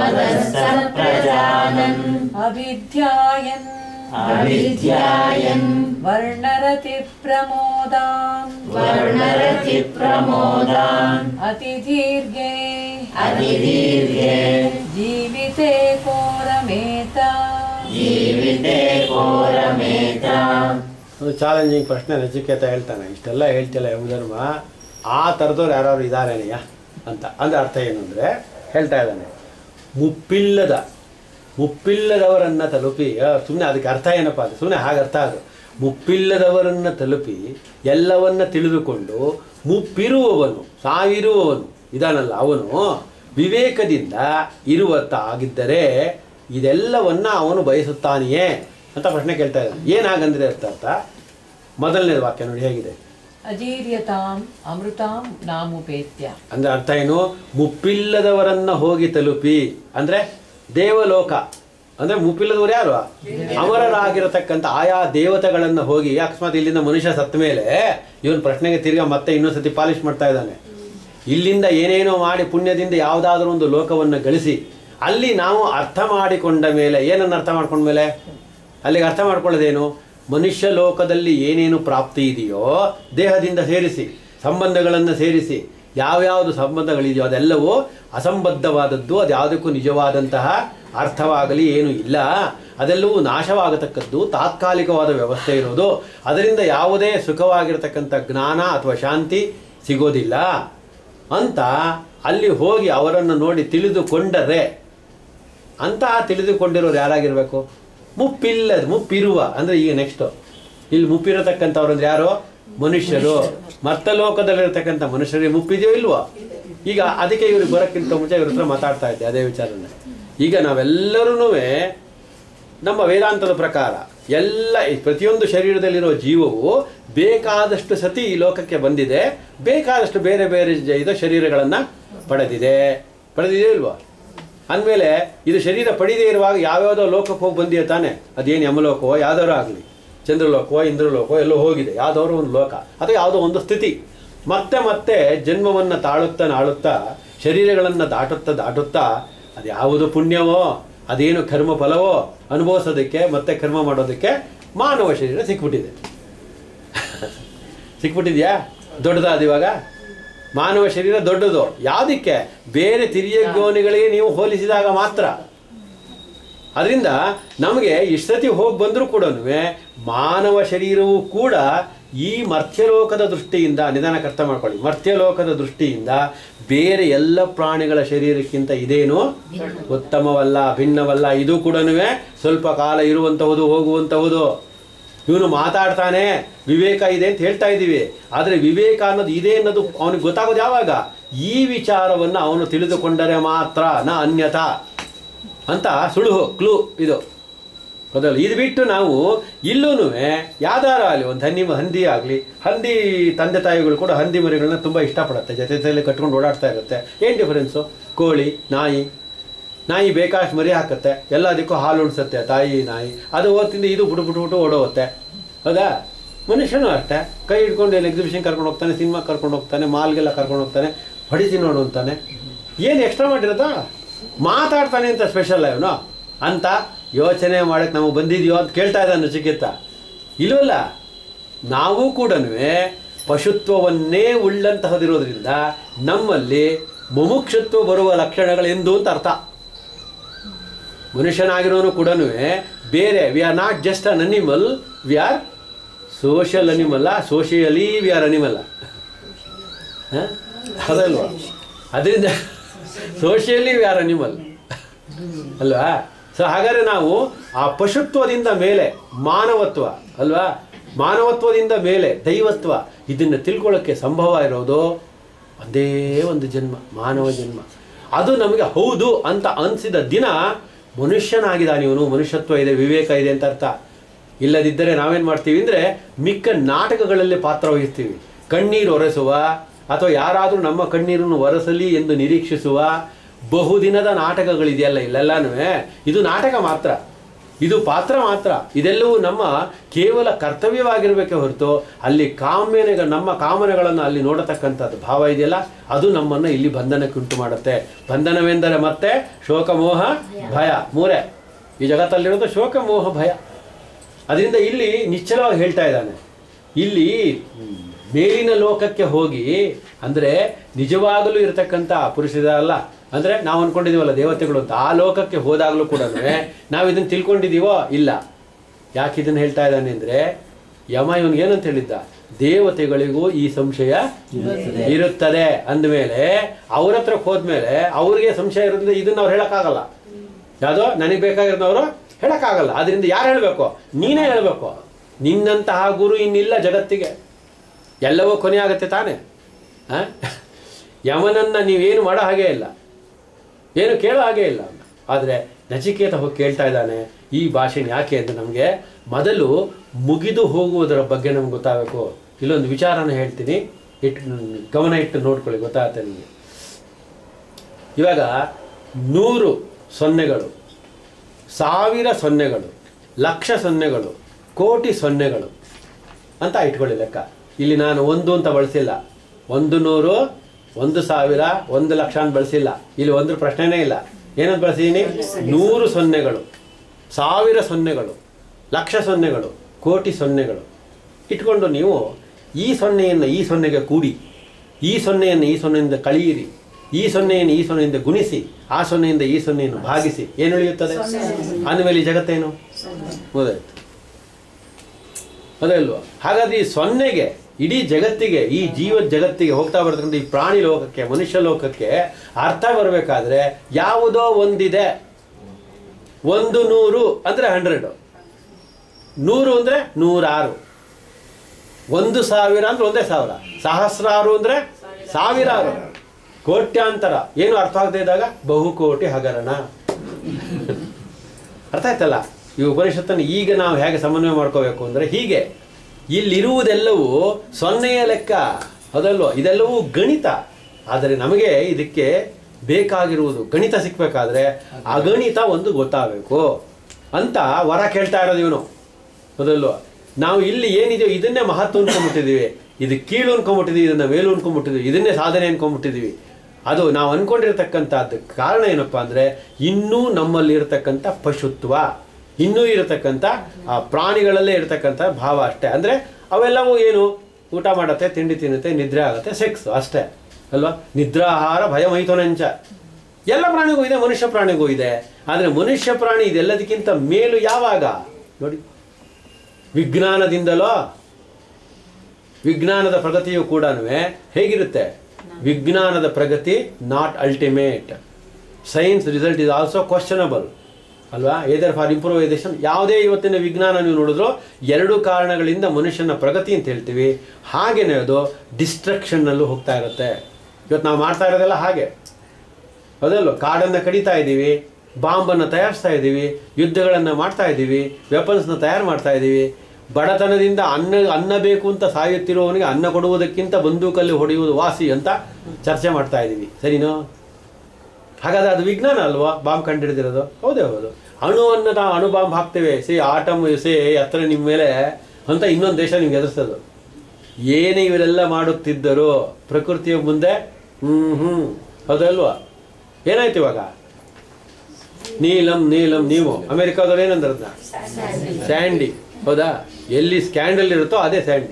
ಅವಿದ್ಯಾಯನ್ ವರ್ಣರತಿ ಪ್ರಮೋದಾನ್ ಅತಿದೀರ್ಘೆ ಜೀವಿತೆ ಕೋರಮೇತ. ಒಂದು ಚಾಲೆಂಜಿಂಗ್ ಪ್ರಶ್ನೆ ನಚಿಕೇತ ಹೇಳ್ತಾನೆ. ಇಷ್ಟೆಲ್ಲ ಹೇಳ್ತಿಲ್ಲ ಯಮಧರ್ಮ, ಆ ಥರದವ್ರು ಯಾರು ಇದ್ದಾರೇನೆಯ ಅಂತ. ಅಂದರೆ ಅರ್ಥ ಏನು ಅಂದರೆ ಹೇಳ್ತಾ ಇದ್ದಾನೆ, ಮುಪ್ಪಿಲ್ಲದವರನ್ನು ತಲುಪಿ, ಸುಮ್ಮನೆ ಅದಕ್ಕೆ ಅರ್ಥ ಏನಪ್ಪ ಅದು, ಸುಮ್ಮನೆ ಹಾಗೆ ಅರ್ಥ ಅದು. ಮುಪ್ಪಿಲ್ಲದವರನ್ನು ತಲುಪಿ ಎಲ್ಲವನ್ನ ತಿಳಿದುಕೊಂಡು ಮುಪ್ಪಿರುವವನು, ಸಾವಿರುವವನು ಇದಾನಲ್ಲ, ಅವನು ವಿವೇಕದಿಂದ ಆಗಿದ್ದರೆ ಇದೆಲ್ಲವನ್ನ ಅವನು ಬಯಸುತ್ತಾನೆಯೇ ಅಂತ ಪ್ರಶ್ನೆ ಕೇಳ್ತಾ ಇದ್ದಾನೆ. ಏನಾಗಂದ್ರೆ ಅರ್ಥ ಮೊದಲನೇ ವಾಕ್ಯ ನೋಡಿ ಹೇಗಿದೆ, ಅಜೀರ್ಯತಾಂ ಅಮೃತಾಂ ನಾಮುಪೇತ್ಯ. ಅಂದ್ರೆ ಅರ್ಥ ಏನು? ಮುಪ್ಪಿಲ್ಲದವರನ್ನ ಹೋಗಿ ತಲುಪಿ ಅಂದ್ರೆ ದೇವಲೋಕ. ಅಂದ್ರೆ ಮುಪ್ಪಿಲ್ಲದವರು ಯಾರು? ಅಮರರಾಗಿರತಕ್ಕಂಥ ಆಯಾ ದೇವತೆಗಳನ್ನು ಹೋಗಿ, ಅಕಸ್ಮಾತ್ ಇಲ್ಲಿಂದ ಮನುಷ್ಯ ಸತ್ತ ಮೇಲೆ ಇವನ್ ಪ್ರಶ್ನೆಗೆ ತಿರ್ಗಾ ಮತ್ತೆ ಇನ್ನೊಂದ್ಸತಿ ಪಾಲಿಶ್ ಮಾಡ್ತಾ ಇದ್ದಾನೆ. ಇಲ್ಲಿಂದ ಏನೇನೋ ಮಾಡಿ ಪುಣ್ಯದಿಂದ ಯಾವುದಾದ್ರೂ ಒಂದು ಲೋಕವನ್ನು ಗಳಿಸಿ ಅಲ್ಲಿ ನಾವು ಅರ್ಥ ಮಾಡಿಕೊಂಡ ಮೇಲೆ, ಏನನ್ನು ಅರ್ಥ ಮಾಡ್ಕೊಂಡ ಮೇಲೆ ಅಲ್ಲಿಗೆ ಅರ್ಥ ಮಾಡ್ಕೊಳ್ಳೋದೇನು? ಮನುಷ್ಯ ಲೋಕದಲ್ಲಿ ಏನೇನು ಪ್ರಾಪ್ತಿ ಇದೆಯೋ ದೇಹದಿಂದ ಸೇರಿಸಿ, ಸಂಬಂಧಗಳನ್ನು ಸೇರಿಸಿ, ಯಾವ್ಯಾವುದು ಸಂಬಂಧಗಳಿದೆಯೋ ಅದೆಲ್ಲವೂ ಅಸಂಬದ್ಧವಾದದ್ದು, ಅದು ಯಾವುದಕ್ಕೂ ನಿಜವಾದಂತಹ ಅರ್ಥವಾಗಲಿ ಏನೂ ಇಲ್ಲ, ಅದೆಲ್ಲವೂ ನಾಶವಾಗತಕ್ಕದ್ದು, ತಾತ್ಕಾಲಿಕವಾದ ವ್ಯವಸ್ಥೆ ಇರೋದು, ಅದರಿಂದ ಯಾವುದೇ ಸುಖವಾಗಿರತಕ್ಕಂಥ ಜ್ಞಾನ ಅಥವಾ ಶಾಂತಿ ಸಿಗೋದಿಲ್ಲ ಅಂತ ಅಲ್ಲಿ ಹೋಗಿ ಅವರನ್ನು ನೋಡಿ ತಿಳಿದುಕೊಂಡರೆ, ಅಂತಹ ತಿಳಿದುಕೊಂಡಿರೋರು ಯಾರಾಗಿರಬೇಕು? ಮುಪ್ಪಿರುವ ಅಂದರೆ ಈಗ ನೆಕ್ಸ್ಟು ಇಲ್ಲಿ ಮುಪ್ಪಿರತಕ್ಕಂಥವ್ರಂದ್ರೆ ಯಾರು? ಮನುಷ್ಯರು. ಮರ್ತಲೋಕದಲ್ಲಿರತಕ್ಕಂಥ ಮನುಷ್ಯರಿಗೆ ಮುಪ್ಪಿದೆಯೋ ಇಲ್ವೋ? ಈಗ ಅದಕ್ಕೆ ಇವ್ರಿಗೆ ಬರೋಕ್ಕಿಂತ ಮುಂಚೆ ಇವ್ರ ಹತ್ರ ಮಾತಾಡ್ತಾ ಇದ್ದೆ ಅದೇ ವಿಚಾರನ. ಈಗ ನಾವೆಲ್ಲರೂ ನಮ್ಮ ವೇದಾಂತದ ಪ್ರಕಾರ ಎಲ್ಲ ಪ್ರತಿಯೊಂದು ಶರೀರದಲ್ಲಿರೋ ಜೀವವು ಬೇಕಾದಷ್ಟು ಸತಿ ಈ ಲೋಕಕ್ಕೆ ಬಂದಿದೆ, ಬೇಕಾದಷ್ಟು ಬೇರೆ ಬೇರೆ ಇದು ಶರೀರಗಳನ್ನು ಪಡೆದಿದೆ ಇಲ್ವಾ? ಅಂದಮೇಲೆ ಇದು ಶರೀರ ಪಡೆದೇ ಇರುವಾಗ ಯಾವ್ಯಾವುದೋ ಲೋಕಕ್ಕೆ ಹೋಗಿ ಬಂದಿದೆ ತಾನೆ, ಅದೇನು ಯಮಲೋಕವೋ ಯಾವ್ದಾರು ಆಗಲಿ, ಚಂದ್ರಲೋಕವೋ ಇಂದ್ರಲೋಕವೋ ಎಲ್ಲೋ ಹೋಗಿದೆ, ಯಾವುದಾದ್ರು ಒಂದು ಲೋಕ ಅಥವಾ ಯಾವುದೋ ಒಂದು ಸ್ಥಿತಿ. ಮತ್ತೆ ಮತ್ತೆ ಜನ್ಮವನ್ನು ತಾಳುತ್ತಾ ಶರೀರಗಳನ್ನು ದಾಟುತ್ತಾ ಅದು ಯಾವುದು ಪುಣ್ಯವೋ ಅದೇನು ಕರ್ಮ ಫಲವೋ ಅನುಭವಿಸೋದಕ್ಕೆ ಮತ್ತೆ ಕರ್ಮ ಮಾಡೋದಕ್ಕೆ ಮಾನವ ಶರೀರ ಸಿಕ್ಬಿಟ್ಟಿದೆಯಾ? ದೊಡ್ಡದಾದ ಇವಾಗ ಮಾನವ ಶರೀರ ದೊಡ್ಡದು. ಯಾವುದಕ್ಕೆ? ಬೇರೆ ತಿರಿಯ ಯೋನಿಗಳಿಗೆ ನೀವು ಹೋಲಿಸಿದಾಗ ಮಾತ್ರ. ಅದರಿಂದ ನಮಗೆ ಇಷ್ಟತಿ ಹೋಗಿ ಬಂದರೂ ಕೂಡ ಮಾನವ ಶರೀರವೂ ಕೂಡ ಈ ಮರ್ತ್ಯಲೋಕದ ದೃಷ್ಟಿಯಿಂದ, ನಿಧಾನಕ್ಕೆ ಅರ್ಥ ಮಾಡ್ಕೊಳ್ಳಿ, ಮರ್ತ್ಯಲೋಕದ ದೃಷ್ಟಿಯಿಂದ ಬೇರೆ ಎಲ್ಲ ಪ್ರಾಣಿಗಳ ಶರೀರಕ್ಕಿಂತ ಇದೇನು ಉತ್ತಮವಲ್ಲ, ಭಿನ್ನವಲ್ಲ. ಇದು ಕೂಡ ಸ್ವಲ್ಪ ಕಾಲ ಇರುವಂತಹುದು, ಹೋಗುವಂತಹುದು. ಇವನು ಮಾತಾಡ್ತಾನೆ, ವಿವೇಕ ಇದೆ ಅಂತ ಹೇಳ್ತಾ ಇದ್ದೀವಿ, ಆದರೆ ವಿವೇಕ ಅನ್ನೋದು ಇದೆ ಅನ್ನೋದು ಅವನಿಗೆ ಗೊತ್ತಾಗೋದು ಯಾವಾಗ? ಈ ವಿಚಾರವನ್ನು ಅವನು ತಿಳಿದುಕೊಂಡರೆ ಮಾತ್ರ, ನ ಅನ್ಯತಾ ಅಂತ ಸುಳುಹು ಕ್ಲೂ ಇದು. ಹೌದಲ್ಲ? ಇದು ಬಿಟ್ಟು ನಾವು ಇಲ್ಲೂ ಯಾವ್ದಾರ ಆಗಲಿ, ಒಂದು ಹಂದಿ ಆಗಲಿ, ಹಂದಿ ತಂದೆ ತಾಯಿಗಳು ಕೂಡ ಹಂದಿ ಮರಿಗಳನ್ನ ತುಂಬ ಇಷ್ಟಪಡುತ್ತೆ, ಜೊತೆಯಲ್ಲಿ ಕಟ್ಕೊಂಡು ಓಡಾಡ್ತಾ ಇರುತ್ತೆ. ಏನು ಡಿಫರೆನ್ಸು? ಕೋಳಿ, ನಾಯಿ ಬೇಕಾಷ್ಟು ಮರಿ ಹಾಕುತ್ತೆ, ಎಲ್ಲದಕ್ಕೂ ಹಾಲು ಉಣಿಸುತ್ತೆ ತಾಯಿ ನಾಯಿ, ಅದು ಓದ್ತಿಂದ ಇದು ಬಿಟ್ಟು ಓಡೋಗುತ್ತೆ. ಹೌದಾ? ಮನುಷ್ಯನೂ ಅಷ್ಟೇ, ಕೈ ಹಿಡ್ಕೊಂಡು ಏನು ಎಕ್ಸಿಬಿಷನ್ ಕರ್ಕೊಂಡು ಹೋಗ್ತಾನೆ, ಸಿನಿಮಾ ಕರ್ಕೊಂಡು ಹೋಗ್ತಾನೆ, ಮಾಲ್ಗೆಲ್ಲ ಕರ್ಕೊಂಡು ಹೋಗ್ತಾನೆ, ಹೊಡಿಸಿ ನೋಡು ಅಂತಾನೆ. ಏನು ಎಕ್ಸ್ಟ್ರಾ ಮಾಡಿರೋದಾ? ಮಾತಾಡ್ತಾನೆ ಅಂತ ಸ್ಪೆಷಲ್ ಇವನು ಅಂತ ಯೋಚನೆ ಮಾಡಕ್ಕೆ ನಾವು ಬಂದಿದೆಯೋ ಅಂತ ಕೇಳ್ತಾ ಇದ್ದಾನೆ ನಚಿಕೇತ. ಇಲ್ವಲ್ಲ, ನಾವು ಕೂಡ ಪಶುತ್ವವನ್ನೇ ಉಳ್ಳಂತಹದಿರೋದ್ರಿಂದ ನಮ್ಮಲ್ಲಿ ಮುಮುಕ್ಷತ್ವ ಬರುವ ಲಕ್ಷಣಗಳೆಂದು ಅಂತ ಅರ್ಥ. ಮನುಷ್ಯನಾಗಿರೋನು ಕೂಡ ಬೇರೆ, we are not just an animal, we are social ಅನಿಮಲ್ಲ, ಸೋಷಿಯಲಿ ವಿ ಆರ್ ಅನಿಮಲ್ಲ. ಅದಲ್ವಾ? ಅದರಿಂದ ಸೋಷಿಯಲಿ ವಿ ಆರ್ ಅನಿಮಲ್ ಅಲ್ವಾ? ಸೊ ಹಾಗಾದರೆ ನಾವು ಆ ಪಶುತ್ವದಿಂದ ಮೇಲೆ ಮಾನವತ್ವ ಅಲ್ವಾ, ಮಾನವತ್ವದಿಂದ ಮೇಲೆ ದೈವತ್ವ, ಇದನ್ನು ತಿಳ್ಕೊಳ್ಳೋಕ್ಕೆ ಸಂಭವ ಇರೋದು ಒಂದೇ ಒಂದು ಜನ್ಮ, ಮಾನವ ಜನ್ಮ. ಅದು ನಮಗೆ ಹೌದು ಅಂತ ಅನಿಸಿದ ದಿನ ಮನುಷ್ಯನಾಗಿದ್ದಾನೆ ಇವನು, ಮನುಷ್ಯತ್ವ ಇದೆ, ವಿವೇಕ ಇದೆ ಅಂತ ಅರ್ಥ. ಇಲ್ಲದಿದ್ದರೆ ನಾವೇನು ಮಾಡ್ತೀವಿ ಅಂದರೆ ಮಿಕ್ಕ ನಾಟಕಗಳಲ್ಲಿ ಪಾತ್ರ ವಹಿಸ್ತೀವಿ. ಕಣ್ಣೀರು ಒರೆಸುವ ಅಥವಾ ಯಾರಾದರೂ ನಮ್ಮ ಕಣ್ಣೀರನ್ನು ಒರೆಸಲಿ ಎಂದು ನಿರೀಕ್ಷಿಸುವ ಬಹುದಿನದ ನಾಟಕಗಳಿದೆಯಲ್ಲ, ಇಲ್ಲೆಲ್ಲನೂ ಇದು ನಾಟಕ ಮಾತ್ರ, ಇದು ಪಾತ್ರ ಮಾತ್ರ. ಇದೆಲ್ಲವೂ ನಮ್ಮ ಕೇವಲ ಕರ್ತವ್ಯವಾಗಿರಬೇಕೆ ಹೊರತು ಅಲ್ಲಿ ನಮ್ಮ ಕಾಮನೆಗಳನ್ನು ಅಲ್ಲಿ ನೋಡತಕ್ಕಂಥದ್ದು ಭಾವ ಇದೆಯಲ್ಲ, ಅದು ನಮ್ಮನ್ನು ಇಲ್ಲಿ ಬಂಧನಕ್ಕೆ ಉಂಟು ಮಾಡುತ್ತೆ. ಬಂಧನವೆಂದರೆ ಮತ್ತೆ ಶೋಕ ಮೋಹ ಭಯ, ಮೂರೇ ಈ ಜಗತ್ತಲ್ಲಿರೋದು, ಶೋಕ ಮೋಹ ಭಯ. ಅದರಿಂದ ಇಲ್ಲಿ ನಿಶ್ಚಲವಾಗಿ ಹೇಳ್ತಾ ಇದ್ದಾನೆ, ಇಲ್ಲಿ ಮೇಲಿನ ಲೋಕಕ್ಕೆ ಹೋಗಿ ಅಂದರೆ ನಿಜವಾಗಲೂ ಇರತಕ್ಕಂಥ ಪುರುಷರಲ್ಲ, ಅಂದರೆ ನಾವು ಅಂದ್ಕೊಂಡಿದ್ದೀವಲ್ಲ ದೇವತೆಗಳು ಅಂತ, ಆ ಲೋಕಕ್ಕೆ ಹೋದಾಗಲೂ ಕೂಡ ನಾವು ಇದನ್ನು ತಿಳ್ಕೊಂಡಿದ್ದೀವೋ ಇಲ್ಲ. ಯಾಕೆ ಇದನ್ನು ಹೇಳ್ತಾ ಇದ್ದಾನೆ ಅಂದರೆ, ಯಮ ಇವನಿಗೆ ಏನಂತ ಹೇಳಿದ್ದ? ದೇವತೆಗಳಿಗೂ ಈ ಸಂಶಯ ಇರುತ್ತದೆ ಅಂದಮೇಲೆ ಅವ್ರ ಹತ್ರಕ್ಕೆ ಹೋದ್ಮೇಲೆ ಅವ್ರಿಗೆ ಸಂಶಯ ಇರೋದ್ರಿಂದ ಇದನ್ನು ಅವ್ರು ಹೇಳೋಕ್ಕಾಗಲ್ಲ. ಯಾವುದೋ ನನಗೆ ಬೇಕಾಗಿರೋದವರು ಹೇಳೋಕ್ಕಾಗಲ್ಲ. ಅದರಿಂದ ಯಾರು ಹೇಳಬೇಕು? ನೀನೇ ಹೇಳಬೇಕು. ನಿನ್ನಂತಹ ಗುರು ಇನ್ನಿಲ್ಲ ಜಗತ್ತಿಗೆ. ಎಲ್ಲವೂ ಕೊನೆ ಆಗುತ್ತೆ ತಾನೆ. ಯಮನನ್ನು ನೀವೇನು ಮಾಡೋ ಹಾಗೇ ಇಲ್ಲ, ಏನು ಕೇಳೋ ಹಾಗೇ ಇಲ್ಲ. ಆದರೆ ನಚಿಕೇತ ಹೋಗಿ ಕೇಳ್ತಾ ಇದ್ದಾನೆ ಈ ಭಾಷೆನ. ಯಾಕೆ ಅಂದರೆ ನಮಗೆ ಮೊದಲು ಮುಗಿದು ಹೋಗುವುದರ ಬಗ್ಗೆ ನಮ್ಗೆ ಗೊತ್ತಾಗಬೇಕು. ಇಲ್ಲೊಂದು ವಿಚಾರನ ಹೇಳ್ತೀನಿ, ಗಮನ ಇಟ್ಟು ನೋಡ್ಕೊಳ್ಳಿ, ಗೊತ್ತಾಗುತ್ತೆ ನಿಮಗೆ. ಇವಾಗ 100 ಸೊನ್ನೆಗಳು, 1000 ಸೊನ್ನೆಗಳು, ಲಕ್ಷ ಸೊನ್ನೆಗಳು, ಕೋಟಿ ಸೊನ್ನೆಗಳು ಅಂತ ಇಟ್ಕೊಳ್ಳಿ ಲೆಕ್ಕ. ಇಲ್ಲಿ ನಾನು 1 ಅಂತ ಬಳಸಿಲ್ಲ, 100, 1000, 1 ಲಕ್ಷ ಅಂತ ಬಳಸಿಲ್ಲ. ಇಲ್ಲಿ 1 ಪ್ರಶ್ನೆನೇ ಇಲ್ಲ. ಏನಂತ ಬಳಸಿದ್ದೀನಿ? 100 ಸೊನ್ನೆಗಳು, 1000 ಸೊನ್ನೆಗಳು, ಲಕ್ಷ ಸೊನ್ನೆಗಳು, ಕೋಟಿ ಸೊನ್ನೆಗಳು ಇಟ್ಕೊಂಡು ನೀವು ಈ ಸೊನ್ನೆಯನ್ನು ಈ ಸೊನ್ನೆಗೆ ಕೂಡಿ, ಈ ಸೊನ್ನೆಯನ್ನು ಈ ಸೊನ್ನೆಯಿಂದ ಕಳೆಯಿರಿ, ಈ ಸೊನ್ನೆಯನ್ನು ಈ ಸೊನ್ನೆಯಿಂದ ಗುಣಿಸಿ, ಆ ಸೊನ್ನೆಯಿಂದ ಈ ಸೊನ್ನೆಯನ್ನು ಭಾಗಿಸಿ, ಏನು ಉಳಿಯುತ್ತದೆ? ಅಂದಮೇಲೆ ಈ ಜಗತ್ತೇನು ಓದಾಯ್ತು, ಅದೇ ಅಲ್ವಾ? ಹಾಗಾದ್ರೆ ಈ ಸೊನ್ನೆಗೆ, ಇಡೀ ಜಗತ್ತಿಗೆ, ಈ ಜೀವ ಜಗತ್ತಿಗೆ ಹೋಗ್ತಾ ಬರ್ತಕ್ಕಂಥ ಈ ಪ್ರಾಣಿ ಲೋಕಕ್ಕೆ, ಮನುಷ್ಯ ಲೋಕಕ್ಕೆ ಅರ್ಥ ಬರಬೇಕಾದ್ರೆ ಯಾವುದೋ ಒಂದಿದೆ. 100 ಅಂದರೆ 100, 100 ಅಂದರೆ 106, 1000 ಅಂದ್ರೆ 1,000, ಸಹಸ್ರಾರು ಅಂದರೆ 1000, ಕೋಟ್ಯಾಂತರ. ಏನು ಅರ್ಥ ಆಗದೆ ಇದ್ದಾಗ ಬಹುಕೋಟಿ ಹಗರಣ. ಅರ್ಥ ಆಯ್ತಲ್ಲ? ಈ ಉಪನಿಷತ್ತನ್ನು ಈಗ ನಾವು ಹೇಗೆ ಸಮನ್ವಯ ಮಾಡ್ಕೋಬೇಕು ಅಂದರೆ ಹೀಗೆ, ಇಲ್ಲಿರುವುದೆಲ್ಲವೂ ಸೊನ್ನೆಯ ಲೆಕ್ಕ, ಅದಲ್ವ, ಇದೆಲ್ಲವೂ ಗಣಿತ. ಆದರೆ ನಮಗೆ ಇದಕ್ಕೆ ಬೇಕಾಗಿರುವುದು ಗಣಿತ ಸಿಕ್ಕಬೇಕಾದ್ರೆ ಅಗಣಿತ ಒಂದು ಗೊತ್ತಾಗಬೇಕು ಅಂತ ವರ ಕೇಳ್ತಾ ಇರೋದು ಇವನು, ಅದಲ್ವ. ನಾವು ಇಲ್ಲಿ ಏನಿದೆಯೋ ಇದನ್ನೇ ಮಹತ್ವ ಅನ್ಕೊಂಡ್ಬಿಟ್ಟಿದ್ದೀವಿ, ಇದು ಕೀಳು ಅನ್ಕೊಂಡ್ಬಿಟ್ಟಿದ್ದೀವಿ, ಇದನ್ನು ಮೇಲು ಅನ್ಕೊಂಡ್ಬಿಟ್ಟಿದ್ದೀವಿ, ಇದನ್ನೇ ಸಾಧನೆ ಅನ್ಕೊಂಡ್ಬಿಟ್ಟಿದ್ದೀವಿ. ಅದು ನಾವು ಅಂದ್ಕೊಂಡಿರ್ತಕ್ಕಂಥದ್ದು ಕಾರಣ ಏನಪ್ಪ ಅಂದರೆ ಇನ್ನೂ ನಮ್ಮಲ್ಲಿರ್ತಕ್ಕಂಥ ಪಶುತ್ವ, ಇನ್ನೂ ಇರತಕ್ಕಂಥ ಆ ಪ್ರಾಣಿಗಳಲ್ಲೇ ಇರತಕ್ಕಂಥ ಭಾವ ಅಷ್ಟೇ. ಅಂದರೆ ಅವೆಲ್ಲವೂ ಏನು, ಊಟ ಮಾಡುತ್ತೆ, ತಿಂಡಿ ತಿನ್ನುತ್ತೆ, ನಿದ್ರೆ ಆಗುತ್ತೆ, ಸೆಕ್ಸ್ ಅಷ್ಟೇ ಅಲ್ವಾ. ನಿದ್ರಾಹಾರ ಭಯ ಮೈಥುನಂಚ ಎಲ್ಲ ಪ್ರಾಣಿಗೂ ಇದೆ, ಮನುಷ್ಯ ಪ್ರಾಣಿಗೂ ಇದೆ. ಆದರೆ ಮನುಷ್ಯ ಪ್ರಾಣಿ ಇದೆಲ್ಲದಕ್ಕಿಂತ ಮೇಲು ಯಾವಾಗ ನೋಡಿ, ವಿಜ್ಞಾನದಿಂದಲೋ, ವಿಜ್ಞಾನದ ಪ್ರಗತಿಯು ಕೂಡ ಹೇಗಿರುತ್ತೆ, ವಿಜ್ಞಾನದ ಪ್ರಗತಿ not ultimate, science result is also questionable ಅಲ್ವಾ. ಏದರ್ ಫಾರ್ ಇಂಪ್ರೂವೈಸೇಷನ್, ಯಾವುದೇ ಇವತ್ತಿನ ವಿಜ್ಞಾನ ನೀವು ನೋಡಿದ್ರು ಎರಡು ಕಾರಣಗಳಿಂದ ಮನುಷ್ಯನ ಪ್ರಗತಿ ಅಂತ ಹೇಳ್ತೀವಿ, ಹಾಗೇನೆ ಅದು ಡಿಸ್ಟ್ರಕ್ಷನ್ನಲ್ಲೂ ಹೋಗ್ತಾ ಇರುತ್ತೆ. ಇವತ್ತು ನಾವು ಮಾಡ್ತಾ ಇರೋದೆಲ್ಲ ಹಾಗೆ ಅದಲ್ಲೋ, ಕಾಡನ್ನು ಕಡಿತಾ ಇದ್ದೀವಿ, ಬಾಂಬನ್ನು ತಯಾರಿಸ್ತಾ ಇದ್ದೀವಿ, ಯುದ್ಧಗಳನ್ನು ಮಾಡ್ತಾ ಇದ್ದೀವಿ, ವೆಪನ್ಸ್ನ ತಯಾರು ಮಾಡ್ತಾ ಇದ್ದೀವಿ. ಬಡತನದಿಂದ ಅನ್ನ ಬೇಕು ಅಂತ ಸಾಯುತ್ತಿರುವವನಿಗೆ ಅನ್ನ ಕೊಡುವುದಕ್ಕಿಂತ ಬಂದೂಕಲ್ಲಿ ಹೊಡೆಯುವುದು ವಾಸಿ ಅಂತ ಚರ್ಚೆ ಮಾಡ್ತಾ ಇದ್ದೀವಿ, ಸರಿನೋ? ಹಾಗಾದ್ರೆ ಅದು ವಿಜ್ಞಾನ ಅಲ್ವಾ ಬಾಂಬ್ ಕಂಡುಹಿಡಿದಿರೋದು? ಹೌದೇ ಹೌದು. ಅಣುವನ್ನು ನಾವು ಅಣು ಬಾಂಬ್ ಹಾಕ್ತೇವೆ, ಆಟಮ್ ಹತ್ರ ನಿಮ್ಮ ಮೇಲೆ ಅಂತ ಇನ್ನೊಂದು ದೇಶ ನಿಮ್ಗೆ ಎದುರಿಸೋದು. ಏನೇ ಇವರೆಲ್ಲ ಮಾಡುತ್ತಿದ್ದರು ಪ್ರಕೃತಿಯ ಮುಂದೆ ಹೌದಲ್ವಾ? ಏನಾಯ್ತು ಇವಾಗ? ನೀಲಂ ನೀಲಂ, ನೀವು ಅಮೆರಿಕಾದವ್ರು ಏನಂದ್ರದ್ನ ಸ್ಯಾಂಡಿ, ಹೌದಾ? ಎಲ್ಲಿ ಸ್ಕ್ಯಾಂಡಲ್ ಇರುತ್ತೋ ಅದೇ ಸ್ಯಾಂಡಿ.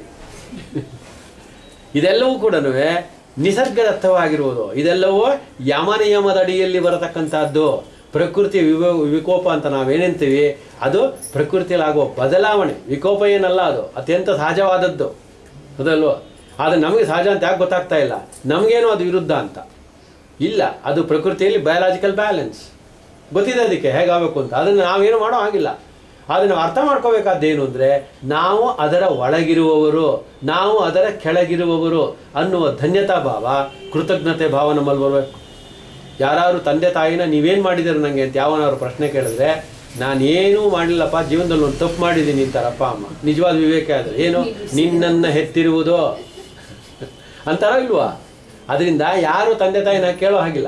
ಇದೆಲ್ಲವೂ ಕೂಡ ನಿಸರ್ಗದತ್ತವಾಗಿರುವುದು, ಇದೆಲ್ಲವೂ ಯಮನಿಯಮದ ಅಡಿಯಲ್ಲಿ ಬರತಕ್ಕಂಥದ್ದು. ಪ್ರಕೃತಿಯ ವಿಕೋಪ ಅಂತ ನಾವೇನೆಂತೀವಿ ಅದು ಪ್ರಕೃತಿಯಲ್ಲಿ ಆಗುವ ಬದಲಾವಣೆ, ವಿಕೋಪ ಏನಲ್ಲ, ಅದು ಅತ್ಯಂತ ಸಹಜವಾದದ್ದು ಅದಲ್ವ. ಆದರೆ ನಮಗೆ ಸಹಜ ಅಂತ ಯಾಕೆ ಗೊತ್ತಾಗ್ತಾ ಇಲ್ಲ, ನಮಗೇನು ಅದು ವಿರುದ್ಧ ಅಂತ ಇಲ್ಲ. ಅದು ಪ್ರಕೃತಿಯಲ್ಲಿ ಬಯಾಲಜಿಕಲ್ ಬ್ಯಾಲೆನ್ಸ್ ಗೊತ್ತಿದೆ, ಅದಕ್ಕೆ ಹೇಗಾಗಬೇಕು ಅಂತ. ಅದನ್ನು ನಾವೇನು ಮಾಡೋ ಆಗಿಲ್ಲ. ಆದರೆ ನಾವು ಅರ್ಥ ಮಾಡ್ಕೋಬೇಕಾದ್ದೇನು ಅಂದರೆ, ನಾವು ಅದರ ಒಳಗಿರುವವರು, ನಾವು ಅದರ ಕೆಳಗಿರುವವರು ಅನ್ನುವ ಧನ್ಯತಾ ಭಾವ, ಕೃತಜ್ಞತೆ ಭಾವ ನಮ್ಮಲ್ಲಿ ಬರಬೇಕು. ಯಾರು ತಂದೆ ತಾಯಿನ ನೀವೇನು ಮಾಡಿದ್ದೀರ ನನಗೆ ಅಂತ ಯಾವನಾದ್ರು ಪ್ರಶ್ನೆ ಕೇಳಿದ್ರೆ, ನಾನೇನೂ ಮಾಡಲಿಲ್ಲಪ್ಪ, ಜೀವನದಲ್ಲಿ ಒಂದು ತಪ್ಪು ಮಾಡಿದ್ದೀನಿ ಅಂತಾರಪ್ಪ ಅಮ್ಮ. ನಿಜವಾದ ವಿವೇಕ ಆದರೆ ಏನು, ನಿನ್ನನ್ನು ಹೆತ್ತಿರುವುದು ಅಂತಾರ ಇಲ್ವಾ? ಅದರಿಂದ ಯಾರು ತಂದೆ ತಾಯಿನ ಕೇಳೋ ಹಾಗಿಲ್ಲ.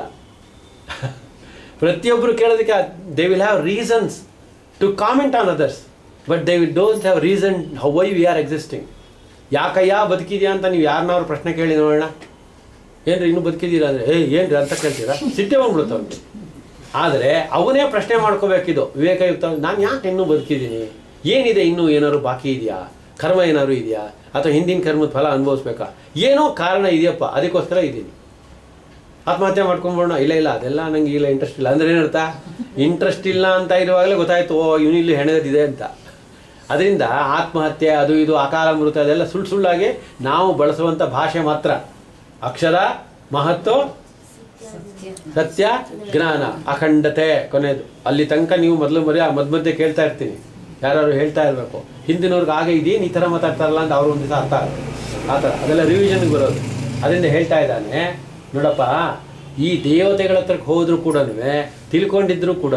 ಪ್ರತಿಯೊಬ್ಬರು ಕೇಳೋದಕ್ಕೆ they will have reasons to comment on others, but they will don't have reason how why we are existing. ಯಾಕಯ್ಯ ಬದುಕಿದ್ಯಾ ಅಂತ ನೀವು ಯಾರನ್ನಾದ್ರು ಪ್ರಶ್ನೆ ಕೇಳಿ ನೋಡೋಣ, ಏನ್ರಿ ಇನ್ನೂ ಬದುಕಿದ್ದೀರಾ ಅಂದರೆ ಏನ್ರಿ ಅಂತ ಕೇಳ್ತೀರಾ, ಸಿಟ್ಟೆ ಬಂದ್ಬಿಡುತ್ತೆ ಅವ್ನಿಗೆ. ಆದರೆ ಅವನೇ ಪ್ರಶ್ನೆ ಮಾಡ್ಕೋಬೇಕಿದು ವಿವೇಕಯುಕ್ತ, ನಾನು ಯಾಕೆ ಇನ್ನೂ ಬದುಕಿದ್ದೀನಿ, ಏನಿದೆ ಇನ್ನೂ ಏನಾದ್ರು ಬಾಕಿ ಇದೆಯಾ, ಕರ್ಮ ಏನಾದ್ರು ಇದೆಯಾ, ಅಥವಾ ಹಿಂದಿನ ಕರ್ಮದ ಫಲ ಅನುಭವಿಸ್ಬೇಕಾ, ಏನೋ ಕಾರಣ ಇದೆಯಪ್ಪ, ಅದಕ್ಕೋಸ್ಕರ ಇದ್ದೀನಿ. ಆತ್ಮಹತ್ಯೆ ಮಾಡ್ಕೊಂಬೋಣ, ಇಲ್ಲ ಇಲ್ಲ ಅದೆಲ್ಲ ನನಗೆ ಇಲ್ಲ ಇಂಟ್ರೆಸ್ಟ್ ಇಲ್ಲ ಅಂದರೆ ಏನರ್ಥ, ಇಂಟ್ರೆಸ್ಟ್ ಇಲ್ಲ ಅಂತ ಇರುವಾಗಲೇ ಗೊತ್ತಾಯ್ತು ಓ ಇವನಿಲ್ಲಿ ಹೆಣಗದಿದೆ ಅಂತ. ಅದರಿಂದ ಆತ್ಮಹತ್ಯೆ ಅದು ಇದು ಅಕಾಲ ಮೃತ ಅದೆಲ್ಲ ಸುಳ್ಳಾಗಿ ನಾವು ಬಳಸುವಂಥ ಭಾಷೆ ಮಾತ್ರ. ಅಕ್ಷರ ಮಹತ್ವ ಸತ್ಯ ಜ್ಞಾನ ಅಖಂಡತೆ ಕೊನೆಯದು. ಅಲ್ಲಿ ತನಕ ನೀವು ಮೊದಲು ಮಧ್ಯೆ ಕೇಳ್ತಾ ಇರ್ತೀನಿ, ಯಾರು ಹೇಳ್ತಾ ಇರಬೇಕು, ಹಿಂದಿನವ್ರಿಗೆ ಆಗ ಇದೇನು ಈ ಥರ ಮಾತಾಡ್ತಾರಲ್ಲ ಅಂತ ಅವರು ಒಂದು ದಿವಸ ಅರ್ಥ ಆಗುತ್ತೆ. ಆ ಥರ ಅದೆಲ್ಲ ರಿವಿಷನ್ಗೆ ಬರೋದು. ಅದರಿಂದ ಹೇಳ್ತಾ ಇದ್ದಾನೆ, ನೋಡಪ್ಪ, ಈ ದೇವತೆಗಳ ಹತ್ರಕ್ಕೆ ಹೋದರೂ ಕೂಡ ತಿಳ್ಕೊಂಡಿದ್ರು ಕೂಡ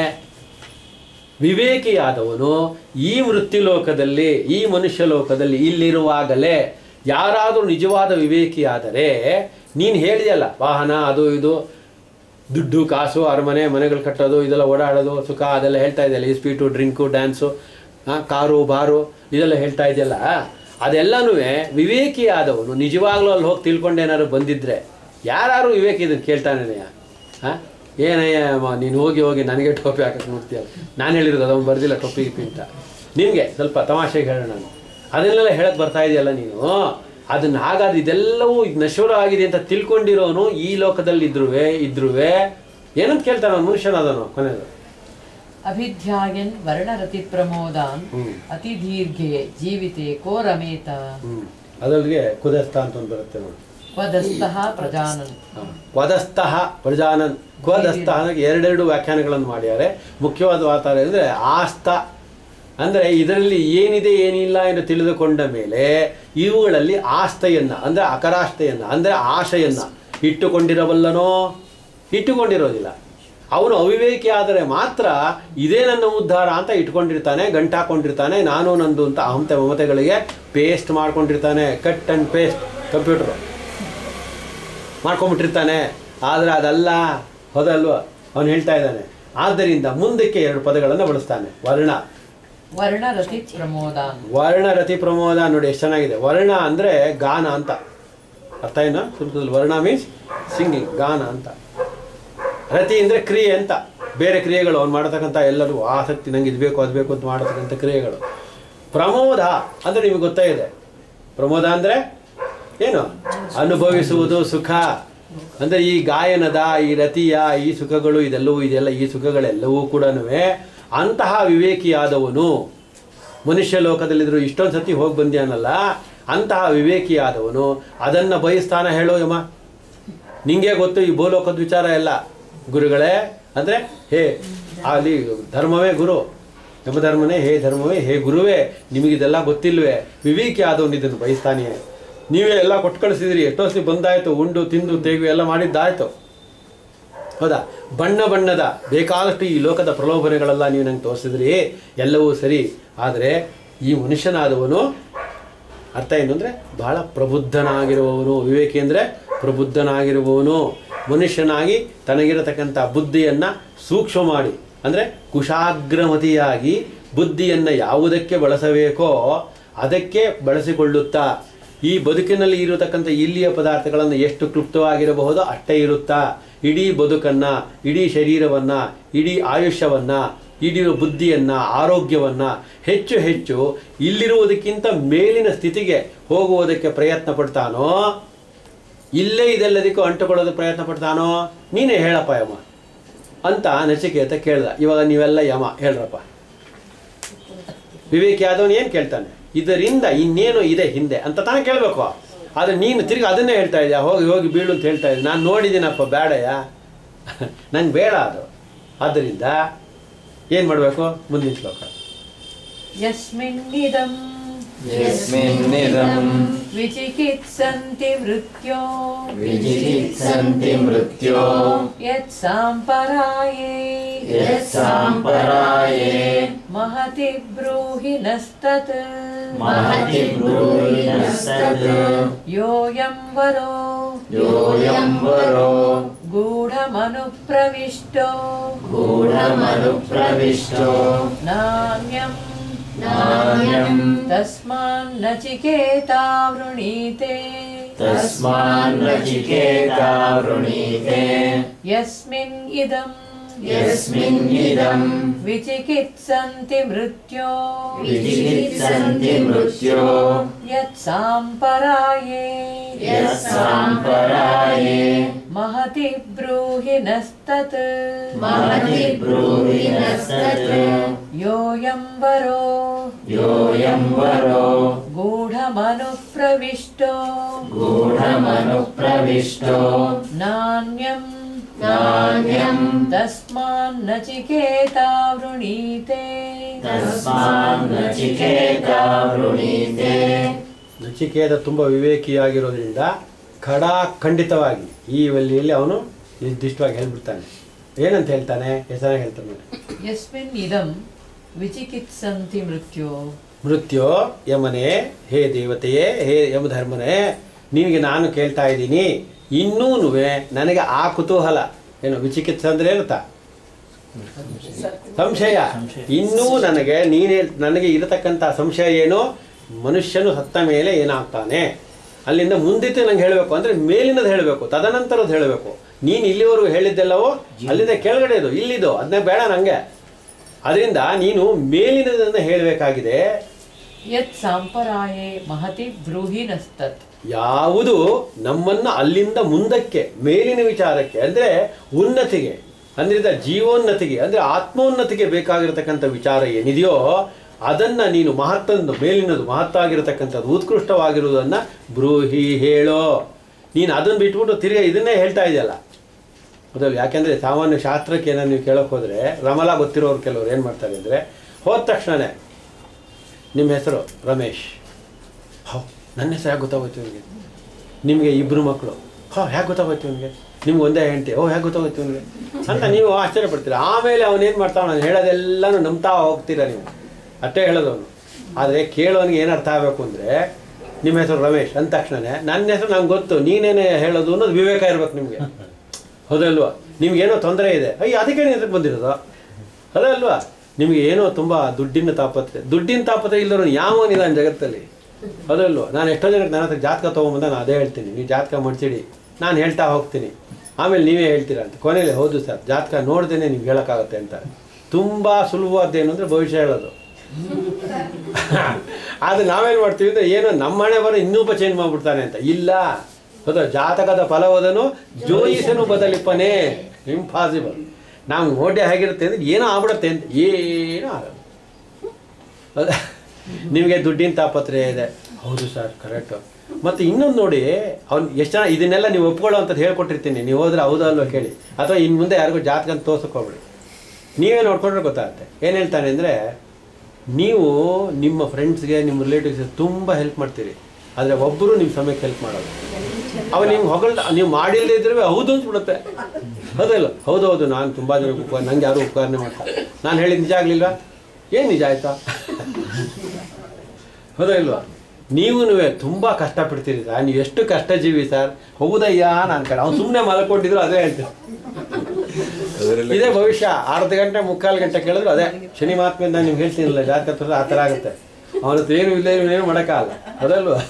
ವಿವೇಕಿಯಾದವನು ಈ ಮೃತ್ಯುಲೋಕದಲ್ಲಿ, ಈ ಮನುಷ್ಯ ಲೋಕದಲ್ಲಿ ಇಲ್ಲಿರುವಾಗಲೇ ಯಾರಾದರೂ ನಿಜವಾದ ವಿವೇಕಿಯಾದರೆ, ನೀನು ಹೇಳಿದೆಯಲ್ಲ ವಾಹನ ಅದು ಇದು ದುಡ್ಡು ಕಾಸು ಅರಮನೆ ಮನೆಗಳು ಕಟ್ಟೋದು ಇದೆಲ್ಲ ಓಡಾಡೋದು ಸುಖ ಅದೆಲ್ಲ ಹೇಳ್ತಾ ಇದೆಯಲ್ಲ, sweet drink dance car bar ಇದೆಲ್ಲ ಹೇಳ್ತಾ ಇದೆಯಲ್ಲ, ಅದೆಲ್ಲನೂ ವಿವೇಕಿಯಾದವನು ನಿಜವಾಗ್ಲೂ ಅಲ್ಲಿ ಹೋಗಿ ತಿಳ್ಕೊಂಡೇನಾದ್ರು ಬಂದಿದ್ರೆ, ಯಾರು ವಿವೇಕ ಇದನ್ನು ಕೇಳ್ತಾನೇನೆಯ ಏನಯ್ಯ ನೀನು ಹೋಗಿ ಹೋಗಿ ನನಗೆ ಟೊಪ್ಪಿ ಹಾಕಕ್ಕೆ ನೋಡ್ತೀಯಲ್ಲ, ನಾನು ಹೇಳಿರೋದು ಅದನ್ನು ಬರ್ದಿಲ್ಲ ಟೊಪ್ಪಿ ಗಿಪ್ಪಿ ಅಂತ. ನಿನಗೆ ಸ್ವಲ್ಪ ತಮಾಷೆಗೆ ಹೇಳೋಣ, ನಾನು ಅದನ್ನೆಲ್ಲ ಹೇಳಕ್ಕೆ ಬರ್ತಾ ಇದೆಯಲ್ಲ ನೀನು, ಅದನ್ನು ಹಾಗಾದ್ರೆ ಇದೆಲ್ಲವೂ ನಶ್ವರ ಆಗಿದೆ ಅಂತ ತಿಳ್ಕೊಂಡಿರೋನು ಈ ಲೋಕದಲ್ಲಿ ಇದ್ರೂ ಏನಂತ ಕೇಳ್ತಾನ ಮನುಷ್ಯನಾದನು ಕೊನೆಯದು. ಅಭಿಧ್ಯಾಯನ್ ವರ್ಣರತಿ ಪ್ರಮೋದಾನ್ ಅತಿ ದೀರ್ಘೆ ಜೀವಿತೆ ಕೋ ರಮೇತ. ಅದರಿಗೆ ಕುದಸ್ಥ ಅಂತ ಒಂದು ಬರುತ್ತೆ ನೋಡಿ, ಕ್ವದಸ್ತಃ ಪ್ರಜಾನನ್. ಕ್ವದಸ್ತಃ ಪ್ರಜಾನನ್, ಕ್ವದಸ್ಥ ಅನ್ನೋಕ್ಕೆ ಎರಡೆರಡು ವ್ಯಾಖ್ಯಾನಗಳನ್ನು ಮಾಡ್ಯಾರೆ. ಮುಖ್ಯವಾದ ವಾತಾರ ಅಂದರೆ ಆಸ್ತ ಅಂದರೆ ಇದರಲ್ಲಿ ಏನಿದೆ ಏನಿಲ್ಲ ಎಂದು ತಿಳಿದುಕೊಂಡ ಮೇಲೆ ಇವುಗಳಲ್ಲಿ ಆಸ್ಥೆಯನ್ನು ಅಂದರೆ ಅಕರಾಸ್ಥೆಯನ್ನು ಅಂದರೆ ಆಶೆಯನ್ನು ಇಟ್ಟುಕೊಂಡಿರಬಲ್ಲನೋ, ಇಟ್ಟುಕೊಂಡಿರೋದಿಲ್ಲ. ಅವನು ಅವಿವೇಕಿ ಆದರೆ ಮಾತ್ರ ಇದೇ ನನ್ನ ಉದ್ಧಾರ ಅಂತ ಇಟ್ಕೊಂಡಿರ್ತಾನೆ, ಗಂಟಾಕೊಂಡಿರ್ತಾನೆ, ನಾನು ನಂದು ಅಂತ ಅಹಂತೆ ಮಮತೆಗಳಿಗೆ ಪೇಸ್ಟ್ ಮಾಡ್ಕೊಂಡಿರ್ತಾನೆ. ಕಟ್ ಆ್ಯಂಡ್ ಪೇಸ್ಟ್ ಕಂಪ್ಯೂಟರು ಮಾಡ್ಕೊಂಬಿಟ್ಟಿರ್ತಾನೆ. ಆದರೆ ಅದಲ್ಲ, ಹೌದಲ್ವ? ಅವನು ಹೇಳ್ತಾ ಇದ್ದಾನೆ. ಆದ್ದರಿಂದ ಮುಂದಕ್ಕೆ 2 ಪದಗಳನ್ನು ಬಳಸ್ತಾನೆ. ವರ್ಣರತಿ ಪ್ರಮೋದ. ವರ್ಣರತಿ ಪ್ರಮೋದ ನೋಡಿ ಎಷ್ಟು ಚೆನ್ನಾಗಿದೆ. ವರ್ಣ ಅಂದರೆ ಗಾನ ಅಂತ ಅರ್ಥ. ಏನು ಸಂಸ್ಕೃತದಲ್ಲಿ ವರ್ಣ ಮೀನ್ಸ್ ಸಿಂಗಿಂಗ್, ಗಾನ ಅಂತ. ರತಿ ಅಂದರೆ ಕ್ರಿಯೆ ಅಂತ, ಬೇರೆ ಕ್ರಿಯೆಗಳು ಅವ್ನು ಮಾಡತಕ್ಕಂಥ ಎಲ್ಲರೂ ಆಸಕ್ತಿ, ನಂಗೆ ಇದು ಬೇಕು ಅದು ಬೇಕು ಅಂತ ಮಾಡತಕ್ಕಂಥ ಕ್ರಿಯೆಗಳು. ಪ್ರಮೋದ ಅಂದರೆ ನಿಮಗೆ ಗೊತ್ತೇ ಇದೆ. ಪ್ರಮೋದ ಅಂದರೆ ಏನು? ಅನುಭವಿಸುವುದು, ಸುಖ. ಅಂದರೆ ಈ ಗಾಯನದ, ಈ ರತಿಯ ಈ ಸುಖಗಳು ಇದೆಲ್ಲ ಈ ಸುಖಗಳೆಲ್ಲವೂ ಕೂಡ ಅಂತಹ ವಿವೇಕಿಯಾದವನು, ಮನುಷ್ಯ ಲೋಕದಲ್ಲಿದ್ದರೂ ಇಷ್ಟೊಂದು ಸತಿ ಹೋಗಿ ಬಂದ್ಯಾನಲ್ಲ, ಅಂತಹ ವಿವೇಕಿಯಾದವನು ಅದನ್ನು ಬಯಸ್ತಾನ. ಹೇಳೋ ಯಮ, ನಿಂಗೆ ಗೊತ್ತು ಈ ಭೂಲೋಕದ ವಿಚಾರ ಎಲ್ಲ ಗುರುಗಳೇ. ಅಂದರೆ ಹೇ ಅಲ್ಲಿ ಧರ್ಮವೇ ಗುರು, ಯಮಧರ್ಮನೇ ಹೇ ಧರ್ಮವೇ, ಹೇ ಗುರುವೇ, ನಿಮಗಿದೆಲ್ಲ ಗೊತ್ತಿಲ್ವೇ? ವಿವೇಕಿ ಆದವನು ಇದನ್ನು ಬಯಸ್ತಾನೆ. ನೀವೇ ಎಲ್ಲ ಕೊಟ್ಟು ಕಳಿಸಿದ್ರಿ, ಎಷ್ಟೋಸಿ ಬಂದಾಯಿತು, ಉಂಡು ತಿಂದು ತೆಗೆದು ಎಲ್ಲ ಮಾಡಿದ್ದಾಯಿತು, ಹೌದಾ? ಬಣ್ಣ ಬಣ್ಣದ ಬೇಕಾದಷ್ಟು ಈ ಲೋಕದ ಪ್ರಲೋಭನೆಗಳೆಲ್ಲ ನೀವು ನಂಗೆ ತೋರಿಸಿದ್ರಿ, ಎಲ್ಲವೂ ಸರಿ. ಆದರೆ ಈ ಮನುಷ್ಯನಾದವನು ಅರ್ಥ ಏನು ಅಂದರೆ ಬಹಳ ಪ್ರಬುದ್ಧನಾಗಿರುವವನು. ವಿವೇಕಿ ಅಂದರೆ ಪ್ರಬುದ್ಧನಾಗಿರುವವನು. ಮನುಷ್ಯನಾಗಿ ತನಗಿರತಕ್ಕಂಥ ಬುದ್ಧಿಯನ್ನು ಸೂಕ್ಷ್ಮ ಮಾಡಿ, ಅಂದರೆ ಕುಶಾಗ್ರಮತಿಯಾಗಿ ಬುದ್ಧಿಯನ್ನು ಯಾವುದಕ್ಕೆ ಬಳಸಬೇಕೋ ಅದಕ್ಕೆ ಬಳಸಿಕೊಳ್ಳುತ್ತಾ, ಈ ಬದುಕಿನಲ್ಲಿ ಇರತಕ್ಕಂಥ ಇಲ್ಲಿಯ ಪದಾರ್ಥಗಳನ್ನು ಎಷ್ಟು ಕ್ಲುಪ್ತವಾಗಿರಬಹುದೋ ಅಷ್ಟೇ ಇರುತ್ತಾ, ಇಡೀ ಬದುಕನ್ನು, ಇಡೀ ಶರೀರವನ್ನು, ಇಡೀ ಆಯುಷ್ಯವನ್ನು, ಇಡೀ ಬುದ್ಧಿಯನ್ನು, ಆರೋಗ್ಯವನ್ನು ಹೆಚ್ಚು ಹೆಚ್ಚು ಇಲ್ಲಿರುವುದಕ್ಕಿಂತ ಮೇಲಿನ ಸ್ಥಿತಿಗೆ ಹೋಗುವುದಕ್ಕೆ ಪ್ರಯತ್ನ ಪಡ್ತಾನೋ, ಇಲ್ಲೇ ಇದೆಲ್ಲದಕ್ಕೂ ಅಂಟುಕೊಳ್ಳೋದಕ್ಕೆ ಪ್ರಯತ್ನ ಪಡ್ತಾನೋ? ನೀನೇ ಹೇಳಪ್ಪ ಯಮ ಅಂತ ನಚಿಕೇತ ಕೇಳ್ದ. ಇವಾಗ ನೀವೆಲ್ಲ ಯಮ ಹೇಳ್ರಪ್ಪ. ವಿವೇಕಿ ಆದವನು ಏನು ಕೇಳ್ತಾನೆ? ಇದರಿಂದ ಇನ್ನೇನು ಇದೆ ಹಿಂದೆ ಅಂತ ತಾನೇ ಕೇಳಬೇಕು. ಆದರೆ ನೀನು ತಿರುಗಿ ಅದನ್ನೇ ಹೇಳ್ತಾ ಇದೆಯಾ, ಹೋಗಿ ಹೋಗಿ ಬೀಳು ಅಂತ ಹೇಳ್ತಾ ಇದ್ದೆ. ನಾನು ನೋಡಿದ್ದೀನಪ್ಪ, ಬೇಡಯ್ಯ, ನಂಗೆ ಬೇಡ ಅದು. ಆದ್ದರಿಂದ ಏನು ಮಾಡಬೇಕು? ಮುಂದಿನ ಶ್ಲೋಕ. ಯಸ್ಮಿನ್ನಿದಂ ವಿಚಿಕಿತ್ಸಂತಿ ಮೃತ್ಯೋ ಯತ್ ಸಾಂಪರಾಯೇ ಮಹತಿ ಬ್ರೂಹಿ ನಸ್ತತ್ ಯೋಯಂ ವರೋ ಗೂಢಮನುಪ್ರವಿಷ್ಟೋ ನಾಣ್ಯಂ ತಸ್ಮಾನ್ನಚಿಕೇತಾ ವೃಣೀತೆ ಯಸ್ಮಿನ್ ಇದಂ ವಿಚಿಕಿತ್ಸಂತಿ ಮೃತ್ಯೋ ಯತ್ ಸಾಂಪರಾಯೇ ಮಹತಿ ಬ್ರೂಹಿ ನಸ್ತತ್ ಯೋಯಂ ವರೋ ಗೂಢಮನುಪ್ರವಿಷ್ಟೋ ನಾಣ್ಯಂ ತಸ್ಮಾನ್ನಚಿಕೇತಾ ವೃಣೀತೆ ನಚಿಕೇತ ತುಂಬ ವಿವೇಕಿಯಾಗಿರೋದ್ರಿಂದ ಖಂಡಿತವಾಗಿ ಈ ವಲ್ಲಿಯಲ್ಲಿ ಅವನು ನಿರ್ದಿಷ್ಟವಾಗಿ ಹೇಳ್ಬಿಡ್ತಾನೆ. ಏನಂತ ಹೇಳ್ತಾನೆ? ಹೆಸರಾಗಿ ಹೇಳ್ತಾನೆ. ಯಸ್ಮಿನ್ ಇದಂ ವಿಚಿಕಿತ್ಸಂತಿ ಮೃತ್ಯೋ ಯಮನೇ, ಹೇ ದೇವತೆಯೇ, ಹೇ ಯಮಧರ್ಮನೇ, ನಿನಗೆ ನಾನು ಕೇಳ್ತಾ ಇದ್ದೀನಿ. ಇನ್ನೂ ನನಗೆ ಆ ಕುತೂಹಲ ಏನು, ವಿಚಿಕಿತ್ಸ ಅಂದರೆ ಏನಂತ? ಸಂಶಯ. ಇನ್ನೂ ನನಗೆ ಇರತಕ್ಕಂಥ ಸಂಶಯ ಏನು? ಮನುಷ್ಯನು ಸತ್ತ ಮೇಲೆ ಏನಾಗ್ತಾನೆ, ಅಲ್ಲಿಂದ ಮುಂದಿತ್ತು ನಂಗೆ ಹೇಳಬೇಕು ಅಂದರೆ ಮೇಲಿನದು ಹೇಳಬೇಕು, ತದನಂತರದ್ದು ಹೇಳಬೇಕು. ನೀನು ಇಲ್ಲಿವರೆಗೂ ಹೇಳಿದ್ದೆಲ್ಲವೋ ಅಲ್ಲಿಂದ ಕೆಳಗಡೆದು ಇಲ್ಲಿದು ಅದನ್ನೇ ಬೇಡ ನನಗೆ. ಅದರಿಂದ ನೀನು ಮೇಲಿನದನ್ನು ಹೇಳಬೇಕಾಗಿದೆ. ಯತ್ ಸಾಂಪರಾಯೇ ಮಹತಿ ಬ್ರೂಹಿ ನಸ್ತತ್, ಯಾವುದು ನಮ್ಮನ್ನು ಅಲ್ಲಿಂದ ಮುಂದಕ್ಕೆ ಮೇಲಿನ ವಿಚಾರಕ್ಕೆ ಅಂದರೆ ಉನ್ನತಿಗೆ, ಅಂದರೆ ಜೀವೋನ್ನತಿಗೆ, ಅಂದರೆ ಆತ್ಮೋನ್ನತಿಗೆ ಬೇಕಾಗಿರತಕ್ಕಂಥ ವಿಚಾರ ಏನಿದೆಯೋ ಅದನ್ನು ನೀನು ಮಹತ್ತಂದು, ಮೇಲಿನದು ಮಹತ್ತಾಗಿರತಕ್ಕಂಥದ್ದು, ಉತ್ಕೃಷ್ಟವಾಗಿರುವುದನ್ನು ಬ್ರೂಹಿ ಹೇಳೋ. ನೀನು ಅದನ್ನು ಬಿಟ್ಬಿಟ್ಟು ತಿರ್ಗಿ ಇದನ್ನೇ ಹೇಳ್ತಾ ಇದೆಯಲ್ಲ ಅದಲ್ಲ. ಯಾಕೆಂದರೆ ಸಾಮಾನ್ಯ ಶಾಸ್ತ್ರಕ್ಕೆ ಏನೋ ನೀವು ಕೇಳೋಕೆ ಹೋದರೆ, ರಮಲ ಗೊತ್ತಿರೋರು ಕೆಲವರು ಏನು ಮಾಡ್ತಾರೆ ಅಂದರೆ, ಹೋದ ತಕ್ಷಣವೇ ನಿಮ್ಮ ಹೆಸರು ರಮೇಶ್, ನನ್ನ ಹೆಸರು ಯಾಕೆ ಗೊತ್ತಾಗೋಯ್ತು ನಿಮಗೆ? ನಿಮಗೆ 2 ಮಕ್ಕಳು, ಹೇಗೆ ಗೊತ್ತಾಗೋಯ್ತು ಇವನಿಗೆ, ನಿಮ್ಗೆ ಒಂದೇ ಹೆಂಡತಿ, ಹೇಗೆ ಗೊತ್ತಾಗೋಯ್ತು ಇವನಿಗೆ ಅಂತ ನೀವು ಆಶ್ಚರ್ಯ ಪಡ್ತೀರ. ಆಮೇಲೆ ಅವನೇನು ಮಾಡ್ತಾವ, ನಾನು ಹೇಳೋದೆಲ್ಲನೂ ನಂಬ್ತಾ ಹೋಗ್ತೀರ ನೀವು, ಅಷ್ಟೇ ಹೇಳೋದವನು. ಆದರೆ ಕೇಳೋನಿಗೆ ಏನು ಅರ್ಥ ಆಗಬೇಕು ಅಂದರೆ, ನಿಮ್ಮ ಹೆಸರು ರಮೇಶ್ ಅಂದ ತಕ್ಷಣವೇ ನನ್ನ ಹೆಸರು ನಂಗೆ ಗೊತ್ತು, ನೀನೇನೇ ಹೇಳೋದು ಅನ್ನೋದು ವಿವೇಕ ಇರ್ಬೇಕು ನಿಮಗೆ, ಹೌದಲ್ವಾ? ನಿಮ್ಗೇನೋ ತೊಂದರೆ ಇದೆ, ಅದಕ್ಕೆ ನೀನು ಬಂದಿರೋದು, ಅದಲ್ವಾ? ನಿಮಗೆ ಏನೋ ತುಂಬ ದುಡ್ಡಿನ ತಾಪತ್ರೆ ಇಲ್ಲರೂ ಯಾವನಿದಾನೆ ಜಗತ್ತಲ್ಲಿ, ಅದಲ್ವ? ನಾನು ಎಷ್ಟೋ ಜನಕ್ಕೆ ನನ್ನ ಹತ್ರ ಜಾತಕ ತೊಗೊಂಬಂದ ನಾನು ಅದೇ ಹೇಳ್ತೀನಿ, ನೀವು ಜಾತಕ ಮಡ್ಚಿಡಿ, ನಾನು ಹೇಳ್ತಾ ಹೋಗ್ತೀನಿ, ಆಮೇಲೆ ನೀವೇ ಹೇಳ್ತೀರಾ ಅಂತ. ಕೊನೆಯಲ್ಲಿ ಹೌದು ಸರ್ ಜಾತಕ ನೋಡ್ದೇನೆ ನಿಮ್ಗೆ ಹೇಳೋಕ್ಕಾಗತ್ತೆ ಅಂತ. ತುಂಬ ಸುಲಭವಾದ್ದೇನು ಅಂದರೆ ಭವಿಷ್ಯ ಹೇಳೋದು. ಆದರೆ ನಾವೇನು ಮಾಡ್ತೀವಿ ಅಂದರೆ ಏನೋ ನಮ್ಮ ಮನೆ ಬರೋ ಇನ್ನೂಪ ಚೇಂಜ್ ಮಾಡಿಬಿಡ್ತಾನೆ ಅಂತ. ಇಲ್ಲ, ಹೌದಾ? ಜಾತಕದ ಫಲವದನು ಜೋಯಿಸನು ಬದಲಿಪ್ಪನೇ, ಇಂಪಾಸಿಬಲ್. ನಾವು ನೋಡೇ ಹೇಗಿರುತ್ತೆ ಅಂದರೆ ಏನೋ ಆಗ್ಬಿಡುತ್ತೆ ಅಂತ, ಏನೂ ಆಗಲ್ಲ. ಹೌದಾ? ನಿಮಗೆ ದುಡ್ಡಿನ ತಾಪತ್ರೆ ಇದೆ, ಹೌದು ಸರ್ ಕರೆಕ್ಟು. ಮತ್ತು ಇನ್ನೊಂದು ನೋಡಿ, ಅವ್ನು ಎಷ್ಟು ಜನ ಇದನ್ನೆಲ್ಲ ನೀವು ಒಪ್ಕೊಳ್ಳೋ ಅಂಥದ್ದು ಹೇಳ್ಕೊಟ್ಟಿರ್ತೀನಿ, ನೀವು ಹೋದ್ರೆ ಹೌದಾ ಅಲ್ವ ಕೇಳಿ, ಅಥವಾ ಇನ್ನು ಮುಂದೆ ಯಾರಿಗೂ ಜಾತಕ ಅಂತ ತೋರ್ಸೋಕೋಗ್ಬಿಡಿ, ನೀವೇ ನೋಡ್ಕೊಂಡ್ರೆ ಗೊತ್ತಾಗುತ್ತೆ. ಏನು ಹೇಳ್ತಾನೆ ಅಂದರೆ, ನೀವು ನಿಮ್ಮ ಫ್ರೆಂಡ್ಸ್ಗೆ ನಿಮ್ಮ ರಿಲೇಟಿವ್ಸ್ಗೆ ತುಂಬ ಹೆಲ್ಪ್ ಮಾಡ್ತೀರಿ, ಆದರೆ ಒಬ್ಬರು ನಿಮ್ಮ ಸಮಯಕ್ಕೆ ಹೆಲ್ಪ್ ಮಾಡೋದು. ಅವ ನಿಮ್ಗೆ ಹೊಗಳ್ದ, ನೀವು ಮಾಡಿಲ್ಲದೆ ಇದ್ರೆ ಹೌದು ಅಂತ ಬಿಡುತ್ತೆ, ಹೌದಲ್ಲ? ಹೌದೌದು, ನಾನು ತುಂಬ ಜನಕ್ಕೆ ಉಪಕಾರ, ನಂಗೆ ಯಾರು ಉಪಕಾರನೆ ಮಾಡ್ತಾರೆ, ನಾನು ಹೇಳಿದ ನಿಜ ಆಗಲಿಲ್ವಾ, ಏನು ನಿಜ ಆಯಿತಾ, ಹೌದಾ ಇಲ್ವಾ? ನೀವು ತುಂಬ ಕಷ್ಟಪಡ್ತೀರಿ ಸರ್, ನೀವು ಎಷ್ಟು ಕಷ್ಟ ಜೀವಿ ಸರ್, ಹೌದಯ್ಯ ನಾನು ಕಡೆ ಅವ್ನು ಸುಮ್ಮನೆ ಮಲ್ಕೊಂಡಿದ್ರು ಅದೇ ಹೇಳ್ತೀನಿ. ಇದೇ ಭವಿಷ್ಯ. ಅರ್ಧ ಗಂಟೆ 3/4 ಗಂಟೆ ಕೇಳಿದ್ರು ಅದೇ ಶನಿ ಮಹಾತ್ಮೆಯಿಂದ ನಿಮ್ಗೆ ಹೇಳ್ತೀನಿಲ್ಲ, ಜಾತಕ ಆ ಥರ ಆಗುತ್ತೆ. ಅವನತ್ರ ಏನು ಇಲ್ಲ, ಏನು ಮಾಡೋಕ್ಕಾಗಲ್ಲ, ಅದಲ್ವಾ?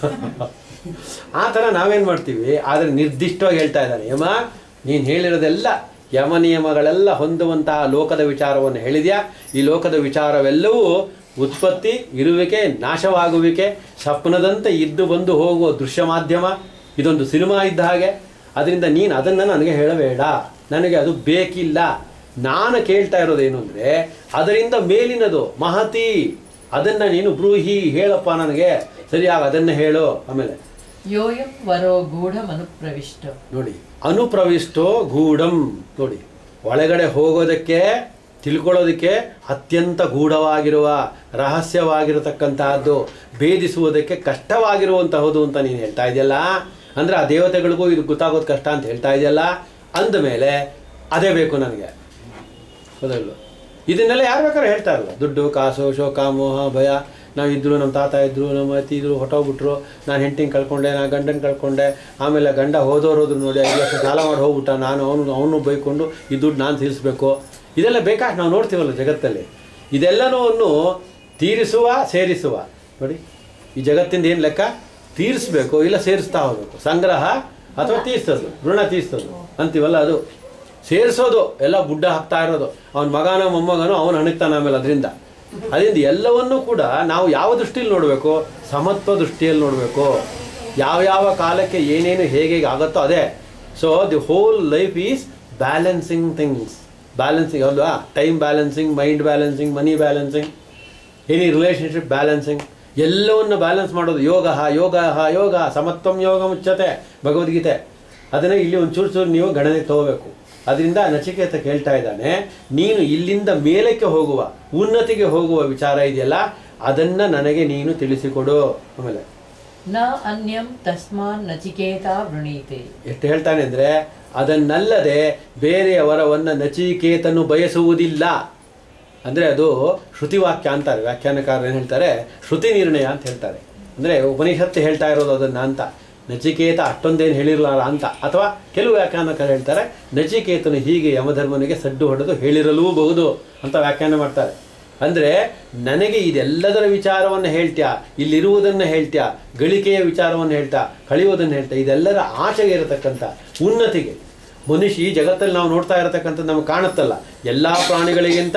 ಆ ಥರ ನಾವೇನು ಮಾಡ್ತೀವಿ. ಆದರೆ ನಿರ್ದಿಷ್ಟವಾಗಿ ಹೇಳ್ತಾ ಇದ್ದಾನೆ ಯಮ, ನೀನು ಹೇಳಿರೋದೆಲ್ಲ ಯಮ ನಿಯಮಗಳೆಲ್ಲ ಹೊಂದುವಂತಹ ಲೋಕದ ವಿಚಾರವನ್ನು ಹೇಳಿದ್ಯಾ. ಈ ಲೋಕದ ವಿಚಾರವೆಲ್ಲವೂ ಉತ್ಪತ್ತಿ, ಇರುವಿಕೆ, ನಾಶವಾಗುವಿಕೆ, ಸ್ವಪ್ನದಂತೆ ಇದ್ದು ಬಂದು ಹೋಗುವ ದೃಶ್ಯ ಮಾಧ್ಯಮ, ಇದೊಂದು ಸಿನಿಮಾ ಇದ್ದ ಹಾಗೆ. ಅದರಿಂದ ನೀನು ಅದನ್ನು ನನಗೆ ಹೇಳಬೇಡ, ನನಗೆ ಅದು ಬೇಕಿಲ್ಲ. ನಾನು ಕೇಳ್ತಾ ಇರೋದೇನು ಅಂದರೆ ಅದರಿಂದ ಮೇಲಿನದು ಮಹತಿ, ಅದನ್ನು ನೀನು ಬ್ರೂಹಿ, ಹೇಳಪ್ಪ ನನಗೆ ಸರಿಯಾಗಿ ಅದನ್ನು ಹೇಳು. ಆಮೇಲೆ ಯೋಯಂ ವರೋ ಗೂಢಂ ಅನುಪ್ರವಿಷ್ಟ, ನೋಡಿ ಅನುಪ್ರವಿಷ್ಟೋ ಗೂಢಂ, ನೋಡಿ ಒಳಗಡೆ ಹೋಗೋದಕ್ಕೆ ತಿಳ್ಕೊಳ್ಳೋದಕ್ಕೆ ಅತ್ಯಂತ ಗೂಢವಾಗಿರುವ ರಹಸ್ಯವಾಗಿರತಕ್ಕಂತಹದ್ದು, ಭೇದಿಸುವುದಕ್ಕೆ ಕಷ್ಟವಾಗಿರುವಂತಹದ್ದು ಅಂತ ನೀನು ಹೇಳ್ತಾ ಇದೆಯಲ್ಲ. ಅಂದರೆ ಆ ದೇವತೆಗಳಿಗೂ ಇದು ಗೊತ್ತಾಗೋದು ಕಷ್ಟ ಅಂತ ಹೇಳ್ತಾ ಇದೆಯಲ್ಲ. ಅಂದಮೇಲೆ ಅದೇ ಬೇಕು ನನಗೆ, ಹೌದಲ್ವ? ಇದನ್ನೆಲ್ಲ ಯಾರು ಬೇಕಾದ್ರೆ ಹೇಳ್ತಾ ಇರಲ್ಲ. ದುಡ್ಡು, ಕಾಸು, ಶೋಕ, ಮೋಹ, ಭಯ. ನಾವಿದ್ರು, ನಮ್ಮ ತಾತ ಇದ್ದರು, ನಮ್ಮ ಅತಿ ಇದ್ರು, ಹೊಟ್ಟೋಗ್ಬಿಟ್ರು, ನಾನು ಹೆಂಡತಿನ ಕಳ್ಕೊಂಡೆ, ನಾನು ಗಂಡನ ಕಳ್ಕೊಂಡೆ, ಆಮೇಲೆ ಗಂಡ ಹೋದ್ರು ನೋಡಿ 5 ಲಕ್ಷ ಸಾಲ ಮಾಡಿ ಹೋಗ್ಬಿಟ್ಟ, ನಾನು ಅವನು ಬೈಕೊಂಡು ಈ ದುಡ್ಡು ನಾನು ತೀರಿಸ್ಬೇಕು. ಇದೆಲ್ಲ ಬೇಕಾಗಿ ನಾವು ನೋಡ್ತೀವಲ್ಲ ಜಗತ್ತಲ್ಲಿ. ಇದೆಲ್ಲನೂ ತೀರಿಸುವ, ಸೇರಿಸುವ. ನೋಡಿ ಈ ಜಗತ್ತಿಂದ ಏನು ಲೆಕ್ಕ, ತೀರಿಸ್ಬೇಕು ಇಲ್ಲ ಸೇರಿಸ್ತಾ ಹೋಗ್ಬೇಕು. ಸಂಗ್ರಹ ಅಥವಾ ತೀರಿಸೋದು, ಋಣ ತೀರಿಸೋದು ಅಂತೀವಲ್ಲ, ಅದು ಸೇರಿಸೋದು ಎಲ್ಲ ಬುಡ್ಡ ಹಾಕ್ತಾ ಇರೋದು. ಅವನ ಮಗನೋ ಮೊಮ್ಮಗನೋ ಅವನು ಹಣಗ್ತಾನೆ ಆಮೇಲೆ. ಅದರಿಂದ ಎಲ್ಲವನ್ನೂ ಕೂಡ ನಾವು ಯಾವ ದೃಷ್ಟಿಯಲ್ಲಿ ನೋಡಬೇಕು, ಸಮತ್ವ ದೃಷ್ಟಿಯಲ್ಲಿ ನೋಡಬೇಕು. ಯಾವ ಕಾಲಕ್ಕೆ ಏನೇನು ಹೇಗೆ ಆಗುತ್ತೋ ಅದೇ. So the whole life is balancing things. Balancing ಅಲ್ವಾ? Time balancing, mind balancing, money balancing, any relationship balancing, ಎಲ್ಲವನ್ನು ಬ್ಯಾಲೆನ್ಸ್ ಮಾಡೋದು. ಯೋಗ ಸಮತ್ವಂ ಯೋಗ ಮುಚ್ಚತೆ ಭಗವದ್ಗೀತೆ. ಅದನ್ನೇ ಇಲ್ಲಿ ಒಂದು ಚೂರು ನೀವು ಗಣನೆಗೆ ತಗೋಬೇಕು. ಅದರಿಂದ ನಚಿಕೇತ ಕೇಳ್ತಾ ಇದ್ದಾನೆ, ನೀನು ಇಲ್ಲಿಂದ ಮೇಲಕ್ಕೆ ಹೋಗುವ, ಉನ್ನತಿಗೆ ಹೋಗುವ ವಿಚಾರ ಇದೆಯಲ್ಲ, ಅದನ್ನು ನನಗೆ ನೀನು ತಿಳಿಸಿಕೊಡು. ಆಮೇಲೆ ನ ಅನ್ಯಂ ತಸ್ಮಾನ್ ನಚಿಕೇತ ವೃಣೀತೆ, ಎಷ್ಟು ಹೇಳ್ತಾನೆ ಅಂದರೆ ಅದನ್ನಲ್ಲದೆ ಬೇರೆಯ ವರವನ್ನು ನಚಿಕೇತನು ಬಯಸುವುದಿಲ್ಲ. ಅಂದರೆ ಅದು ಶ್ರುತಿವಾಕ್ಯ ಅಂತಾರೆ ವ್ಯಾಖ್ಯಾನಕಾರರು. ಏನು ಹೇಳ್ತಾರೆ? ಶ್ರುತಿ ನಿರ್ಣಯ ಅಂತ ಹೇಳ್ತಾರೆ. ಅಂದರೆ ಉಪನಿಷತ್ತು ಹೇಳ್ತಾ ಇರೋದು ಅದನ್ನು ಅಂತ. ನಚಿಕೇತ ಅಷ್ಟೊಂದೇನು ಹೇಳಿರಲಾರ ಅಂತ. ಅಥವಾ ಕೆಲವು ವ್ಯಾಖ್ಯಾನಕಾರರು ಹೇಳ್ತಾರೆ ನಚಿಕೇತನು ಹೀಗೆ ಯಮಧರ್ಮನಿಗೆ ಸಡ್ಡು ಹೊಡೆದು ಹೇಳಿರಲೂಬಹುದು ಅಂತ ವ್ಯಾಖ್ಯಾನ ಮಾಡ್ತಾರೆ. ಅಂದರೆ ನನಗೆ ಇದೆಲ್ಲದರ ವಿಚಾರವನ್ನು ಹೇಳ್ತ್ಯಾ, ಇಲ್ಲಿರುವುದನ್ನು ಹೇಳ್ತ್ಯಾ, ಗಳಿಕೆಯ ವಿಚಾರವನ್ನು ಹೇಳ್ತಾ, ಕಳೆಯುವುದನ್ನು ಹೇಳ್ತಾ, ಇದೆಲ್ಲರ ಆಚೆಗೆ ಇರತಕ್ಕಂಥ ಉನ್ನತಿಗೆ ಮನುಷ್ಯ ಈ ಜಗತ್ತಲ್ಲಿ ನಾವು ನೋಡ್ತಾ ಇರತಕ್ಕಂಥದ್ದು ನಮಗೆ ಕಾಣುತ್ತಲ್ಲ. ಎಲ್ಲ ಪ್ರಾಣಿಗಳಿಗಿಂತ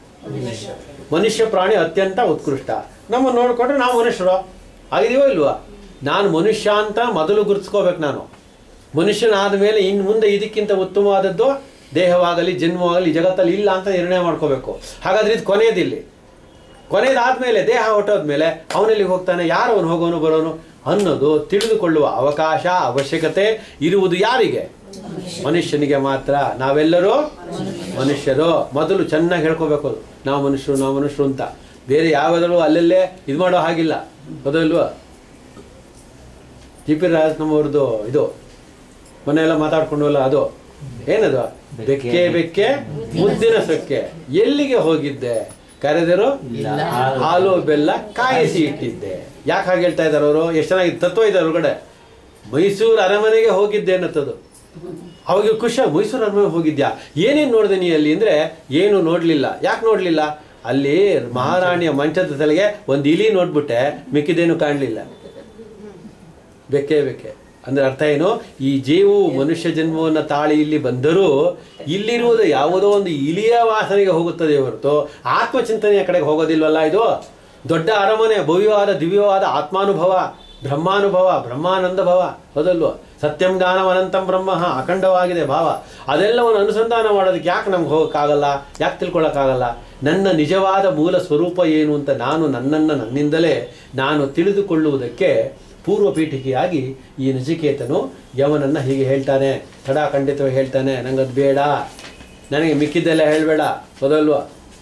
ಮನುಷ್ಯ ಪ್ರಾಣಿ ಅತ್ಯಂತ ಉತ್ಕೃಷ್ಟ. ನಮ್ಮನ್ನು ನೋಡಿಕೊಂಡ್ರೆ ನಾವು ಮನುಷ್ಯರು ಆಗಿದೀವೋ ಇಲ್ವಾ? ನಾನು ಮನುಷ್ಯ ಅಂತ ಮೊದಲು ಗುರುತಿಸ್ಕೋಬೇಕು. ನಾನು ಮನುಷ್ಯನಾದ ಮೇಲೆ ಇನ್ನು ಮುಂದೆ ಇದಕ್ಕಿಂತ ಉತ್ತಮವಾದದ್ದು ದೇಹವಾಗಲಿ ಜನ್ಮವಾಗಲಿ ಜಗತ್ತಲ್ಲಿ ಇಲ್ಲ ಅಂತ ನಿರ್ಣಯ ಮಾಡ್ಕೋಬೇಕು. ಹಾಗಾದ್ರೆ ಇದು ಕೊನೆಯದಿಲ್ಲಿ. ಕೊನೆಯದಾದ್ಮೇಲೆ ದೇಹ ಹೊಟ್ಟೋದ್ಮೇಲೆ ಅವನೆಲ್ಲಿಗೆ ಹೋಗ್ತಾನೆ, ಯಾರು ಅವನು ಹೋಗೋನು ಬರೋನು ಅನ್ನೋದು ತಿಳಿದುಕೊಳ್ಳುವ ಅವಕಾಶ ಅವಶ್ಯಕತೆ ಇರುವುದು ಯಾರಿಗೆ? ಮನುಷ್ಯನಿಗೆ ಮಾತ್ರ. ನಾವೆಲ್ಲರೂ ಮನುಷ್ಯರು. ಮೊದಲು ಚೆನ್ನಾಗಿ ಹೇಳ್ಕೋಬೇಕು ಅದು, ನಾವು ಮನುಷ್ಯರು ಅಂತ. ಬೇರೆ ಯಾವುದಾದ್ರು ಅಲ್ಲೆಲ್ಲೇ ಇದು ಮಾಡೋ ಹಾಗಿಲ್ಲ, ಅದಲ್ವಾ? ಜಿ ಪಿ ರಾಜನಮ್ಮವ್ರದ್ದು ಇದು ಮನೆಯೆಲ್ಲ ಮಾತಾಡ್ಕೊಂಡವಲ್ಲ ಅದು ಏನದು? ಬೆಕ್ಕೆ ಬೆಕ್ಕೆ ಮುದ್ದಿನ ಸೊಕ್ಕೆ, ಎಲ್ಲಿಗೆ ಹೋಗಿದ್ದೆ? ಕರೆದರು ಹಾಲು ಬೆಲ್ಲ ಕಾಯಿಸಿ ಇಟ್ಟಿದ್ದೆ. ಯಾಕೆ ಹಾಗೆ ಹೇಳ್ತಾ ಇದ್ದಾರೆ ಅವರು? ಎಷ್ಟು ಚೆನ್ನಾಗಿ ತತ್ವ ಇದೆ ಹೊರಗಡೆ. ಮೈಸೂರು ಅರಮನೆಗೆ ಹೋಗಿದ್ದೆ ಅನ್ನತ್ತದು. ಅವಾಗ ಖುಷಿ, ಮೈಸೂರು ಅರಮನೆಗೆ ಹೋಗಿದ್ಯಾ, ಏನೇನು ನೋಡಿದೆ ನೀ ಅಲ್ಲಿ ಅಂದರೆ? ಏನು ನೋಡಲಿಲ್ಲ. ಯಾಕೆ ನೋಡಲಿಲ್ಲ? ಅಲ್ಲಿ ಮಹಾರಾಣಿಯ ಮಂಚದ ತಲೆಗೆ ಒಂದು ಇಲಿ ನೋಡ್ಬಿಟ್ಟೆ, ಮಿಕ್ಕಿದೇನು ಕಾಣಲಿಲ್ಲ. ಬೆಕ್ಕೆ ಬೆಕ್ಕೆ ಅಂದರೆ ಅರ್ಥ ಏನು? ಈ ಜೀವವು ಮನುಷ್ಯ ಜನ್ಮವನ್ನು ತಾಳಿ ಇಲ್ಲಿ ಬಂದರೂ ಇಲ್ಲಿರುವುದು ಯಾವುದೋ ಒಂದು ಇಲಿಯ ವಾಸನೆಗೆ ಹೋಗುತ್ತದೆ ಹೊರತು ಆತ್ಮಚಿಂತನೆಯ ಕಡೆಗೆ ಹೋಗೋದಿಲ್ವಲ್ಲ. ಇದು ದೊಡ್ಡ ಅರಮನೆ, ಭವ್ಯವಾದ ದಿವ್ಯವಾದ ಆತ್ಮಾನುಭವ, ಬ್ರಹ್ಮಾನುಭವ, ಬ್ರಹ್ಮಾನಂದ ಭಾವ, ಹೌದಲ್ವ? ಸತ್ಯಂ ಜ್ಞಾನಂ ಅನಂತಂ ಬ್ರಹ್ಮ, ಅಖಂಡವಾಗಿದೆ ಭಾವ. ಅದೆಲ್ಲವನ್ನು ಅನುಸಂಧಾನ ಮಾಡೋದಕ್ಕೆ ಯಾಕೆ ನಮ್ಗೆ ಹೋಗೋಕ್ಕಾಗಲ್ಲ? ಯಾಕೆ ತಿಳ್ಕೊಳ್ಳೋಕ್ಕಾಗಲ್ಲ? ನನ್ನ ನಿಜವಾದ ಮೂಲ ಸ್ವರೂಪ ಏನು ಅಂತ ನನ್ನಿಂದಲೇ ನಾನು ತಿಳಿದುಕೊಳ್ಳುವುದಕ್ಕೆ ಪೂರ್ವ ಪೀಠಿಕೆಯಾಗಿ ಈ ನಚಿಕೇತನು ಯವನನ್ನು ಹೀಗೆ ಹೇಳ್ತಾನೆ, ಖಂಡಿತವಾಗಿ ಹೇಳ್ತಾನೆ, ನಂಗದು ಬೇಡ, ನನಗೆ ಮಿಕ್ಕಿದ್ದೆಲ್ಲ ಹೇಳಬೇಡ, ಹೌದಲ್ವ?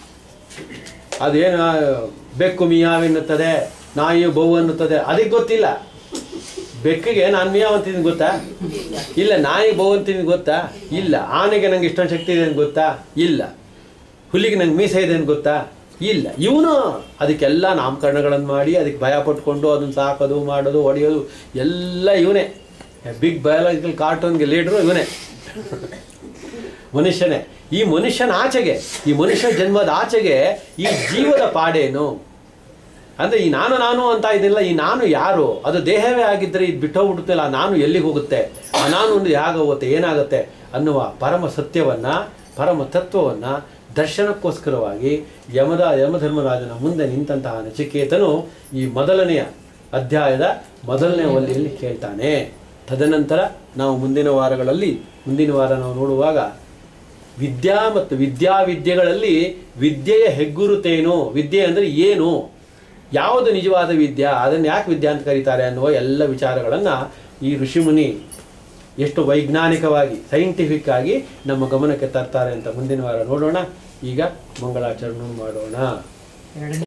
ಅದೇನು ಬೆಕ್ಕು ಮಿಯಾವ್ ಎನ್ನುತ್ತದೆ, ನಾಯಿಯು ಬಹು ಅನ್ನುತ್ತದೆ, ಅದಕ್ಕೆ ಗೊತ್ತಿಲ್ಲ. ಬೆಕ್ಕಿಗೆ ನಾನು ಮಿಯಾವ್ ಅಂತಿದ್ದೀನಿ ಗೊತ್ತಾ? ಇಲ್ಲ. ನಾಯಿ ಬಹು ಅಂತೀನಿ ಗೊತ್ತಾ? ಇಲ್ಲ. ಆನೆಗೆ ನಂಗೆ ಇಷ್ಟೊಂದು ಶಕ್ತಿ ಇದೆ ಅಂತ ಗೊತ್ತಾ? ಇಲ್ಲ. ಹುಲ್ಲಿಗೆ ನಂಗೆ ಮೀಸೆ ಇದೆ ಅಂತ ಗೊತ್ತಾ? ಇಲ್ಲ. ಇವನು ಅದಕ್ಕೆಲ್ಲ ನಾಮಕರಣಗಳನ್ನು ಮಾಡಿ ಅದಕ್ಕೆ ಭಯ ಪಟ್ಕೊಂಡು ಅದನ್ನು ಸಾಕೋದು, ಮಾಡೋದು, ಹೊಡೆಯೋದು ಎಲ್ಲ ಇವನೇ. ಬಿಗ್ ಬಯಾಲಜಿಕಲ್ ಕಾರ್ಟೂನ್ಗೆ ಲೀಡ್ರು ಇವನೇ, ಮನುಷ್ಯನೇ. ಈ ಮನುಷ್ಯನ ಆಚೆಗೆ, ಈ ಮನುಷ್ಯ ಜನ್ಮದ ಆಚೆಗೆ ಈ ಜೀವದ ಪಾಡೇನು ಅಂದರೆ ಈ ನಾನು ಅಂತ ಇದೆಲ್ಲ, ಈ ನಾನು ಯಾರು? ಅದು ದೇಹವೇ ಆಗಿದ್ದರೆ ಇದು ಬಿಟ್ಟೋಗ್ಬಿಡುತ್ತಲ್ಲ, ಆ ನಾನು ಎಲ್ಲಿಗೆ ಹೋಗುತ್ತೆ? ಆ ನಾನು ಒಂದು ಹೇಗೋಗುತ್ತೆ, ಏನಾಗುತ್ತೆ ಅನ್ನುವ ಪರಮ ಸತ್ಯವನ್ನು, ಪರಮ ತತ್ವವನ್ನು ದರ್ಶನಕ್ಕೋಸ್ಕರವಾಗಿ ಯಮಧರ್ಮರಾಜನ ಮುಂದೆ ನಿಂತಹ ನಚಿಕೇತನು ಈ ಮೊದಲನೆಯ ಅಧ್ಯಾಯದ ಮೊದಲನೇ ವಲ್ಲಿಯಲ್ಲಿ ಕೇಳ್ತಾನೆ. ತದನಂತರ ನಾವು ಮುಂದಿನ ವಾರ ನಾವು ನೋಡುವಾಗ ವಿದ್ಯಾ ಮತ್ತು ವಿದ್ಯೆಗಳಲ್ಲಿ ವಿದ್ಯೆಯ ಹೆಗ್ಗುರುತೇನು, ವಿದ್ಯೆ ಅಂದರೆ ಏನು, ಯಾವುದು ನಿಜವಾದ ವಿದ್ಯಾ, ಅದನ್ನು ಯಾಕೆ ವಿದ್ಯಾ ಅಂತ ಕರೀತಾರೆ ಅನ್ನುವ ಎಲ್ಲ ವಿಚಾರಗಳನ್ನು ಈ ಋಷಿಮುನಿ ಎಷ್ಟು ವೈಜ್ಞಾನಿಕವಾಗಿ, ಸೈಂಟಿಫಿಕ್ ಆಗಿ ನಮ್ಮ ಗಮನಕ್ಕೆ ತರ್ತಾರೆ ಅಂತ ಮುಂದಿನ ವಾರ ನೋಡೋಣ. ಈಗ ಮಂಗಳಾಚರಣೆ ಮಾಡೋಣ.